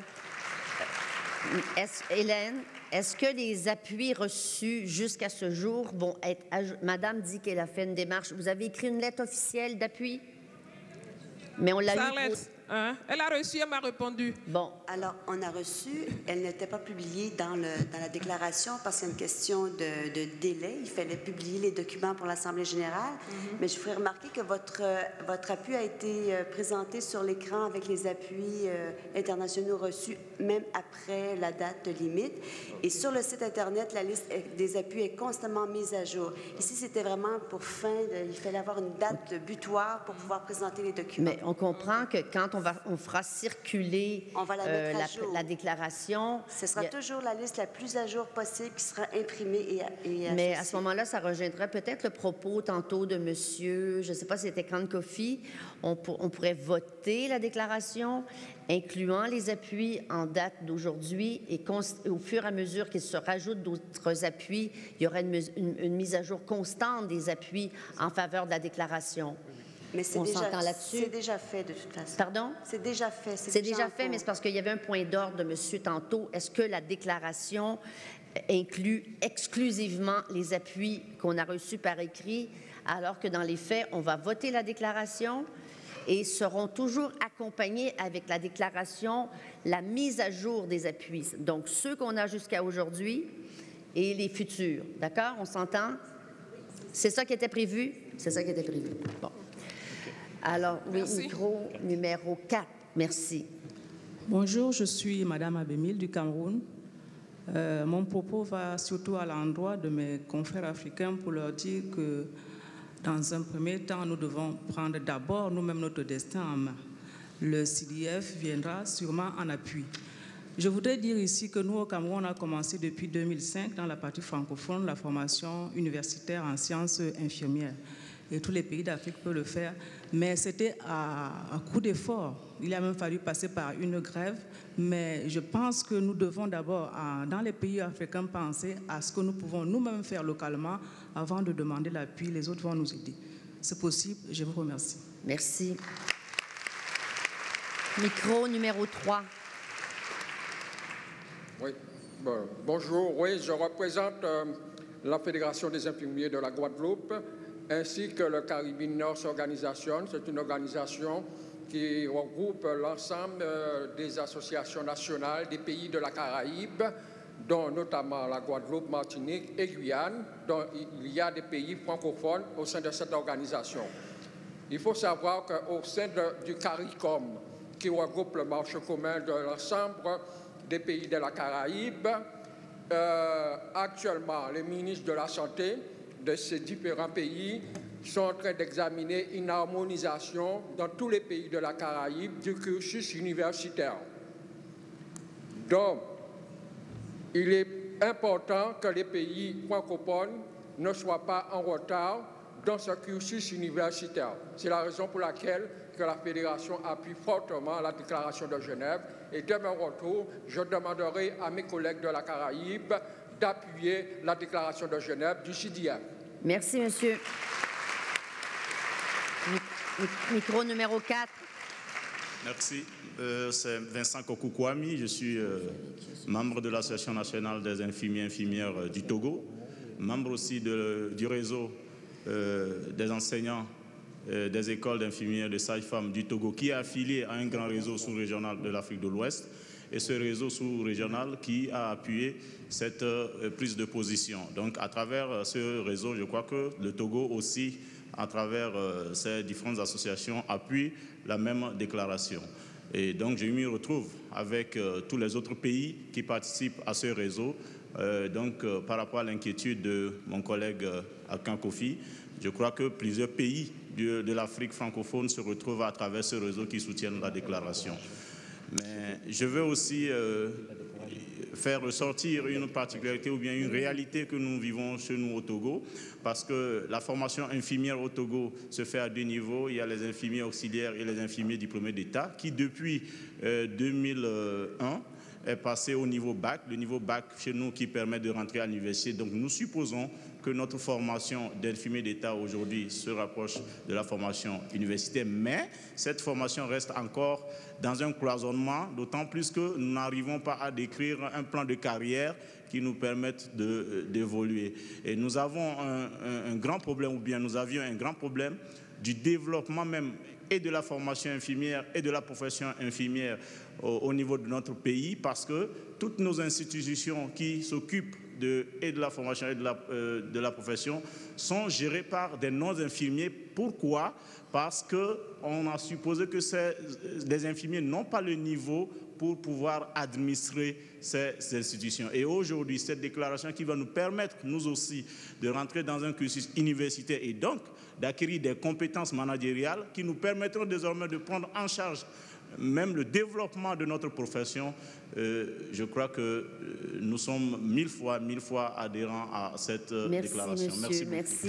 Est Hélène, est-ce que les appuis reçus jusqu'à ce jour vont être... Madame dit qu'elle a fait une démarche. Vous avez écrit une lettre officielle d'appui? Mais on l'a eu... Pour... Hein? Elle a reçu, elle m'a répondu. Bon. Alors, on a reçu, elle n'était pas publiée dans, le, dans la déclaration parce qu'il y a une question de, de délai. Il fallait publier les documents pour l'Assemblée générale. Mm-hmm. Mais je ferai remarquer que votre, votre appui a été présenté sur l'écran avec les appuis euh, internationaux reçus, même après la date limite. Okay. Et sur le site Internet, la liste des appuis est constamment mise à jour. Ici, c'était vraiment pour fin, de, il fallait avoir une date butoir pour pouvoir présenter les documents. Mais on comprend que quand On, va, on fera circuler on va la, euh, la, la déclaration. Ce sera a... toujours la liste la plus à jour possible qui sera imprimée et, et Mais associée. À ce moment-là, ça rejoindrait peut-être le propos tantôt de monsieur, je ne sais pas si c'était Kan Kofi, on, pour, on pourrait voter la déclaration, incluant les appuis en date d'aujourd'hui et au fur et à mesure qu'il se rajoute d'autres appuis, il y aura une, une, une mise à jour constante des appuis en faveur de la déclaration. Mais c'est déjà, c'est déjà fait de toute façon. Pardon? C'est déjà fait. C'est déjà, déjà fait, mais c'est parce qu'il y avait un point d'ordre de monsieur tantôt. Est-ce que la déclaration inclut exclusivement les appuis qu'on a reçus par écrit, alors que dans les faits, on va voter la déclaration et seront toujours accompagnés avec la déclaration la mise à jour des appuis. Donc, ceux qu'on a jusqu'à aujourd'hui et les futurs. D'accord? On s'entend? C'est ça qui était prévu? C'est ça qui était prévu. Bon. Alors, oui, Merci. micro numéro quatre. Merci. Bonjour, je suis Madame Abemil du Cameroun. Euh, mon propos va surtout à l'endroit de mes confrères africains pour leur dire que dans un premier temps, nous devons prendre d'abord nous-mêmes notre destin en main. Le C D F viendra sûrement en appui. Je voudrais dire ici que nous, au Cameroun, on a commencé depuis deux mille cinq, dans la partie francophone, la formation universitaire en sciences infirmières. Et tous les pays d'Afrique peuvent le faire, mais c'était à, à coup d'effort. Il a même fallu passer par une grève, mais je pense que nous devons d'abord, dans les pays africains, penser à ce que nous pouvons nous-mêmes faire localement avant de demander l'appui. Les autres vont nous aider. C'est possible. Je vous remercie. Merci. Micro numéro trois. Oui, bon, bonjour. Oui, je représente euh, la Fédération des infirmiers de la Guadeloupe ainsi que le Caribbean Nurse Organization. C'est une organisation qui regroupe l'ensemble euh, des associations nationales des pays de la Caraïbe, dont notamment la Guadeloupe, Martinique et Guyane, dont il y a des pays francophones au sein de cette organisation. Il faut savoir qu'au sein de, du CARICOM, qui regroupe le marché commun de l'ensemble des pays de la Caraïbe, euh, actuellement, les ministres de la Santé de ces différents pays sont en train d'examiner une harmonisation dans tous les pays de la Caraïbe du cursus universitaire. Donc, il est important que les pays francophones ne soient pas en retard dans ce cursus universitaire. C'est la raison pour laquelle que la Fédération appuie fortement la déclaration de Genève. Et dès mon retour, je demanderai à mes collègues de la Caraïbe d'appuyer la déclaration de Genève du C D F. Merci, monsieur. Micro numéro quatre. Merci. Euh, C'est Vincent Kokoukwami. Je suis euh, membre de l'Association nationale des infirmiers et infirmières euh, du Togo, membre aussi de, du réseau euh, des enseignants euh, des écoles d'infirmières de sages-femmes du Togo, qui est affilié à un grand réseau sous-régional de l'Afrique de l'Ouest. Et ce réseau sous-régional qui a appuyé cette euh, prise de position. Donc, à travers euh, ce réseau, je crois que le Togo aussi, à travers euh, ces différentes associations, appuie la même déclaration. Et donc, je m'y retrouve avec euh, tous les autres pays qui participent à ce réseau. Euh, donc, euh, par rapport à l'inquiétude de mon collègue euh, Akan Kofi, je crois que plusieurs pays de, de l'Afrique francophone se retrouvent à travers ce réseau qui soutiennent la déclaration. Mais je veux aussi euh, faire ressortir une particularité ou bien une réalité que nous vivons chez nous au Togo, parce que la formation infirmière au Togo se fait à deux niveaux. Il y a les infirmiers auxiliaires et les infirmiers diplômés d'État qui, depuis euh, deux mille un, est passé au niveau bac, le niveau bac chez nous qui permet de rentrer à l'université. Donc nous supposons que notre formation d'infirmier d'État aujourd'hui se rapproche de la formation universitaire, mais cette formation reste encore dans un cloisonnement, d'autant plus que nous n'arrivons pas à décrire un plan de carrière qui nous permette d'évoluer. Et nous avons un, un, un grand problème, ou bien nous avions un grand problème du développement même et de la formation infirmière et de la profession infirmière au, au niveau de notre pays, parce que toutes nos institutions qui s'occupent de, et de la formation et de la, euh, de la profession sont gérées par des non-infirmiers. Pourquoi? Parce qu'on a supposé que ces, les infirmiers n'ont pas le niveau pour pouvoir administrer ces, ces institutions. Et aujourd'hui, cette déclaration qui va nous permettre, nous aussi, de rentrer dans un cursus universitaire et donc d'acquérir des compétences managériales qui nous permettront désormais de prendre en charge même le développement de notre profession. Euh, je crois que euh, nous sommes mille fois, mille fois adhérents à cette euh, merci, déclaration. Monsieur, merci beaucoup. Merci.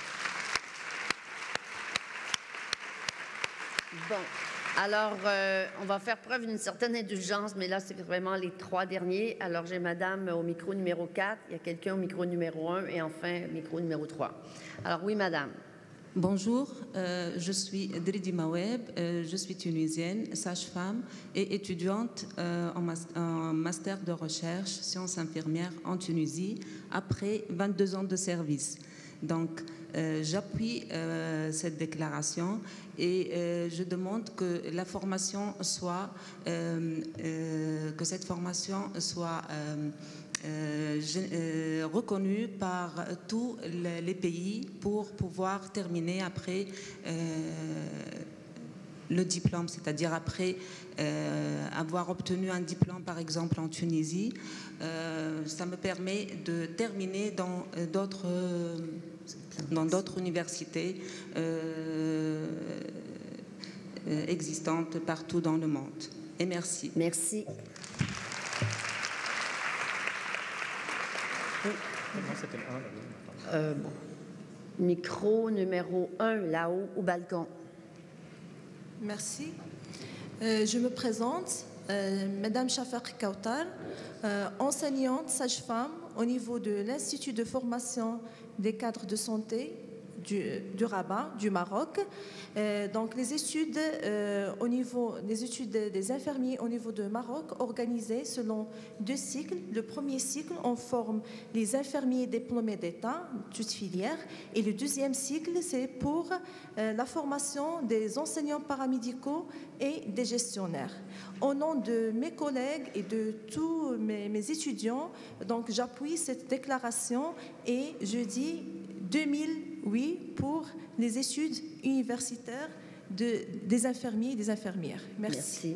Bon, alors, euh, on va faire preuve d'une certaine indulgence, mais là, c'est vraiment les trois derniers. Alors, j'ai madame au micro numéro quatre, il y a quelqu'un au micro numéro un et enfin, micro numéro trois. Alors, oui, madame. Bonjour, euh, je suis Dridi Maweb, euh, je suis tunisienne, sage-femme et étudiante euh, en, mas en master de recherche sciences infirmières en Tunisie après vingt-deux ans de service. Donc, euh, j'appuie euh, cette déclaration et euh, je demande que la formation soit, euh, euh, que cette formation soit euh, euh, euh, reconnu par tous les pays pour pouvoir terminer après euh, le diplôme, c'est-à-dire après euh, avoir obtenu un diplôme, par exemple en Tunisie. Euh, ça me permet de terminer dans d'autres euh, dans d'autres universités euh, euh, existantes partout dans le monde. Et merci. Merci. C'était le un, là, oui. Euh, bon. Micro numéro un, là-haut, au balcon. Merci. Euh, je me présente, euh, Madame Shafaq Kautar, euh, enseignante sage-femme au niveau de l'Institut de formation des cadres de santé du, du Rabat, du Maroc. Euh, donc les études, euh, au niveau, les études des infirmiers au niveau de Maroc, organisées selon deux cycles. Le premier cycle, on forme les infirmiers diplômés d'État, toutes filières, et le deuxième cycle, c'est pour euh, la formation des enseignants paramédicaux et des gestionnaires. Au nom de mes collègues et de tous mes, mes étudiants, donc j'appuie cette déclaration et je dis deux mille huit pour les études universitaires de, des infirmiers et des infirmières. Merci. Merci.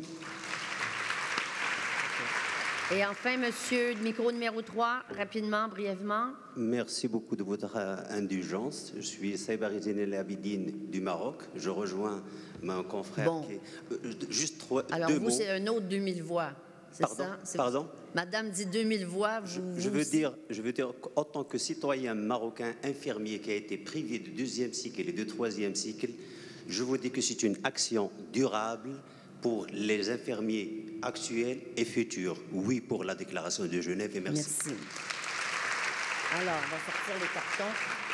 Et enfin, monsieur, micro numéro trois, rapidement, brièvement. Merci beaucoup de votre indulgence. Je suis Saïbarizine El Abidine du Maroc. Je rejoins mon confrère Bon. qui est... euh, juste trois, Alors, deux vous, mots. c'est un autre deux mille voix. C'est Pardon? ça? C'est- Pardon? Madame dit deux mille voix. Vous, Je vous veux, aussi. dire, je veux dire qu'en tant que citoyen marocain infirmier qui a été privé du deuxième cycle et du troisième cycle, je vous dis que c'est une action durable pour les infirmiers actuels et futurs. Oui, pour la déclaration de Genève et merci. Merci. Alors, on va sortir les cartons.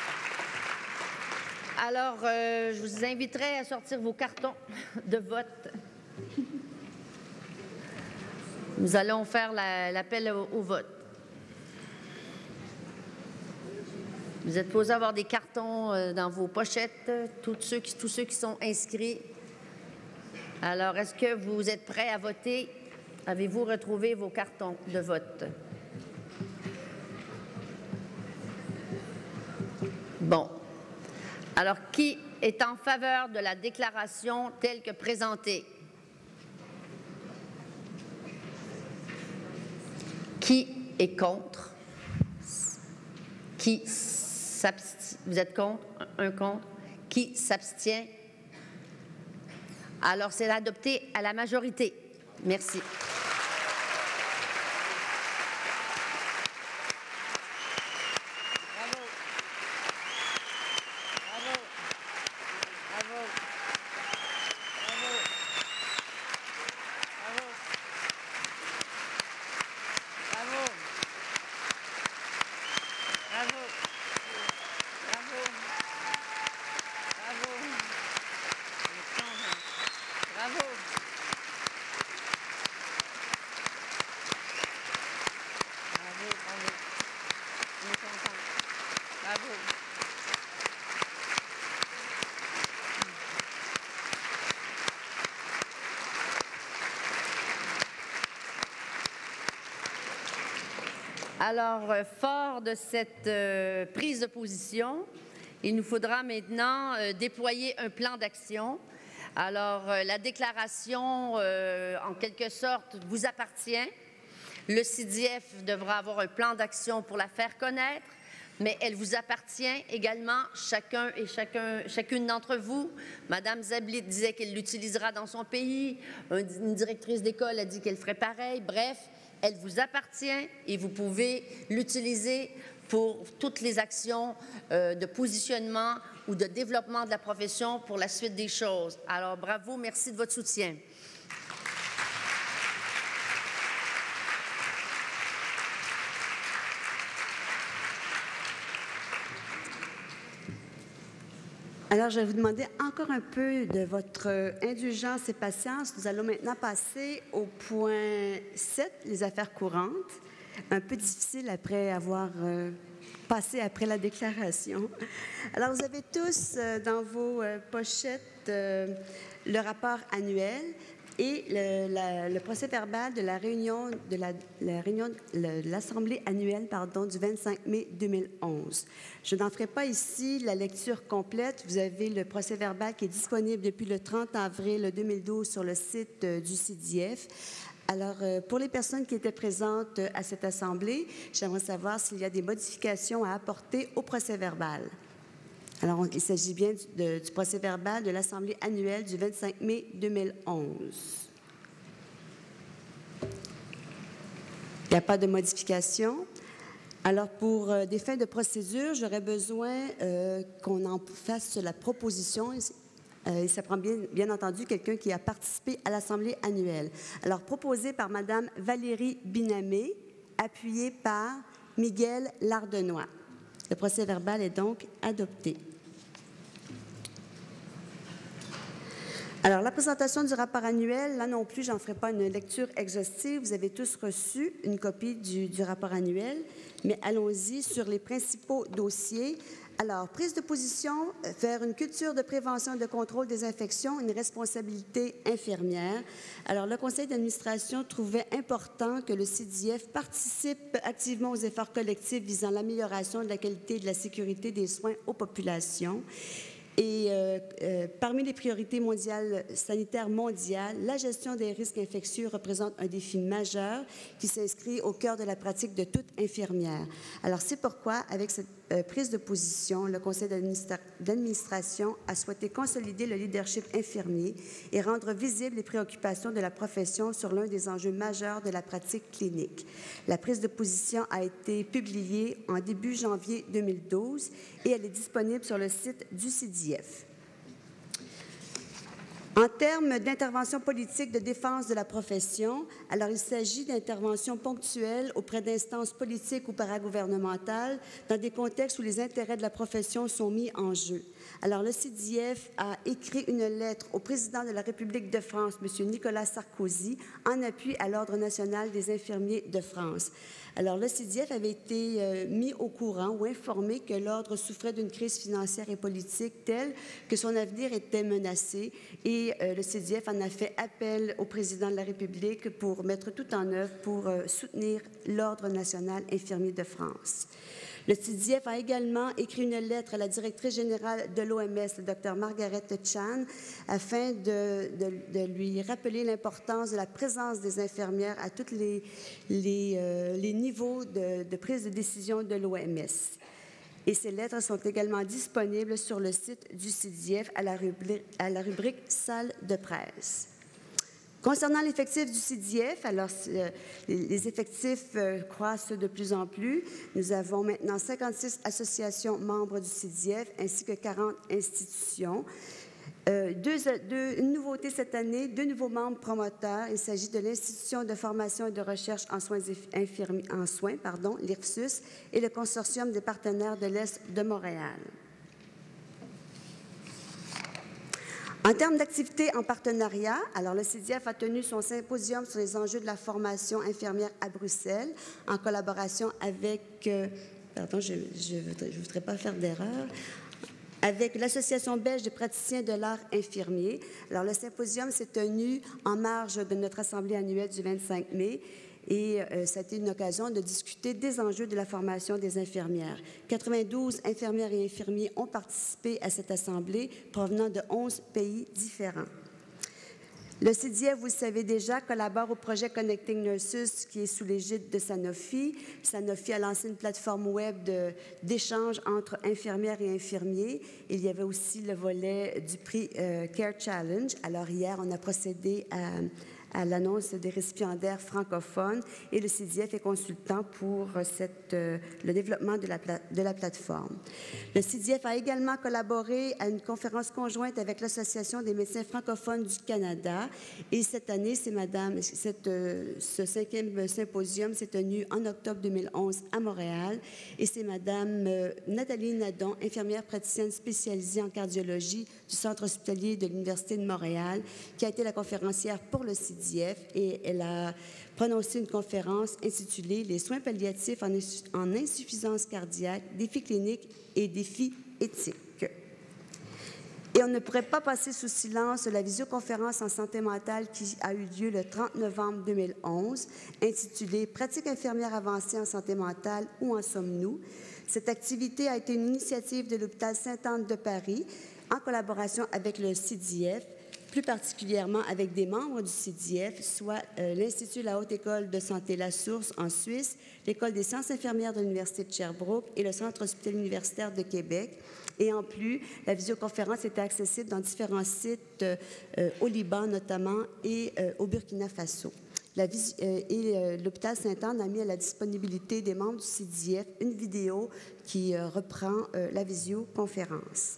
Alors, euh, je vous inviterai à sortir vos cartons de vote. Nous allons faire la- l'appel au, au vote. Vous êtes posés avoir des cartons euh, dans vos pochettes, tous ceux, qui, tous ceux qui sont inscrits. Alors, est-ce que vous êtes prêts à voter? Avez-vous retrouvé vos cartons de vote? Bon. Alors, qui est en faveur de la déclaration telle que présentée? Qui est contre? Qui s'abstient? Vous êtes contre? Un contre? Qui s'abstient? Alors, c'est adopté à la majorité. Merci. Alors, euh, fort de cette euh, prise de position, il nous faudra maintenant euh, déployer un plan d'action. Alors, euh, la déclaration, euh, en quelque sorte, vous appartient. Le C D F devra avoir un plan d'action pour la faire connaître, mais elle vous appartient également, chacun et chacun, chacune d'entre vous. Madame Zablit disait qu'elle l'utilisera dans son pays. Une directrice d'école a dit qu'elle ferait pareil. Bref, elle vous appartient et vous pouvez l'utiliser pour toutes les actions euh, de positionnement ou de développement de la profession pour la suite des choses. Alors, bravo, merci de votre soutien. Alors, je vais vous demander encore un peu de votre indulgence et patience. Nous allons maintenant passer au point sept, les affaires courantes. Un peu difficile après avoir euh, passé après la déclaration. Alors, vous avez tous euh, dans vos euh, pochettes euh, le rapport annuel et le, la, le procès-verbal de la réunion de la, la réunion de l'Assemblée annuelle pardon, du vingt-cinq mai deux mille onze. Je n'en ferai pas ici la lecture complète. Vous avez le procès-verbal qui est disponible depuis le trente avril deux mille douze sur le site euh, du C D F. Alors, euh, pour les personnes qui étaient présentes euh, à cette assemblée, j'aimerais savoir s'il y a des modifications à apporter au procès-verbal. Alors, on, il s'agit bien du, de, du procès-verbal de l'Assemblée annuelle du vingt-cinq mai deux mille onze. Il n'y a pas de modification. Alors, pour euh, des fins de procédure, j'aurais besoin euh, qu'on en fasse la proposition. Euh, ça prend bien, bien entendu quelqu'un qui a participé à l'Assemblée annuelle. Alors, proposé par Mme Valérie Binamé, appuyé par Miguel Lardenois. Le procès-verbal est donc adopté. Alors, la présentation du rapport annuel, là non plus, je n'en ferai pas une lecture exhaustive. Vous avez tous reçu une copie du, du rapport annuel, mais allons-y sur les principaux dossiers. Alors, prise de position vers une culture de prévention et de contrôle des infections, une responsabilité infirmière. Alors, le conseil d'administration trouvait important que le C D F participe activement aux efforts collectifs visant l'amélioration de la qualité et de la sécurité des soins aux populations. Et euh, euh, parmi les priorités mondiales, sanitaires mondiales, la gestion des risques infectieux représente un défi majeur qui s'inscrit au cœur de la pratique de toute infirmière. Alors, c'est pourquoi, avec cette euh, prise de position, le conseil d'administration a souhaité consolider le leadership infirmier et rendre visibles les préoccupations de la profession sur l'un des enjeux majeurs de la pratique clinique. La prise de position a été publiée en début janvier deux mille douze et elle est disponible sur le site du C D F. En termes d'intervention politique de défense de la profession, alors il s'agit d'interventions ponctuelles auprès d'instances politiques ou paragouvernementales dans des contextes où les intérêts de la profession sont mis en jeu. Alors, le C D F a écrit une lettre au président de la République de France, M. Nicolas Sarkozy, en appui à l'Ordre national des infirmiers de France. Alors, le C D F avait été euh, mis au courant ou informé que l'Ordre souffrait d'une crise financière et politique telle que son avenir était menacé et euh, le C D F en a fait appel au président de la République pour mettre tout en œuvre pour euh, soutenir l'Ordre national infirmier de France. Le C D F a également écrit une lettre à la directrice générale de l'O M S, le Dr Margaret Chan, afin de, de, de lui rappeler l'importance de la présence des infirmières à tous les, les, euh, les niveaux de, de prise de décision de l'O M S. Et ces lettres sont également disponibles sur le site du C D F à la rubrique, à la rubrique « Salle de presse ». Concernant l'effectif du C D F, alors euh, les effectifs euh, croissent de plus en plus. Nous avons maintenant cinquante-six associations membres du C D F ainsi que quarante institutions. Euh, deux, deux, une nouveauté cette année, deux nouveaux membres promoteurs. Il s'agit de l'Institution de formation et de recherche en soins, infirmiers, en soins, pardon, l'I R F S U S, et le Consortium des partenaires de l'Est de Montréal. En termes d'activités en partenariat, alors le C D F a tenu son symposium sur les enjeux de la formation infirmière à Bruxelles en collaboration avec, euh, pardon, je ne voudrais pas faire d'erreur, avec l'Association belge des praticiens de l'art infirmier. Alors le symposium s'est tenu en marge de notre assemblée annuelle du vingt-cinq mai. Et euh, ça a été une occasion de discuter des enjeux de la formation des infirmières. quatre-vingt-douze infirmières et infirmiers ont participé à cette assemblée provenant de onze pays différents. Le C D F, vous le savez déjà, collabore au projet Connecting Nurses qui est sous l'égide de Sanofi. Sanofi a lancé une plateforme web d'échange entre infirmières et infirmiers. Il y avait aussi le volet du prix euh, Care Challenge. Alors hier, on a procédé à à l'annonce des récipiendaires francophones et le C D F est consultant pour cette, euh, le développement de la, de la plateforme. Le C D F a également collaboré à une conférence conjointe avec l'Association des médecins francophones du Canada et cette année, c'est Madame, cette, euh, ce cinquième symposium s'est tenu en octobre deux mille onze à Montréal et c'est Madame euh, Nathalie Nadon, infirmière praticienne spécialisée en cardiologie du Centre hospitalier de l'Université de Montréal, qui a été la conférencière pour le C D F. Et elle a prononcé une conférence intitulée « Les soins palliatifs en, en insuffisance cardiaque, défis cliniques et défis éthiques ». Et on ne pourrait pas passer sous silence la visioconférence en santé mentale qui a eu lieu le trente novembre deux mille onze, intitulée « Pratique infirmière avancée en santé mentale, où en sommes-nous ?» Cette activité a été une initiative de l'hôpital Sainte-Anne de Paris en collaboration avec le C D F, plus particulièrement avec des membres du C D F, soit euh, l'Institut de la Haute École de santé La Source en Suisse, l'École des sciences infirmières de l'Université de Sherbrooke et le Centre hospitalier universitaire de Québec. Et en plus, la visioconférence était accessible dans différents sites euh, au Liban notamment et euh, au Burkina Faso. La vis- euh, et euh, l'hôpital Sainte-Anne a mis à la disponibilité des membres du C D F une vidéo qui euh, reprend euh, la visioconférence.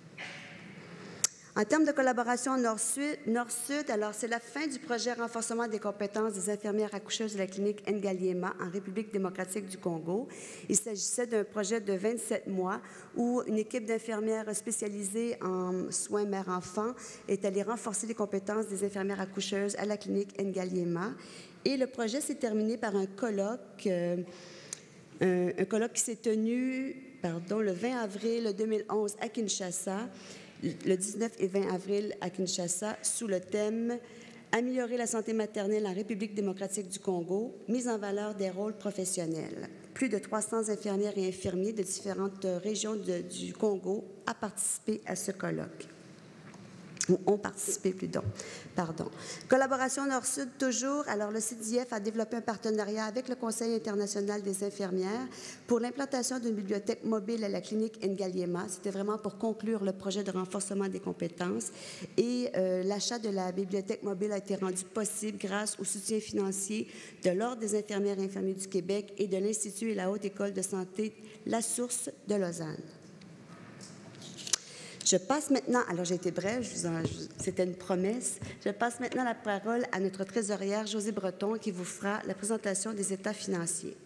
En termes de collaboration Nord-Sud, Nord-Sud, alors c'est la fin du projet renforcement des compétences des infirmières accoucheuses de la clinique Ngaliema en République démocratique du Congo. Il s'agissait d'un projet de vingt-sept mois où une équipe d'infirmières spécialisées en soins mère-enfant est allée renforcer les compétences des infirmières accoucheuses à la clinique Ngaliema. Et le projet s'est terminé par un colloque, euh, un, un colloque qui s'est tenu, pardon, le vingt avril deux mille onze à Kinshasa, le dix-neuf et vingt avril à Kinshasa, sous le thème « Améliorer la santé maternelle en République démocratique du Congo, mise en valeur des rôles professionnels ». Plus de trois cents infirmières et infirmiers de différentes régions de, du Congo ont participé à ce colloque. Ou ont participé, plutôt. Pardon. Collaboration Nord-Sud toujours. Alors, le C D F a développé un partenariat avec le Conseil international des infirmières pour l'implantation d'une bibliothèque mobile à la clinique Ngaliema. C'était vraiment pour conclure le projet de renforcement des compétences. Et euh, l'achat de la bibliothèque mobile a été rendu possible grâce au soutien financier de l'Ordre des infirmières et infirmiers du Québec et de l'Institut et la Haute École de santé La Source de Lausanne. Je passe maintenant, alors j'ai été brève, c'était une promesse, je passe maintenant la parole à notre trésorière Josée Breton qui vous fera la présentation des états financiers.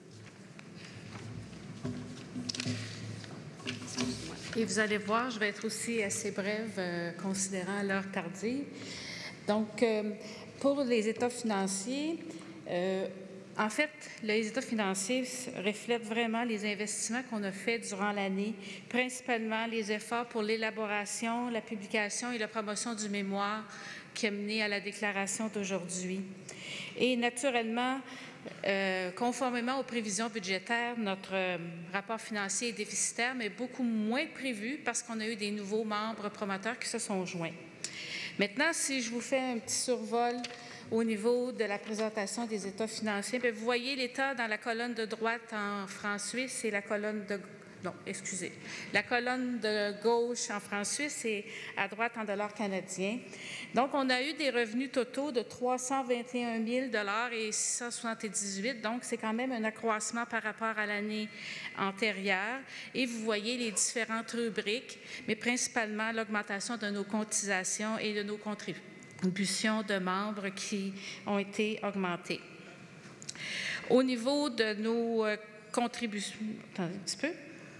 Et vous allez voir, je vais être aussi assez brève euh, considérant l'heure tardive. Donc, euh, pour les états financiers, euh, en fait, les états financiers reflètent vraiment les investissements qu'on a faits durant l'année, principalement les efforts pour l'élaboration, la publication et la promotion du mémoire qui a mené à la déclaration d'aujourd'hui. Et naturellement, euh, conformément aux prévisions budgétaires, notre euh, rapport financier est déficitaire, mais beaucoup moins que prévu parce qu'on a eu des nouveaux membres promoteurs qui se sont joints. Maintenant, si je vous fais un petit survol au niveau de la présentation des états financiers, bien, vous voyez l'état dans la colonne de droite en francs suisses et la colonne de non, excusez, la colonne de gauche en francs suisses et à droite en dollars canadiens. Donc, on a eu des revenus totaux de trois cent vingt et un mille dollars et six cent soixante-dix-huit. Donc, c'est quand même un accroissement par rapport à l'année antérieure. Et vous voyez les différentes rubriques, mais principalement l'augmentation de nos cotisations et de nos contributions de membres qui ont été augmentées. Au niveau de nos euh, contributions, attendez un petit peu.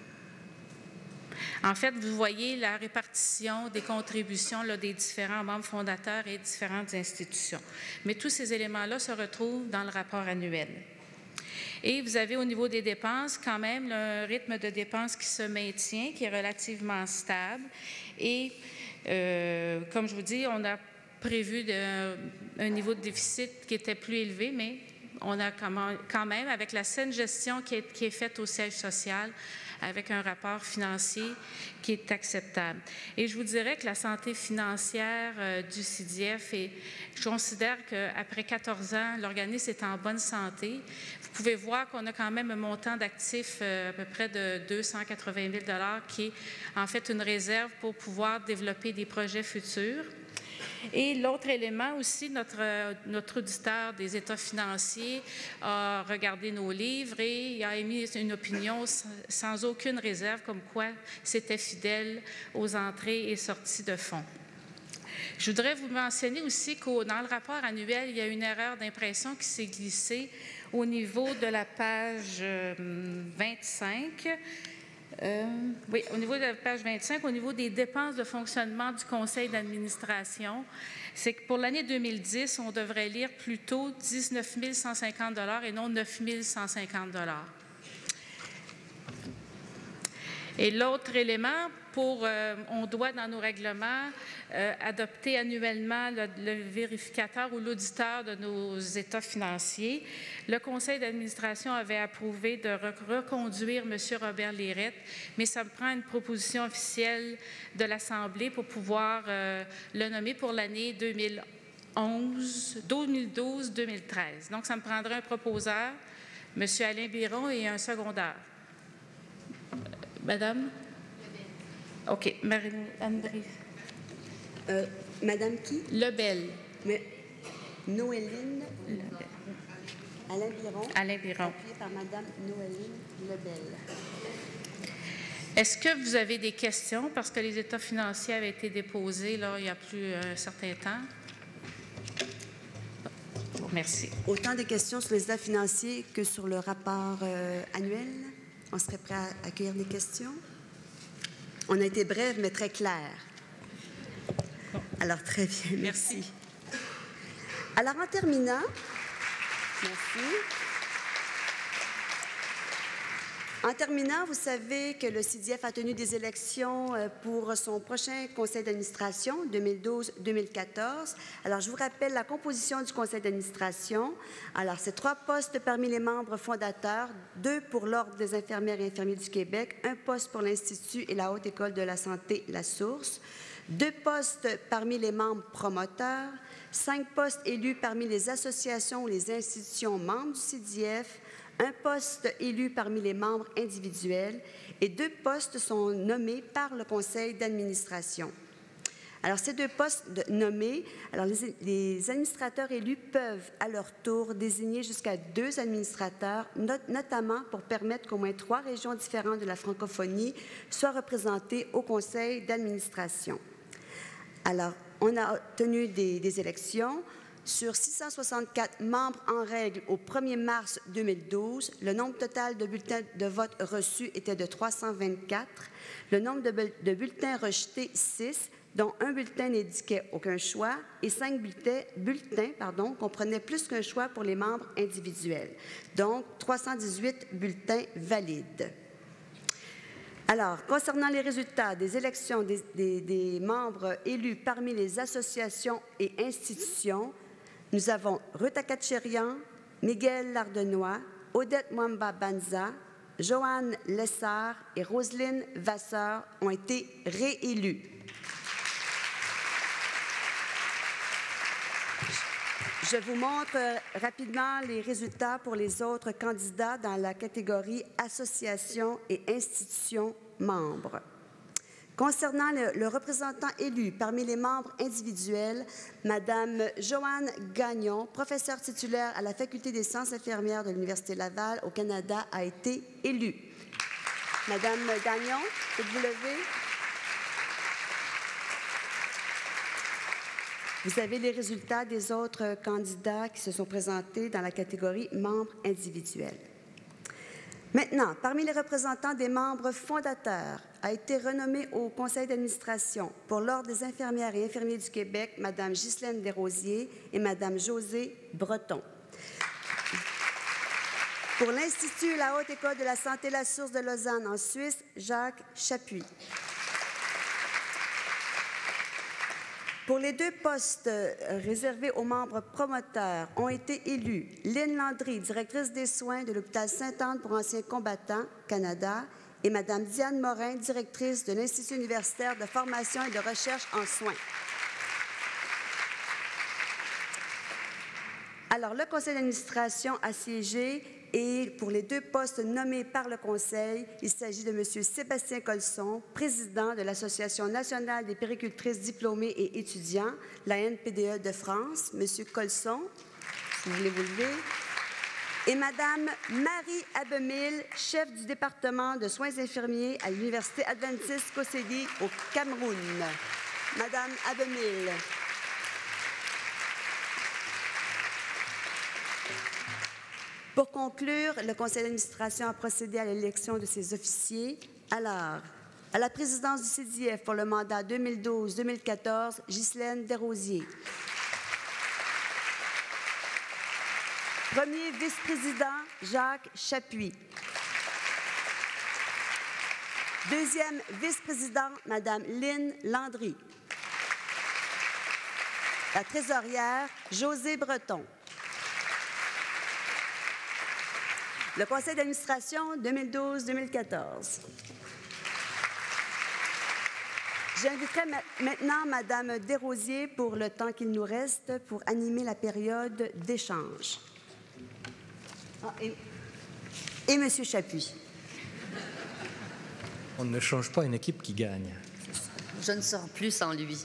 En fait, vous voyez la répartition des contributions là, des différents membres fondateurs et différentes institutions. Mais tous ces éléments-là se retrouvent dans le rapport annuel. Et vous avez au niveau des dépenses quand même un rythme de dépenses qui se maintient, qui est relativement stable. Et euh, comme je vous dis, on a prévu de, un niveau de déficit qui était plus élevé, mais on a quand même, avec la saine gestion qui est, qui est faite au siège social, avec un rapport financier qui est acceptable. Et je vous dirais que la santé financière euh, du C D F, et je considère qu'après quatorze ans, l'organisme est en bonne santé. Vous pouvez voir qu'on a quand même un montant d'actifs euh, à peu près de deux cent quatre-vingt mille dollars qui est en fait une réserve pour pouvoir développer des projets futurs. Et l'autre élément aussi, notre, notre auditeur des états financiers a regardé nos livres et il a émis une opinion sans aucune réserve comme quoi c'était fidèle aux entrées et sorties de fonds. Je voudrais vous mentionner aussi que dans le rapport annuel, il y a une erreur d'impression qui s'est glissée au niveau de la page vingt-cinq. Euh, oui, au niveau de la page vingt-cinq, au niveau des dépenses de fonctionnement du conseil d'administration, c'est que pour l'année deux mille dix, on devrait lire plutôt dix-neuf mille cent cinquante dollars et non neuf mille cent cinquante dollars. Et l'autre élément, pour, euh, on doit dans nos règlements euh, adopter annuellement le, le vérificateur ou l'auditeur de nos états financiers. Le conseil d'administration avait approuvé de re reconduire M. Robert Lirette, mais ça me prend une proposition officielle de l'Assemblée pour pouvoir euh, le nommer pour l'année deux mille onze, deux mille douze deux mille treize. Donc, ça me prendrait un proposeur, M. Alain Biron, et un secondaire. Madame? OK. Marie-André. Euh, Madame qui? Lebel. Mais, Noéline Lebel. Alain Biron. Alain Biron. Appuyé par Madame Noéline Lebel. Est-ce que vous avez des questions? Parce que les états financiers avaient été déposés là, il y a plus un certain temps. Merci. Autant de questions sur les états financiers que sur le rapport euh, annuel. On serait prêt à accueillir des questions? On a été bref, mais très clair. Alors, très bien, merci. merci. Alors, en terminant, merci. En terminant, vous savez que le C I D F a tenu des élections pour son prochain conseil d'administration, deux mille douze deux mille quatorze. Alors, je vous rappelle la composition du conseil d'administration. Alors, c'est trois postes parmi les membres fondateurs, deux pour l'Ordre des infirmières et infirmiers du Québec, un poste pour l'Institut et la Haute École de la Santé La Source, deux postes parmi les membres promoteurs, cinq postes élus parmi les associations ou les institutions membres du C I D F, un poste élu parmi les membres individuels et deux postes sont nommés par le conseil d'administration. Alors, ces deux postes de, nommés, alors les, les administrateurs élus peuvent à leur tour désigner jusqu'à deux administrateurs, not, notamment pour permettre qu'au moins trois régions différentes de la francophonie soient représentées au conseil d'administration. Alors, on a tenu des, des élections. Sur six cent soixante-quatre membres en règle au premier mars deux mille douze, le nombre total de bulletins de vote reçus était de trois cent vingt-quatre. Le nombre de, de bulletins rejetés, six, dont un bulletin n'indiquait aucun choix et cinq bulletins, bulletins pardon, comprenaient plus qu'un choix pour les membres individuels. Donc, trois cent dix-huit bulletins valides. Alors, concernant les résultats des élections des, des, des membres élus parmi les associations et institutions, nous avons Ruth Akatcherian, Miguel Lardenois, Odette Mwamba-Banza, Joanne Lessard et Roselyne Vasseur ont été réélus. Je vous montre rapidement les résultats pour les autres candidats dans la catégorie Associations et institutions membres. Concernant le, le représentant élu parmi les membres individuels, Madame Joanne Gagnon, professeure titulaire à la Faculté des sciences infirmières de l'Université Laval au Canada, a été élue. Madame Gagnon, pouvez-vous lever? Vous avez les résultats des autres candidats qui se sont présentés dans la catégorie membres individuels. Maintenant, parmi les représentants des membres fondateurs, a été renommée au conseil d'administration pour l'Ordre des infirmières et infirmiers du Québec, Mme Ghislaine Desrosiers et Mme Josée Breton. Pour l'Institut et la Haute École de la Santé La Source de Lausanne, en Suisse, Jacques Chapuis. Pour les deux postes réservés aux membres promoteurs ont été élus Lynne Landry, directrice des soins de l'hôpital Sainte-Anne pour anciens combattants, Canada, et Mme Diane Morin, directrice de l'Institut universitaire de formation et de recherche en soins. Alors, le conseil d'administration a siégé et pour les deux postes nommés par le conseil, il s'agit de M. Sébastien Colson, président de l'Association nationale des puéricultrices diplômées et étudiants, la N P D E de France. M. Colson, si vous voulez vous lever. Et Mme Marie Abemil, chef du département de soins infirmiers à l'Université adventiste Kosséli au Cameroun. Mme Abemil. Pour conclure, le conseil d'administration a procédé à l'élection de ses officiers. Alors, à la présidence du C I D F pour le mandat deux mille douze deux mille quatorze, Ghislaine Desrosiers. Premier vice-président, Jacques Chapuis. Deuxième vice-présidente, Mme Lynne Landry. La trésorière, Josée Breton. Le conseil d'administration deux mille douze deux mille quatorze. J'inviterai maintenant Mme Desrosiers pour le temps qu'il nous reste pour animer la période d'échange. Ah, et, et M. Chapuis. On ne change pas une équipe qui gagne. Je ne sors plus sans lui.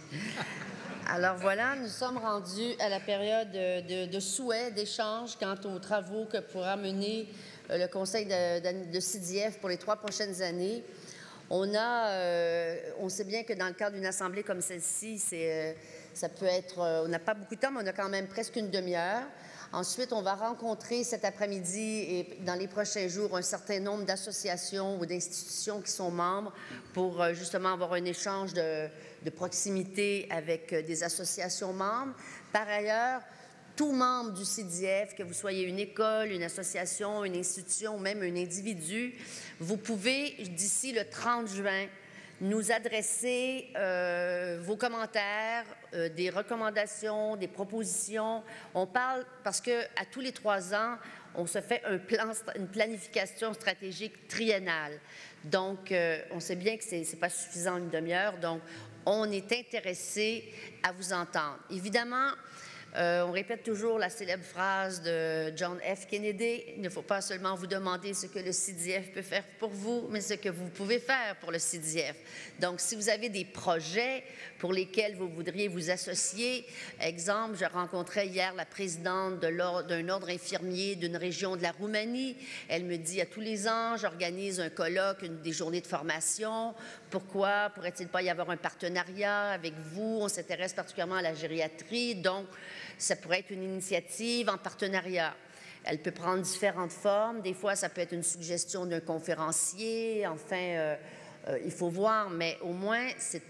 Alors voilà, nous sommes rendus à la période de, de, de souhait, d'échange quant aux travaux que pourra mener le Conseil de, de, de C D F pour les trois prochaines années. On a, euh, on sait bien que dans le cadre d'une assemblée comme celle-ci, c'est, ça peut être, on n'a pas beaucoup de temps, mais on a quand même presque une demi-heure. Ensuite, on va rencontrer cet après-midi et dans les prochains jours un certain nombre d'associations ou d'institutions qui sont membres pour justement avoir un échange de, de proximité avec des associations membres. Par ailleurs, tout membre du C D F, que vous soyez une école, une association, une institution ou même un individu, vous pouvez, d'ici le trente juin, nous adresser euh, vos commentaires, euh, des recommandations, des propositions. On parle parce qu'à tous les trois ans, on se fait un plan, une planification stratégique triennale. Donc, euh, on sait bien que ce n'est pas suffisant une demi-heure, donc on est intéressé à vous entendre. Évidemment, Euh, on répète toujours la célèbre phrase de John F. Kennedy, il ne faut pas seulement vous demander ce que le C D F peut faire pour vous, mais ce que vous pouvez faire pour le C D F. Donc, si vous avez des projets pour lesquels vous voudriez vous associer, exemple, je rencontrais hier la présidente d'un ordre, ordre infirmier d'une région de la Roumanie. Elle me dit, à tous les ans, j'organise un colloque, une, des journées de formation. Pourquoi pourrait-il pas y avoir un partenariat avec vous? On s'intéresse particulièrement à la gériatrie, donc ça pourrait être une initiative en partenariat. Elle peut prendre différentes formes. Des fois, ça peut être une suggestion d'un conférencier. Enfin, euh, euh, il faut voir, mais au moins,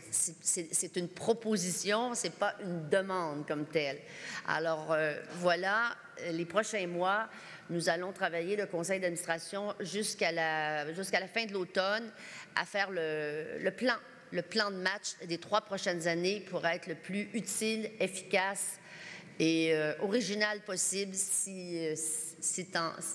c'est une proposition, ce n'est pas une demande comme telle. Alors, euh, voilà, les prochains mois, nous allons travailler, le conseil d'administration, jusqu'à la, jusqu'à la fin de l'automne, à faire le, le plan, le plan de match des trois prochaines années pour être le plus utile, efficace et euh, original possible si, euh, si,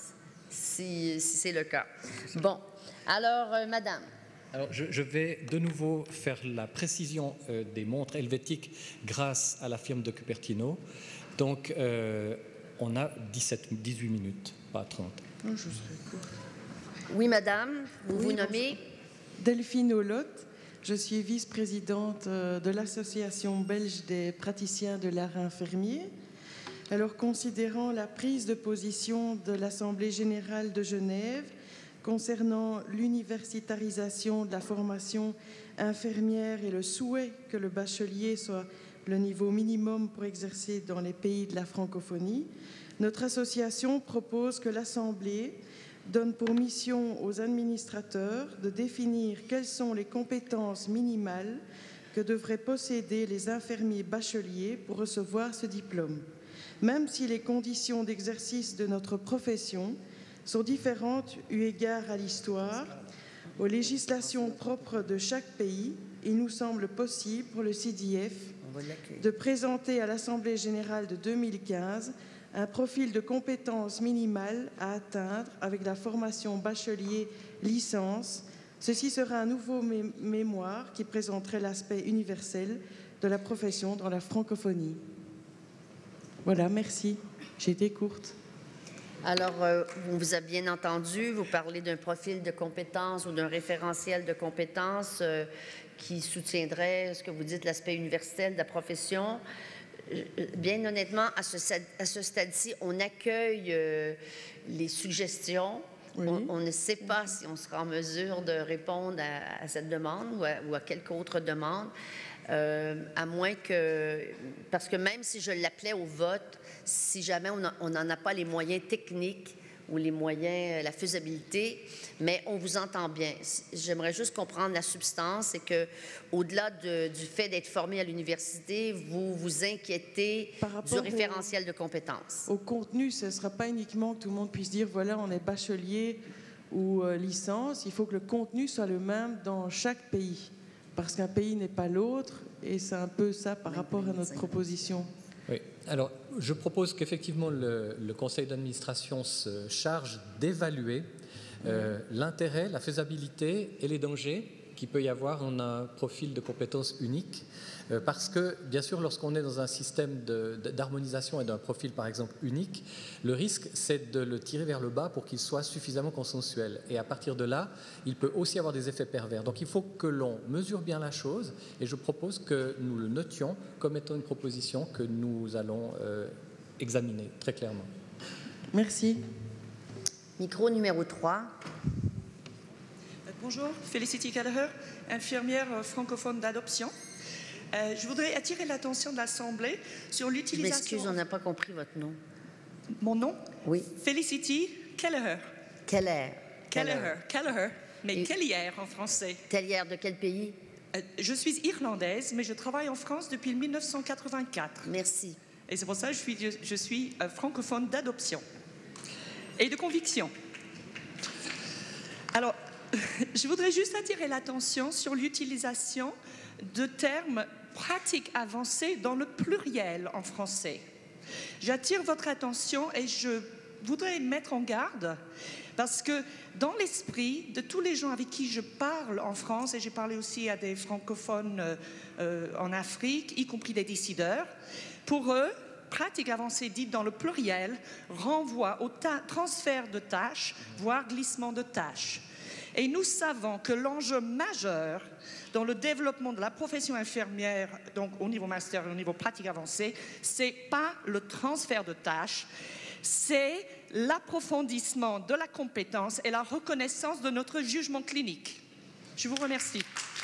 si, si c'est le cas. Bon, alors, euh, Madame. Alors, je, je vais de nouveau faire la précision euh, des montres helvétiques grâce à la firme de Cupertino. Donc, euh, on a dix-sept, dix-huit minutes, pas trente. Oh, je serai court. Oui, Madame, vous oui, vous nommez Delphine Olotte. Je suis vice-présidente de l'Association belge des praticiens de l'art infirmier. Alors, considérant la prise de position de l'Assemblée générale de Genève concernant l'universitarisation de la formation infirmière et le souhait que le bachelier soit le niveau minimum pour exercer dans les pays de la francophonie, notre association propose que l'Assemblée donne pour mission aux administrateurs de définir quelles sont les compétences minimales que devraient posséder les infirmiers bacheliers pour recevoir ce diplôme, même si les conditions d'exercice de notre profession sont différentes eu égard à l'histoire, aux législations propres de chaque pays. Il nous semble possible pour le C D F de présenter à l'Assemblée générale de deux mille quinze un profil de compétences minimales à atteindre avec la formation bachelier-licence. Ceci sera un nouveau mé mémoire qui présenterait l'aspect universel de la profession dans la francophonie. Voilà, merci. J'ai été courte. Alors, euh, on vous a bien entendu, vous parlez d'un profil de compétences ou d'un référentiel de compétences euh, qui soutiendrait ce que vous dites, l'aspect universel de la profession. Bien honnêtement, à ce, à ce stade-ci, on accueille euh, les suggestions. Oui. On, on ne sait pas si on sera en mesure de répondre à, à cette demande ou à, ou à quelque autre demande, euh, à moins que... Parce que même si je l'appelais au vote, si jamais on n'en a pas les moyens techniques ou les moyens, la faisabilité, mais on vous entend bien. J'aimerais juste comprendre la substance, c'est que, au-delà de, du fait d'être formé à l'université, vous vous inquiétez du référentiel au, de compétences. Au contenu, ce ne sera pas uniquement que tout le monde puisse dire, voilà, on est bachelier ou euh, licence, il faut que le contenu soit le même dans chaque pays, parce qu'un pays n'est pas l'autre, et c'est un peu ça par rapport à notre proposition. Oui, alors je propose qu'effectivement le, le conseil d'administration se charge d'évaluer euh, l'intérêt, la faisabilité et les dangers qu'il peut y avoir en un profil de compétences unique. Euh, parce que, bien sûr, lorsqu'on est dans un système d'harmonisation et d'un profil, par exemple, unique, le risque, c'est de le tirer vers le bas pour qu'il soit suffisamment consensuel. Et à partir de là, il peut aussi avoir des effets pervers. Donc, il faut que l'on mesure bien la chose, et je propose que nous le notions comme étant une proposition que nous allons euh, examiner très clairement. Merci. Micro numéro trois. Bonjour, Felicity Kelleher, infirmière francophone d'adoption. Euh, je voudrais attirer l'attention de l'Assemblée sur l'utilisation... Je m'excuse, on n'a pas compris votre nom. Mon nom? Oui. Felicity Kelleher. Keller. Kelleher. Kelleher. Mais Kellière en français. Kellière de quel pays? euh, Je suis irlandaise, mais je travaille en France depuis mille neuf cent quatre-vingt-quatre. Merci. Et c'est pour ça que je suis, je, je suis euh, francophone d'adoption et de conviction. Alors, je voudrais juste attirer l'attention sur l'utilisation de termes pratiques avancés dans le pluriel en français. J'attire votre attention et je voudrais mettre en garde parce que dans l'esprit de tous les gens avec qui je parle en France, et j'ai parlé aussi à des francophones euh, en Afrique, y compris des décideurs, pour eux, pratique avancée dite dans le pluriel renvoie au transfert de tâches, voire glissement de tâches. Et nous savons que l'enjeu majeur dans le développement de la profession infirmière, donc au niveau master et au niveau pratique avancée, c'est pas le transfert de tâches, c'est l'approfondissement de la compétence et la reconnaissance de notre jugement clinique. Je vous remercie.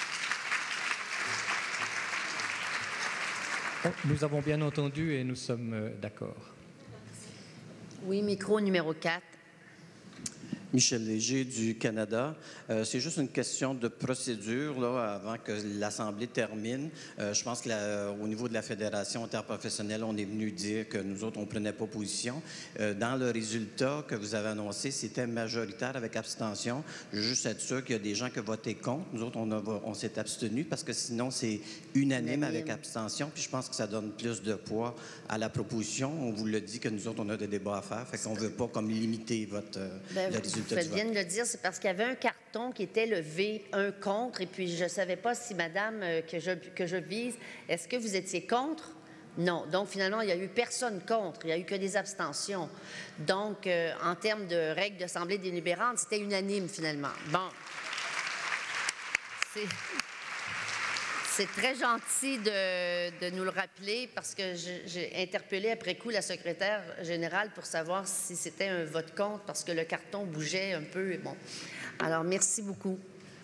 Nous avons bien entendu et nous sommes d'accord. Oui, micro numéro quatre. Michel Léger du Canada. Euh, c'est juste une question de procédure là, avant que l'Assemblée termine. Euh, je pense qu'au niveau de la Fédération interprofessionnelle, on est venu dire que nous autres, on ne prenait pas position. Euh, dans le résultat que vous avez annoncé, c'était majoritaire avec abstention. Je veux juste être sûr qu'il y a des gens qui votaient contre. Nous autres, on, on s'est abstenus parce que sinon, c'est unanime avec abstention. Puis je pense que ça donne plus de poids à la proposition. On vous le dit que nous autres, on a des débats à faire. Fait qu'on ne veut pas comme limiter votre, ben, le résultat. Vous faites bien de le dire, c'est parce qu'il y avait un carton qui était levé, un contre, et puis je ne savais pas si, madame, euh, que, je, que je vise, est-ce que vous étiez contre? Non. Donc, finalement, il n'y a eu personne contre. Il n'y a eu que des abstentions. Donc, euh, en termes de règles d'assemblée délibérante, c'était unanime, finalement. Bon. C'est... C'est très gentil de, de nous le rappeler parce que j'ai interpellé après coup la secrétaire générale pour savoir si c'était un vote contre parce que le carton bougeait un peu. Bon. Alors, merci beaucoup.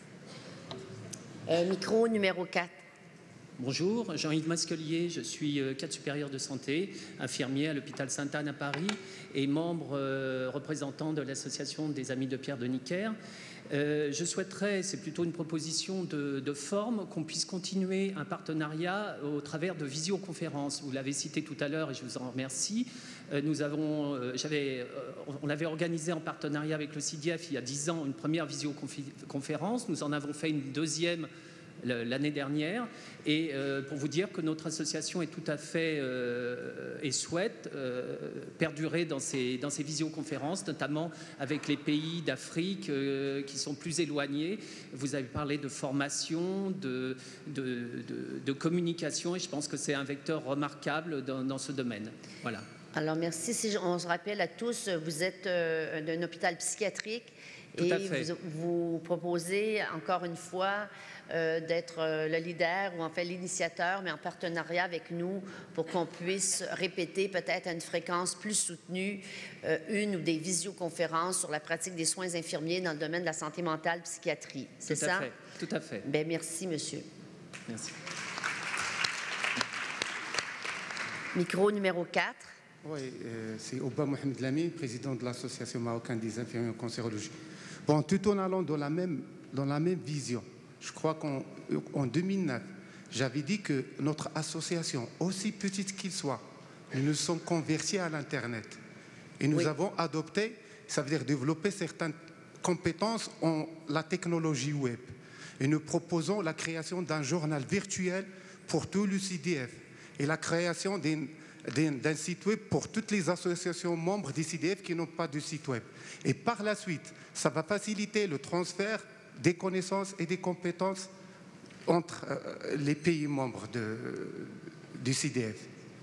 Euh, micro numéro quatre. Bonjour, Jean-Yves Masquelier, je suis cadre supérieur de santé, infirmier à l'hôpital Sainte-Anne à Paris et membre euh, représentant de l'association des Amis de Pierre de Nicker. Euh, je souhaiterais, c'est plutôt une proposition de, de forme, qu'on puisse continuer un partenariat au travers de visioconférences. Vous l'avez cité tout à l'heure et je vous en remercie. Euh, nous avons, euh, j'avais, euh, on avait organisé en partenariat avec le C D F il y a dix ans une première visioconférence. Nous en avons fait une deuxième l'année dernière, et euh, pour vous dire que notre association est tout à fait euh, et souhaite euh, perdurer dans ces, dans ces visioconférences, notamment avec les pays d'Afrique euh, qui sont plus éloignés. Vous avez parlé de formation, de, de, de, de communication, et je pense que c'est un vecteur remarquable dans, dans ce domaine. Voilà. Alors, merci. Si on se rappelle à tous, vous êtes euh, d'un hôpital psychiatrique Tout et à fait. vous, vous proposez, encore une fois, euh, d'être euh, le leader ou en fait l'initiateur, mais en partenariat avec nous pour qu'on puisse répéter peut-être à une fréquence plus soutenue euh, une ou des visioconférences sur la pratique des soins infirmiers dans le domaine de la santé mentale psychiatrie. C'est ça? Tout à fait. Tout à fait. Bien, merci, monsieur. Merci. Micro numéro quatre. Oui, euh, c'est Oba Mohamed Lami, président de l'Association marocaine des infirmiers en cancérologie. Bon, tout en allant dans la même, dans la même vision, je crois qu'en en deux mille neuf, j'avais dit que notre association, aussi petite qu'il soit, nous nous sommes convertis à l'Internet. Et nous oui. avons adopté, ça veut dire développer certaines compétences en la technologie web. Et nous proposons la création d'un journal virtuel pour tout le C D F et la création d'un d'un site web pour toutes les associations membres du C D F qui n'ont pas de site web. Et par la suite, ça va faciliter le transfert des connaissances et des compétences entre euh, les pays membres de, du C D F.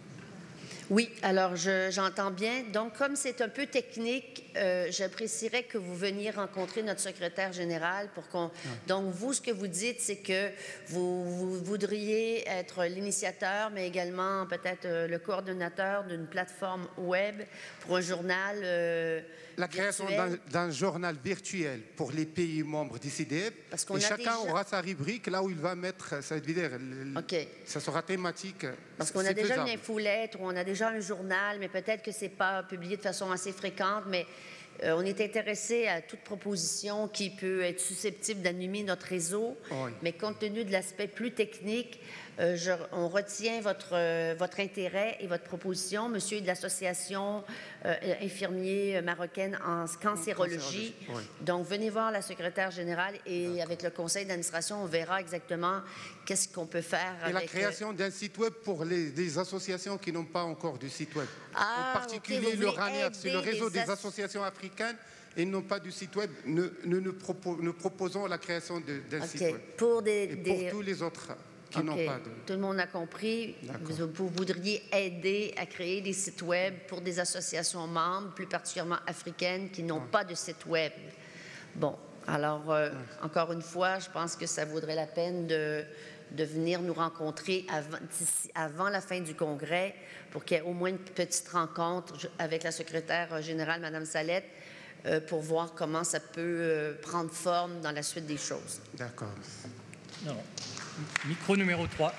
Oui, alors je- j'entends bien. Donc, comme c'est un peu technique, euh, j'apprécierais que vous veniez rencontrer notre secrétaire général pour qu'on... Donc, vous, ce que vous dites, c'est que vous, vous voudriez être l'initiateur, mais également peut-être euh, le coordonnateur d'une plateforme web pour un journal euh, La création virtuel. d'un d'un journal virtuel pour les pays membres du C D F. Parce qu'on et a chacun déjà- aura sa rubrique là où il va mettre, ça veut dire, le- le- ça sera thématique. Parce qu'on a C'est déjà faisable. une infolettre ou on a déjà un journal, mais peut-être que ce n'est pas publié de façon assez fréquente, mais euh, on est intéressé à toute proposition qui peut être susceptible d'animer notre réseau. Oui. Mais compte tenu de l'aspect plus technique, euh, je- on retient votre, euh, votre intérêt et votre proposition. Monsieur est de l'association euh, infirmier marocaine en cancérologie. Oui. Donc, venez voir la secrétaire générale et avec le conseil d'administration, on verra exactement qu'est-ce qu'on peut faire Et la avec... euh, création d'un site web pour les, les associations qui n'ont pas encore de site web. Ah, en particulier ok, vous le voulez RANEF, c'est le aider réseau les des as- associations africaines et n'ont pas de site web. Nous, nous, nous propo- nous proposons la création de- d'un OK. site web. Pour des, Et pour des- tous les autres qui OK. n'ont pas de... Tout le monde a compris. Vous, vous voudriez aider à créer des sites web pour des associations membres, plus particulièrement africaines, qui n'ont pas de site web. Bon, alors, euh, encore une fois, je pense que ça vaudrait la peine de, de venir nous rencontrer avant, d'ici- avant la fin du congrès pour qu'il y ait au moins une petite rencontre je- avec la secrétaire générale, Mme Salette, euh, pour voir comment ça peut euh, prendre forme dans la suite des choses. D'accord. Non. Micro numéro trois.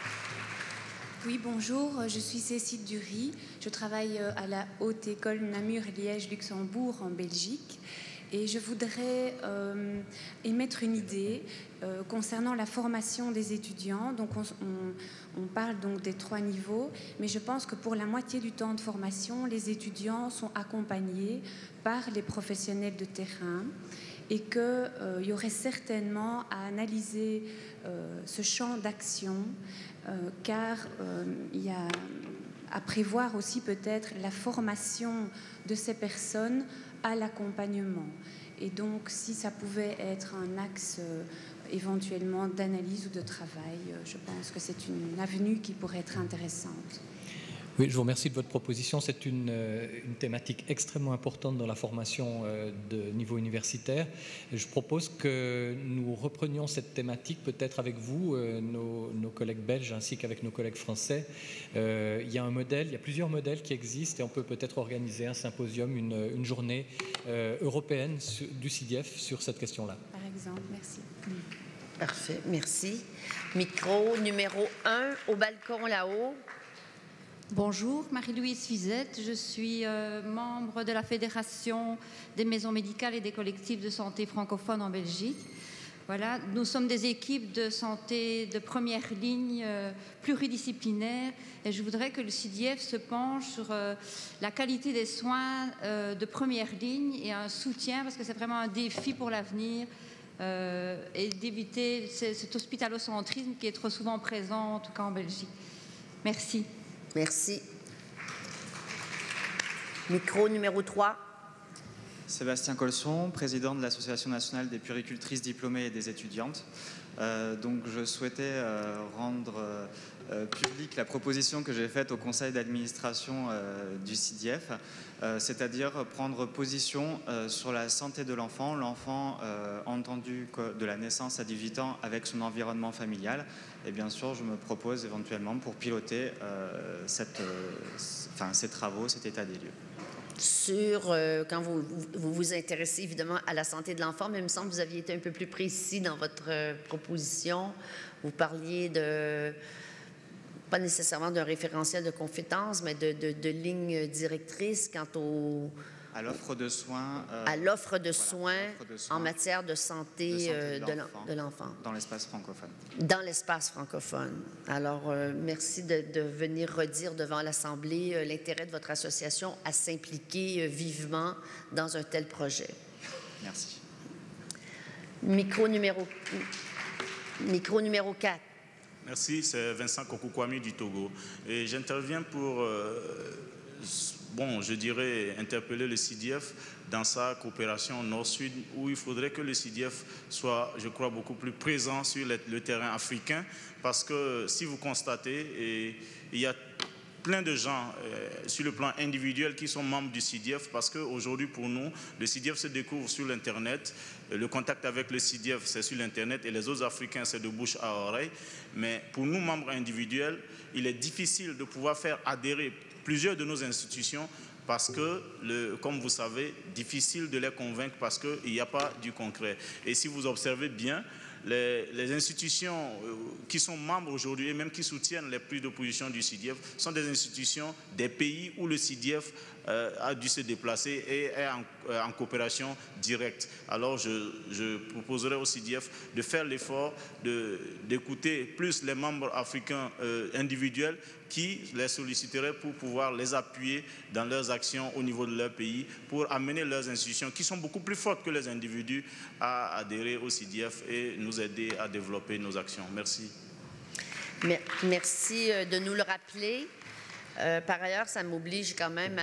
Oui, bonjour, je suis Cécile Dury. Je travaille à la Haute École Namur-Liège-Luxembourg en Belgique. Et je voudrais euh, émettre une idée euh, concernant la formation des étudiants. Donc, on, on- on parle donc des trois niveaux, mais je pense que pour la moitié du temps de formation, les étudiants sont accompagnés par les professionnels de terrain et qu'il euh, y aurait certainement à analyser euh, ce champ d'action, euh, car euh, il y a à prévoir aussi peut-être la formation de ces personnes à l'accompagnement. Et donc, si ça pouvait être un axe euh, éventuellement d'analyse ou de travail, euh, je pense que c'est une avenue qui pourrait être intéressante. Oui, je vous remercie de votre proposition. C'est une, euh, une thématique extrêmement importante dans la formation euh, de niveau universitaire. Et je propose que nous reprenions cette thématique peut-être avec vous, euh, nos, nos collègues belges, ainsi qu'avec nos collègues français. Euh, il y a un modèle, il y a plusieurs modèles qui existent et on peut peut-être organiser un symposium, une, une journée euh, européenne su- du C D F sur cette question-là. Par exemple, merci. Parfait, merci. Micro numéro un au balcon là-haut. Bonjour, Marie-Louise Fizette. Je suis euh, membre de la Fédération des maisons médicales et des collectifs de santé francophones en Belgique. Voilà, nous sommes des équipes de santé de première ligne euh, pluridisciplinaires et je voudrais que le C D F se penche sur euh, la qualité des soins euh, de première ligne et un soutien parce que c'est vraiment un défi pour l'avenir euh, et d'éviter ce- cet hospitalocentrisme qui est trop souvent présent, en tout cas en Belgique. Merci. Merci. Micro numéro trois. Sébastien Colson, président de l'Association nationale des puéricultrices diplômées et des étudiantes. Euh, donc je souhaitais euh, rendre euh, euh, publique la proposition que j'ai faite au conseil d'administration euh, du C D F, euh, c'est-à-dire prendre position euh, sur la santé de l'enfant, l'enfant euh, entendu que de la naissance à dix-huit ans avec son environnement familial. Et bien sûr, je me propose éventuellement pour piloter euh, cette, euh, enfin, ces travaux, cet état des lieux. Sur, euh, quand vous, vous vous vous intéressez évidemment à la santé de l'enfant, mais il me semble que vous aviez été un peu plus précis dans votre euh, proposition. Vous parliez de, pas nécessairement d'un référentiel de compétences, mais de, de, de lignes directrices quant au, À l'offre de soins, euh, à l'offre de, soins l'offre de soins en matière de santé, de santé euh, de de l'en- l'enfant de l'enfant. dans l'espace francophone. Dans l'espace francophone. Alors, euh, merci de, de venir redire devant l'Assemblée euh, l'intérêt de votre association à s'impliquer euh, vivement dans un tel projet. Merci. Micro numéro, micro numéro quatre. Merci, c'est Vincent Kokukwami du Togo. Et j'interviens pour, euh, bon, je dirais, interpeller le C D F dans sa coopération Nord-Sud, où il faudrait que le C D F soit, je crois, beaucoup plus présent sur le, le terrain africain, parce que si vous constatez, et, il y a plein de gens euh, sur le plan individuel qui sont membres du C D F, parce qu'aujourd'hui pour nous, le C D F se découvre sur l'Internet, le contact avec le C D F c'est sur l'Internet et les autres Africains c'est de bouche à oreille, mais pour nous membres individuels, il est difficile de pouvoir faire adhérer plusieurs de nos institutions parce que, le, comme vous savez, difficile de les convaincre parce qu'il n'y a pas du concret. Et si vous observez bien, Les, les institutions qui sont membres aujourd'hui et même qui soutiennent les prises de position du C D F sont des institutions des pays où le C D F euh, a dû se déplacer et est en, euh, en coopération directe. Alors je, je proposerai au C D F de faire l'effort d'écouter plus les membres africains euh, individuels qui les solliciteraient pour pouvoir les appuyer dans leurs actions au niveau de leur pays, pour amener leurs institutions, qui sont beaucoup plus fortes que les individus, à adhérer au C D F et nous aider à développer nos actions. Merci. Merci de nous le rappeler. Euh, par ailleurs, ça m'oblige quand même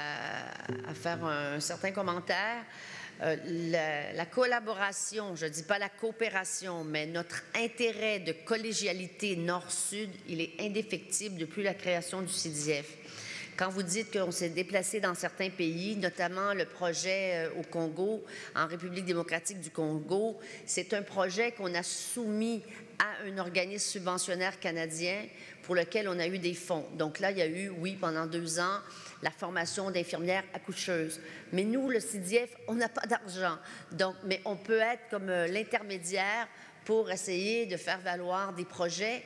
à, à faire un certain commentaire. Euh, la, la collaboration, je ne dis pas la coopération, mais notre intérêt de collégialité nord-sud, il est indéfectible depuis la création du C D F. Quand vous dites qu'on s'est déplacé dans certains pays, notamment le projet au Congo, en République démocratique du Congo, c'est un projet qu'on a soumis à un organisme subventionnaire canadien pour lequel on a eu des fonds. Donc là, il y a eu, oui, pendant deux ans, la formation d'infirmières accoucheuses. Mais nous, le C D F, on n'a pas d'argent. Donc, mais on peut être comme l'intermédiaire pour essayer de faire valoir des projets.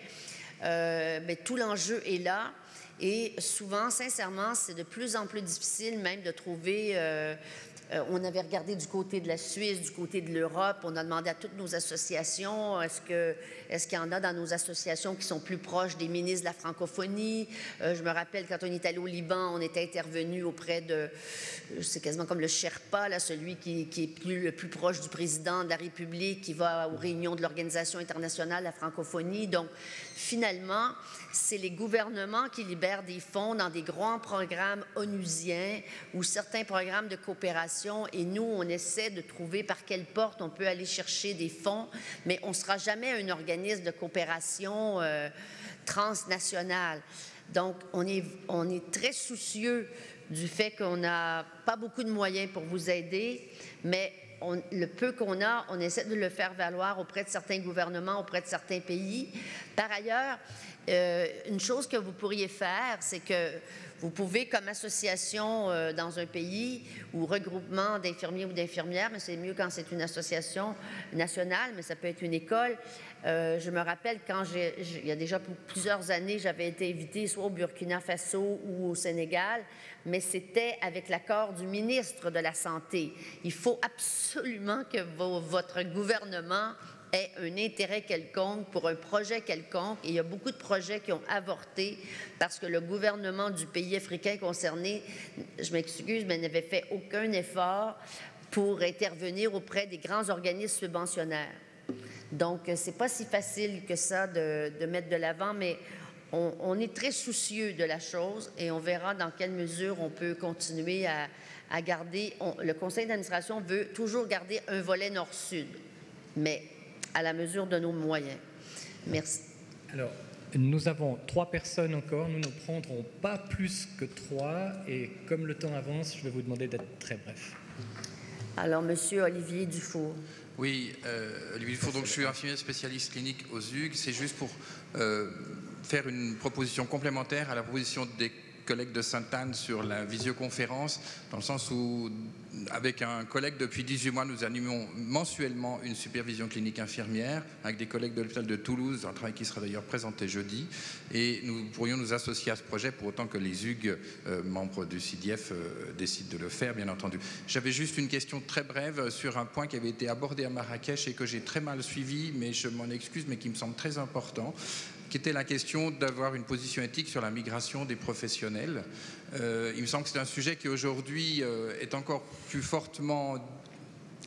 Euh, mais tout l'enjeu est là. Et souvent, sincèrement, c'est de plus en plus difficile même de trouver... Euh, euh, on avait regardé du côté de la Suisse, du côté de l'Europe. On a demandé à toutes nos associations, est-ce que, est-ce qu'il y en a dans nos associations qui sont plus proches des ministres de la francophonie? Euh, je me rappelle, quand on est allé au Liban, on était intervenu auprès de... C'est quasiment comme le Sherpa, là, celui qui, qui est plus, le plus proche du président de la République, qui va aux réunions de l'Organisation internationale de la francophonie. Donc, finalement, c'est les gouvernements qui libèrent des fonds dans des grands programmes onusiens ou certains programmes de coopération. Et nous, on essaie de trouver par quelle porte on peut aller chercher des fonds, mais on ne sera jamais un organisme de coopération euh, transnational. Donc, on est, on est très soucieux du fait qu'on n'a pas beaucoup de moyens pour vous aider, mais on, le peu qu'on a, on essaie de le faire valoir auprès de certains gouvernements, auprès de certains pays. Par ailleurs, euh, une chose que vous pourriez faire, c'est que vous pouvez, comme association euh, dans un pays ou regroupement d'infirmiers ou d'infirmières, mais c'est mieux quand c'est une association nationale, mais ça peut être une école. Euh, je me rappelle quand j'ai, il y a déjà plusieurs années, j'avais été invitée soit au Burkina Faso ou au Sénégal, mais c'était avec l'accord du ministre de la Santé. Il faut absolument que vos, votre gouvernement ait un intérêt quelconque pour un projet quelconque. Et il y a beaucoup de projets qui ont avorté parce que le gouvernement du pays africain concerné, je m'excuse, mais n'avait fait aucun effort pour intervenir auprès des grands organismes subventionnaires. Donc, c'est pas si facile que ça de, de mettre de l'avant, mais on, on est très soucieux de la chose et on verra dans quelle mesure on peut continuer à, à garder... On, le conseil d'administration veut toujours garder un volet nord-sud, mais à la mesure de nos moyens. Merci. Alors, nous avons trois personnes encore. Nous ne prendrons pas plus que trois. Et comme le temps avance, je vais vous demander d'être très bref. Alors, Monsieur Olivier Dufour. Oui, euh, Olivier Dufour, donc je suis infirmier spécialiste clinique aux U G. C'est juste pour euh, faire une proposition complémentaire à la proposition des collègues de Sainte-Anne sur la visioconférence, dans le sens où, avec un collègue depuis dix-huit mois, nous animons mensuellement une supervision clinique infirmière avec des collègues de l'hôpital de Toulouse, un travail qui sera d'ailleurs présenté jeudi, et nous pourrions nous associer à ce projet pour autant que les U G, euh, membres du C D F, euh, décident de le faire, bien entendu. J'avais juste une question très brève sur un point qui avait été abordé à Marrakech et que j'ai très mal suivi, mais je m'en excuse, mais qui me semble très important, qui était la question d'avoir une position éthique sur la migration des professionnels. Euh, il me semble que c'est un sujet qui aujourd'hui euh, est encore plus fortement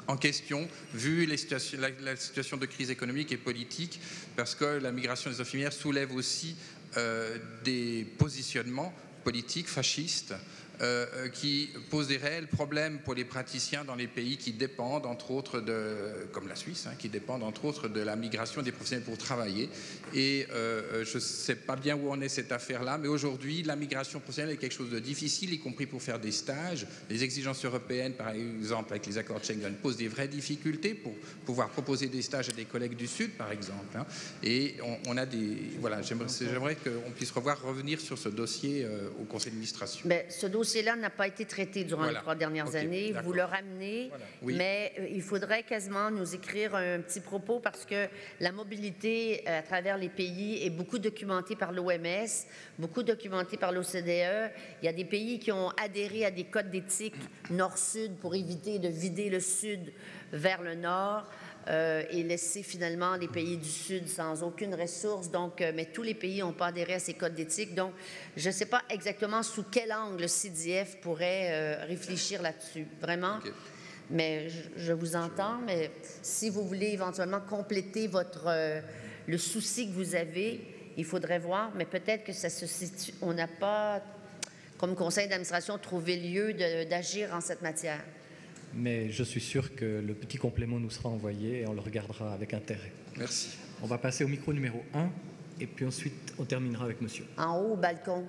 en question, vu les situations, la, la situation de crise économique et politique, parce que la migration des infirmières soulève aussi euh, des positionnements politiques fascistes euh, qui posent des réels problèmes pour les praticiens dans les pays qui dépendent, entre autres, de, comme la Suisse, hein, qui dépendent, entre autres, de la migration des professionnels pour travailler. Et euh, je ne sais pas bien où en est cette affaire-là, mais aujourd'hui, la migration professionnelle est quelque chose de difficile, y compris pour faire des stages. Les exigences européennes, par exemple, avec les accords de Schengen, posent des vraies difficultés pour pouvoir proposer des stages à des collègues du Sud, par exemple. Hein. Et on, on a des... Voilà, j'aimerais, j'aimerais qu'on puisse revoir, revenir sur ce dossier euh, au conseil d'administration. Bien, ce dossier-là n'a pas été traité durant Voilà. les trois dernières Okay, années. d'accord. Vous le ramenez, Voilà. Oui. mais euh, il faudrait quasiment nous écrire un petit propos parce que la mobilité euh, à travers les pays est beaucoup documentée par l'O M S, beaucoup documentée par l'O C D E. Il y a des pays qui ont adhéré à des codes d'éthique nord-sud pour éviter de vider le sud vers le nord. Euh, et laisser finalement les pays du Sud sans aucune ressource. Donc, euh, mais tous les pays n'ont pas adhéré à ces codes d'éthique. Donc, je ne sais pas exactement sous quel angle le C D F pourrait euh, réfléchir là-dessus, vraiment. Okay. Mais je, je vous entends, mais si vous voulez éventuellement compléter votre, euh, le souci que vous avez, il faudrait voir, mais peut-être que ça se situe, on n'a pas, comme conseil d'administration, trouvé lieu de, d'agir en cette matière. Mais je suis sûr que le petit complément nous sera envoyé et on le regardera avec intérêt. Merci. On va passer au micro numéro un et puis ensuite on terminera avec monsieur. En haut, au balcon.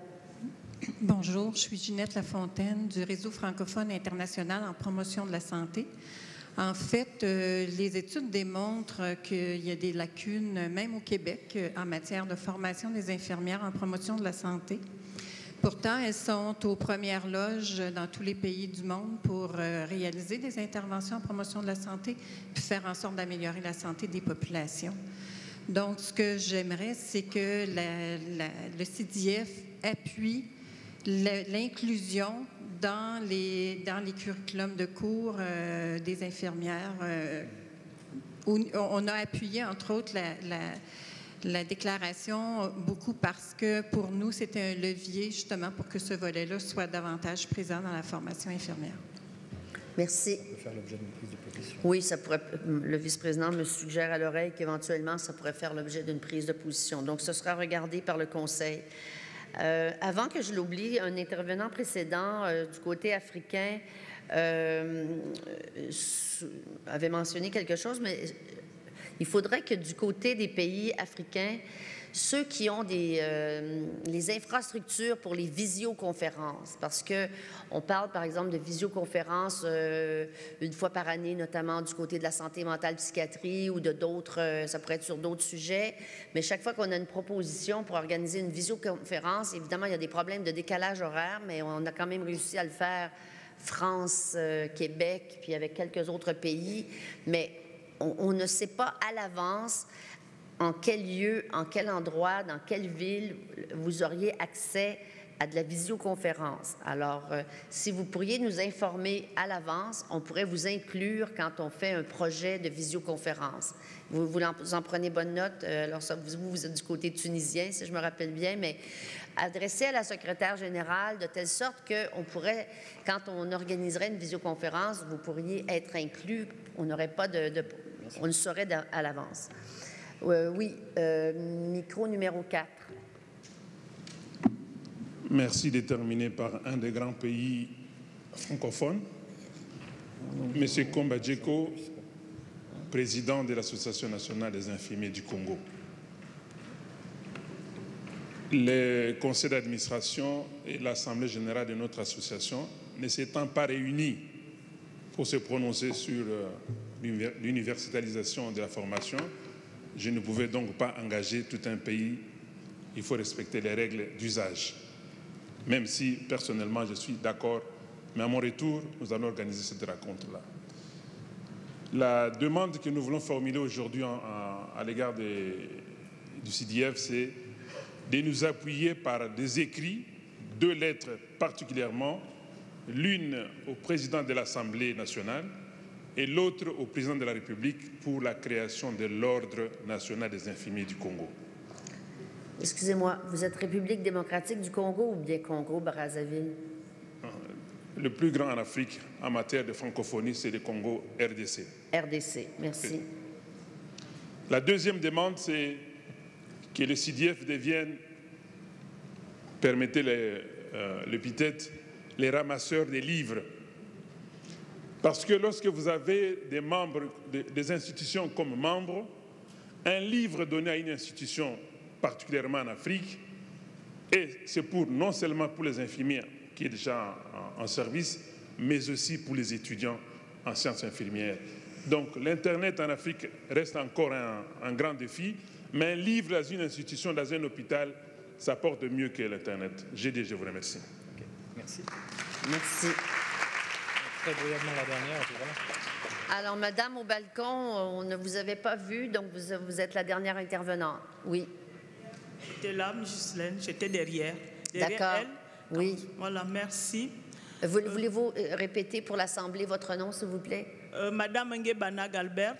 Bonjour, je suis Ginette Lafontaine du Réseau francophone international en promotion de la santé. En fait, euh, les études démontrent qu'il y a des lacunes, même au Québec, en matière de formation des infirmières en promotion de la santé. Pourtant, elles sont aux premières loges dans tous les pays du monde pour euh, réaliser des interventions en promotion de la santé puis faire en sorte d'améliorer la santé des populations. Donc, ce que j'aimerais, c'est que la, la, le C D F appuie le, l'inclusion dans les, dans les curriculums de cours euh, des infirmières. Euh, où on a appuyé, entre autres, la... la la déclaration beaucoup parce que pour nous, c'était un levier justement pour que ce volet-là soit davantage présent dans la formation infirmière. Merci. Ça peut faire l'objet d'une prise de position. Oui, ça pourrait, le vice-président me suggère à l'oreille qu'éventuellement, ça pourrait faire l'objet d'une prise de position. Donc, ce sera regardé par le Conseil. Euh, avant que je l'oublie, un intervenant précédent euh, du côté africain euh, avait mentionné quelque chose, mais il faudrait que du côté des pays africains, ceux qui ont des, euh, les infrastructures pour les visioconférences, parce qu'on parle par exemple de visioconférences euh, une fois par année, notamment du côté de la santé mentale, psychiatrie ou de d'autres, euh, ça pourrait être sur d'autres sujets, mais chaque fois qu'on a une proposition pour organiser une visioconférence, évidemment, il y a des problèmes de décalage horaire, mais on a quand même réussi à le faire France, euh, Québec, puis avec quelques autres pays, mais on, on ne sait pas à l'avance en quel lieu, en quel endroit, dans quelle ville vous auriez accès à de la visioconférence. Alors, euh, si vous pourriez nous informer à l'avance, on pourrait vous inclure quand on fait un projet de visioconférence. Vous, vous, en, vous en prenez bonne note. Euh, alors, ça, vous, vous êtes du côté tunisien, si je me rappelle bien, mais adressé à la secrétaire générale de telle sorte qu'on pourrait, quand on organiserait une visioconférence, vous pourriez être inclus. On n'aurait pas de, de on le saurait à l'avance. Euh, oui, euh, micro numéro quatre. Merci de terminer par un des grands pays francophones. Monsieur Komba Djeko, président de l'Association nationale des infirmiers du Congo. Le conseil d'administration et l'Assemblée générale de notre association ne s'étant pas réunis pour se prononcer sur l'universalisation de la formation, je ne pouvais donc pas engager tout un pays. Il faut respecter les règles d'usage. Même si, personnellement, je suis d'accord, mais à mon retour, nous allons organiser cette rencontre-là. La demande que nous voulons formuler aujourd'hui à l'égard du C D F, c'est de nous appuyer par des écrits, deux lettres particulièrement, l'une au président de l'Assemblée nationale, et l'autre au président de la République pour la création de l'Ordre national des infirmiers du Congo. Excusez-moi, vous êtes République démocratique du Congo ou bien Congo-Brazzaville? le plus grand en Afrique en matière de francophonie, c'est le Congo R D C. R D C, merci. La deuxième demande, c'est que le C D F devienne, permettez euh, l'épithète, les ramasseurs des livres. Parce que lorsque vous avez des membres, de, des institutions comme membres, un livre donné à une institution, particulièrement en Afrique, et c'est pour non seulement pour les infirmiers qui est déjà en, en service, mais aussi pour les étudiants en sciences infirmières. Donc l'Internet en Afrique reste encore un, un grand défi, mais un livre dans une institution, dans un hôpital, ça porte mieux que l'Internet. J'ai dit, je vous remercie. Okay. Merci. Merci. Très brièvement la dernière, tu vois. Alors, Madame, au balcon, on ne vous avait pas vu, donc vous, vous êtes la dernière intervenante. Oui. J'étais là, Ghislaine, j'étais derrière. derrière D'accord. Elle. Oui. Voilà, merci. Vous, euh, Voulez-vous répéter pour l'Assemblée votre nom, s'il vous plaît? euh, Madame Ngebana Galbert.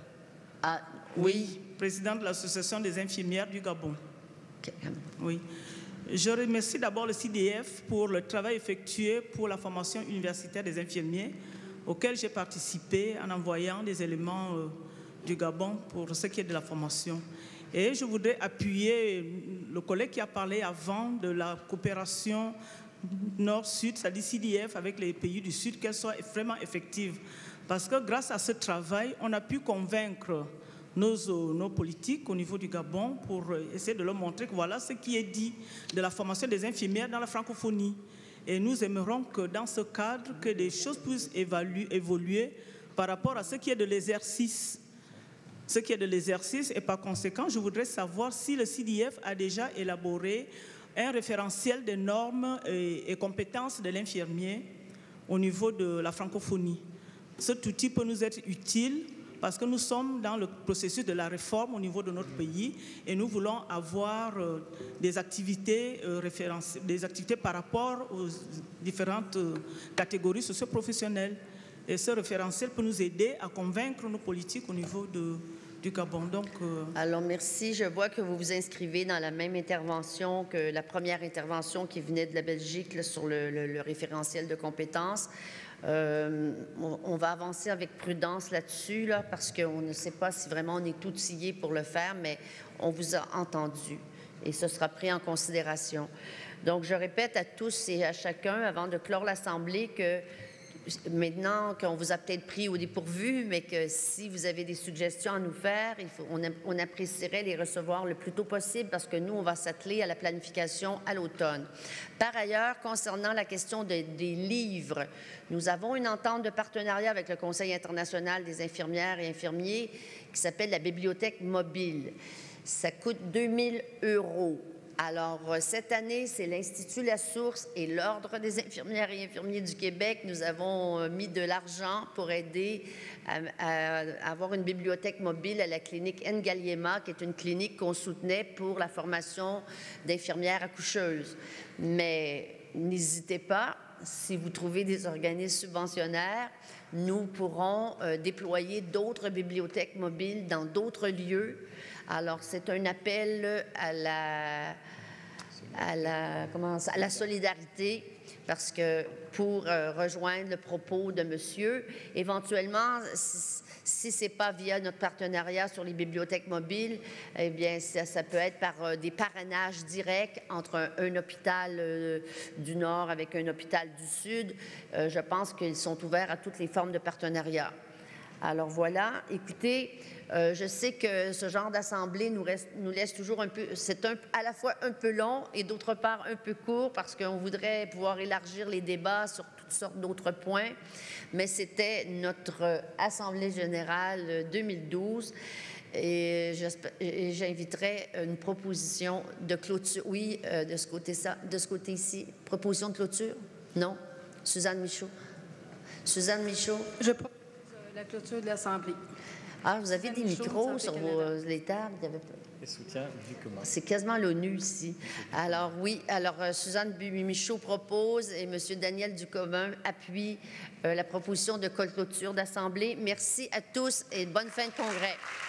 Ah, oui. oui. Présidente de l'Association des infirmières du Gabon. Okay. Oui. Je remercie d'abord le C D F pour le travail effectué pour la formation universitaire des infirmiers, auquel j'ai participé en envoyant des éléments euh, du Gabon pour ce qui est de la formation. Et je voudrais appuyer le collègue qui a parlé avant de la coopération nord-sud, c'est-à-dire C D F avec les pays du Sud, qu'elle soit vraiment effective. Parce que grâce à ce travail, on a pu convaincre nos, nos politiques au niveau du Gabon pour essayer de leur montrer que voilà ce qui est dit de la formation des infirmières dans la francophonie. Et nous aimerons que dans ce cadre, que les choses puissent évaluer, évoluer par rapport à ce qui est de l'exercice. Ce qui est de l'exercice, et par conséquent, je voudrais savoir si le C D F a déjà élaboré un référentiel des normes et, et compétences de l'infirmier au niveau de la francophonie. Cet outil peut nous être utile parce que nous sommes dans le processus de la réforme au niveau de notre pays et nous voulons avoir euh, des activités euh, référencées, des activités par rapport aux différentes euh, catégories socio-professionnelles. Et ce référentiel peut nous aider à convaincre nos politiques au niveau de, du Gabon. Donc, euh... Alors, merci. Je vois que vous vous inscrivez dans la même intervention que la première intervention qui venait de la Belgique là, sur le, le, le référentiel de compétences. Euh, on, on va avancer avec prudence là-dessus, là, parce qu'on ne sait pas si vraiment on est outillé pour le faire, mais on vous a entendu et ce sera pris en considération. Donc, je répète à tous et à chacun, avant de clore l'Assemblée, que maintenant qu'on vous a peut-être pris au dépourvu, mais que si vous avez des suggestions à nous faire, il faut, on, on apprécierait les recevoir le plus tôt possible parce que nous, on va s'atteler à la planification à l'automne. Par ailleurs, concernant la question de, des livres, nous avons une entente de partenariat avec le Conseil international des infirmières et infirmiers qui s'appelle la bibliothèque mobile. Ça coûte deux mille euros. Alors, cette année, c'est l'Institut La Source et l'Ordre des infirmières et infirmiers du Québec. Nous avons mis de l'argent pour aider à, à, à avoir une bibliothèque mobile à la clinique Ngaliema, qui est une clinique qu'on soutenait pour la formation d'infirmières accoucheuses. Mais n'hésitez pas, si vous trouvez des organismes subventionnaires, nous pourrons euh, déployer d'autres bibliothèques mobiles dans d'autres lieux. Alors, c'est un appel à la, à la, comment ça, à la solidarité, parce que pour euh, rejoindre le propos de monsieur, éventuellement, si, si ce n'est pas via notre partenariat sur les bibliothèques mobiles, eh bien, ça, ça peut être par euh, des parrainages directs entre un, un hôpital euh, du Nord avec un hôpital du Sud. Euh, je pense qu'ils sont ouverts à toutes les formes de partenariat. Alors voilà, écoutez, euh, je sais que ce genre d'assemblée nous, reste, nous laisse toujours un peu, c'est un, à la fois un peu long et d'autre part un peu court parce qu'on voudrait pouvoir élargir les débats sur toutes sortes d'autres points, mais c'était notre Assemblée générale deux mille douze et j'inviterai une proposition de clôture. Oui, euh, de ce côté ça, de ce côté ici, proposition de clôture? Non? Suzanne Michaud? Suzanne Michaud? Je propose la clôture de l'Assemblée. Ah, vous avez des micros sur vos, les tables? Les soutiens du commun. C'est quasiment l'ONU ici. Alors oui, alors euh, Suzanne Michaud propose et M. Daniel Ducommun appuie euh, la proposition de clôture d'Assemblée. Merci à tous et bonne fin de congrès.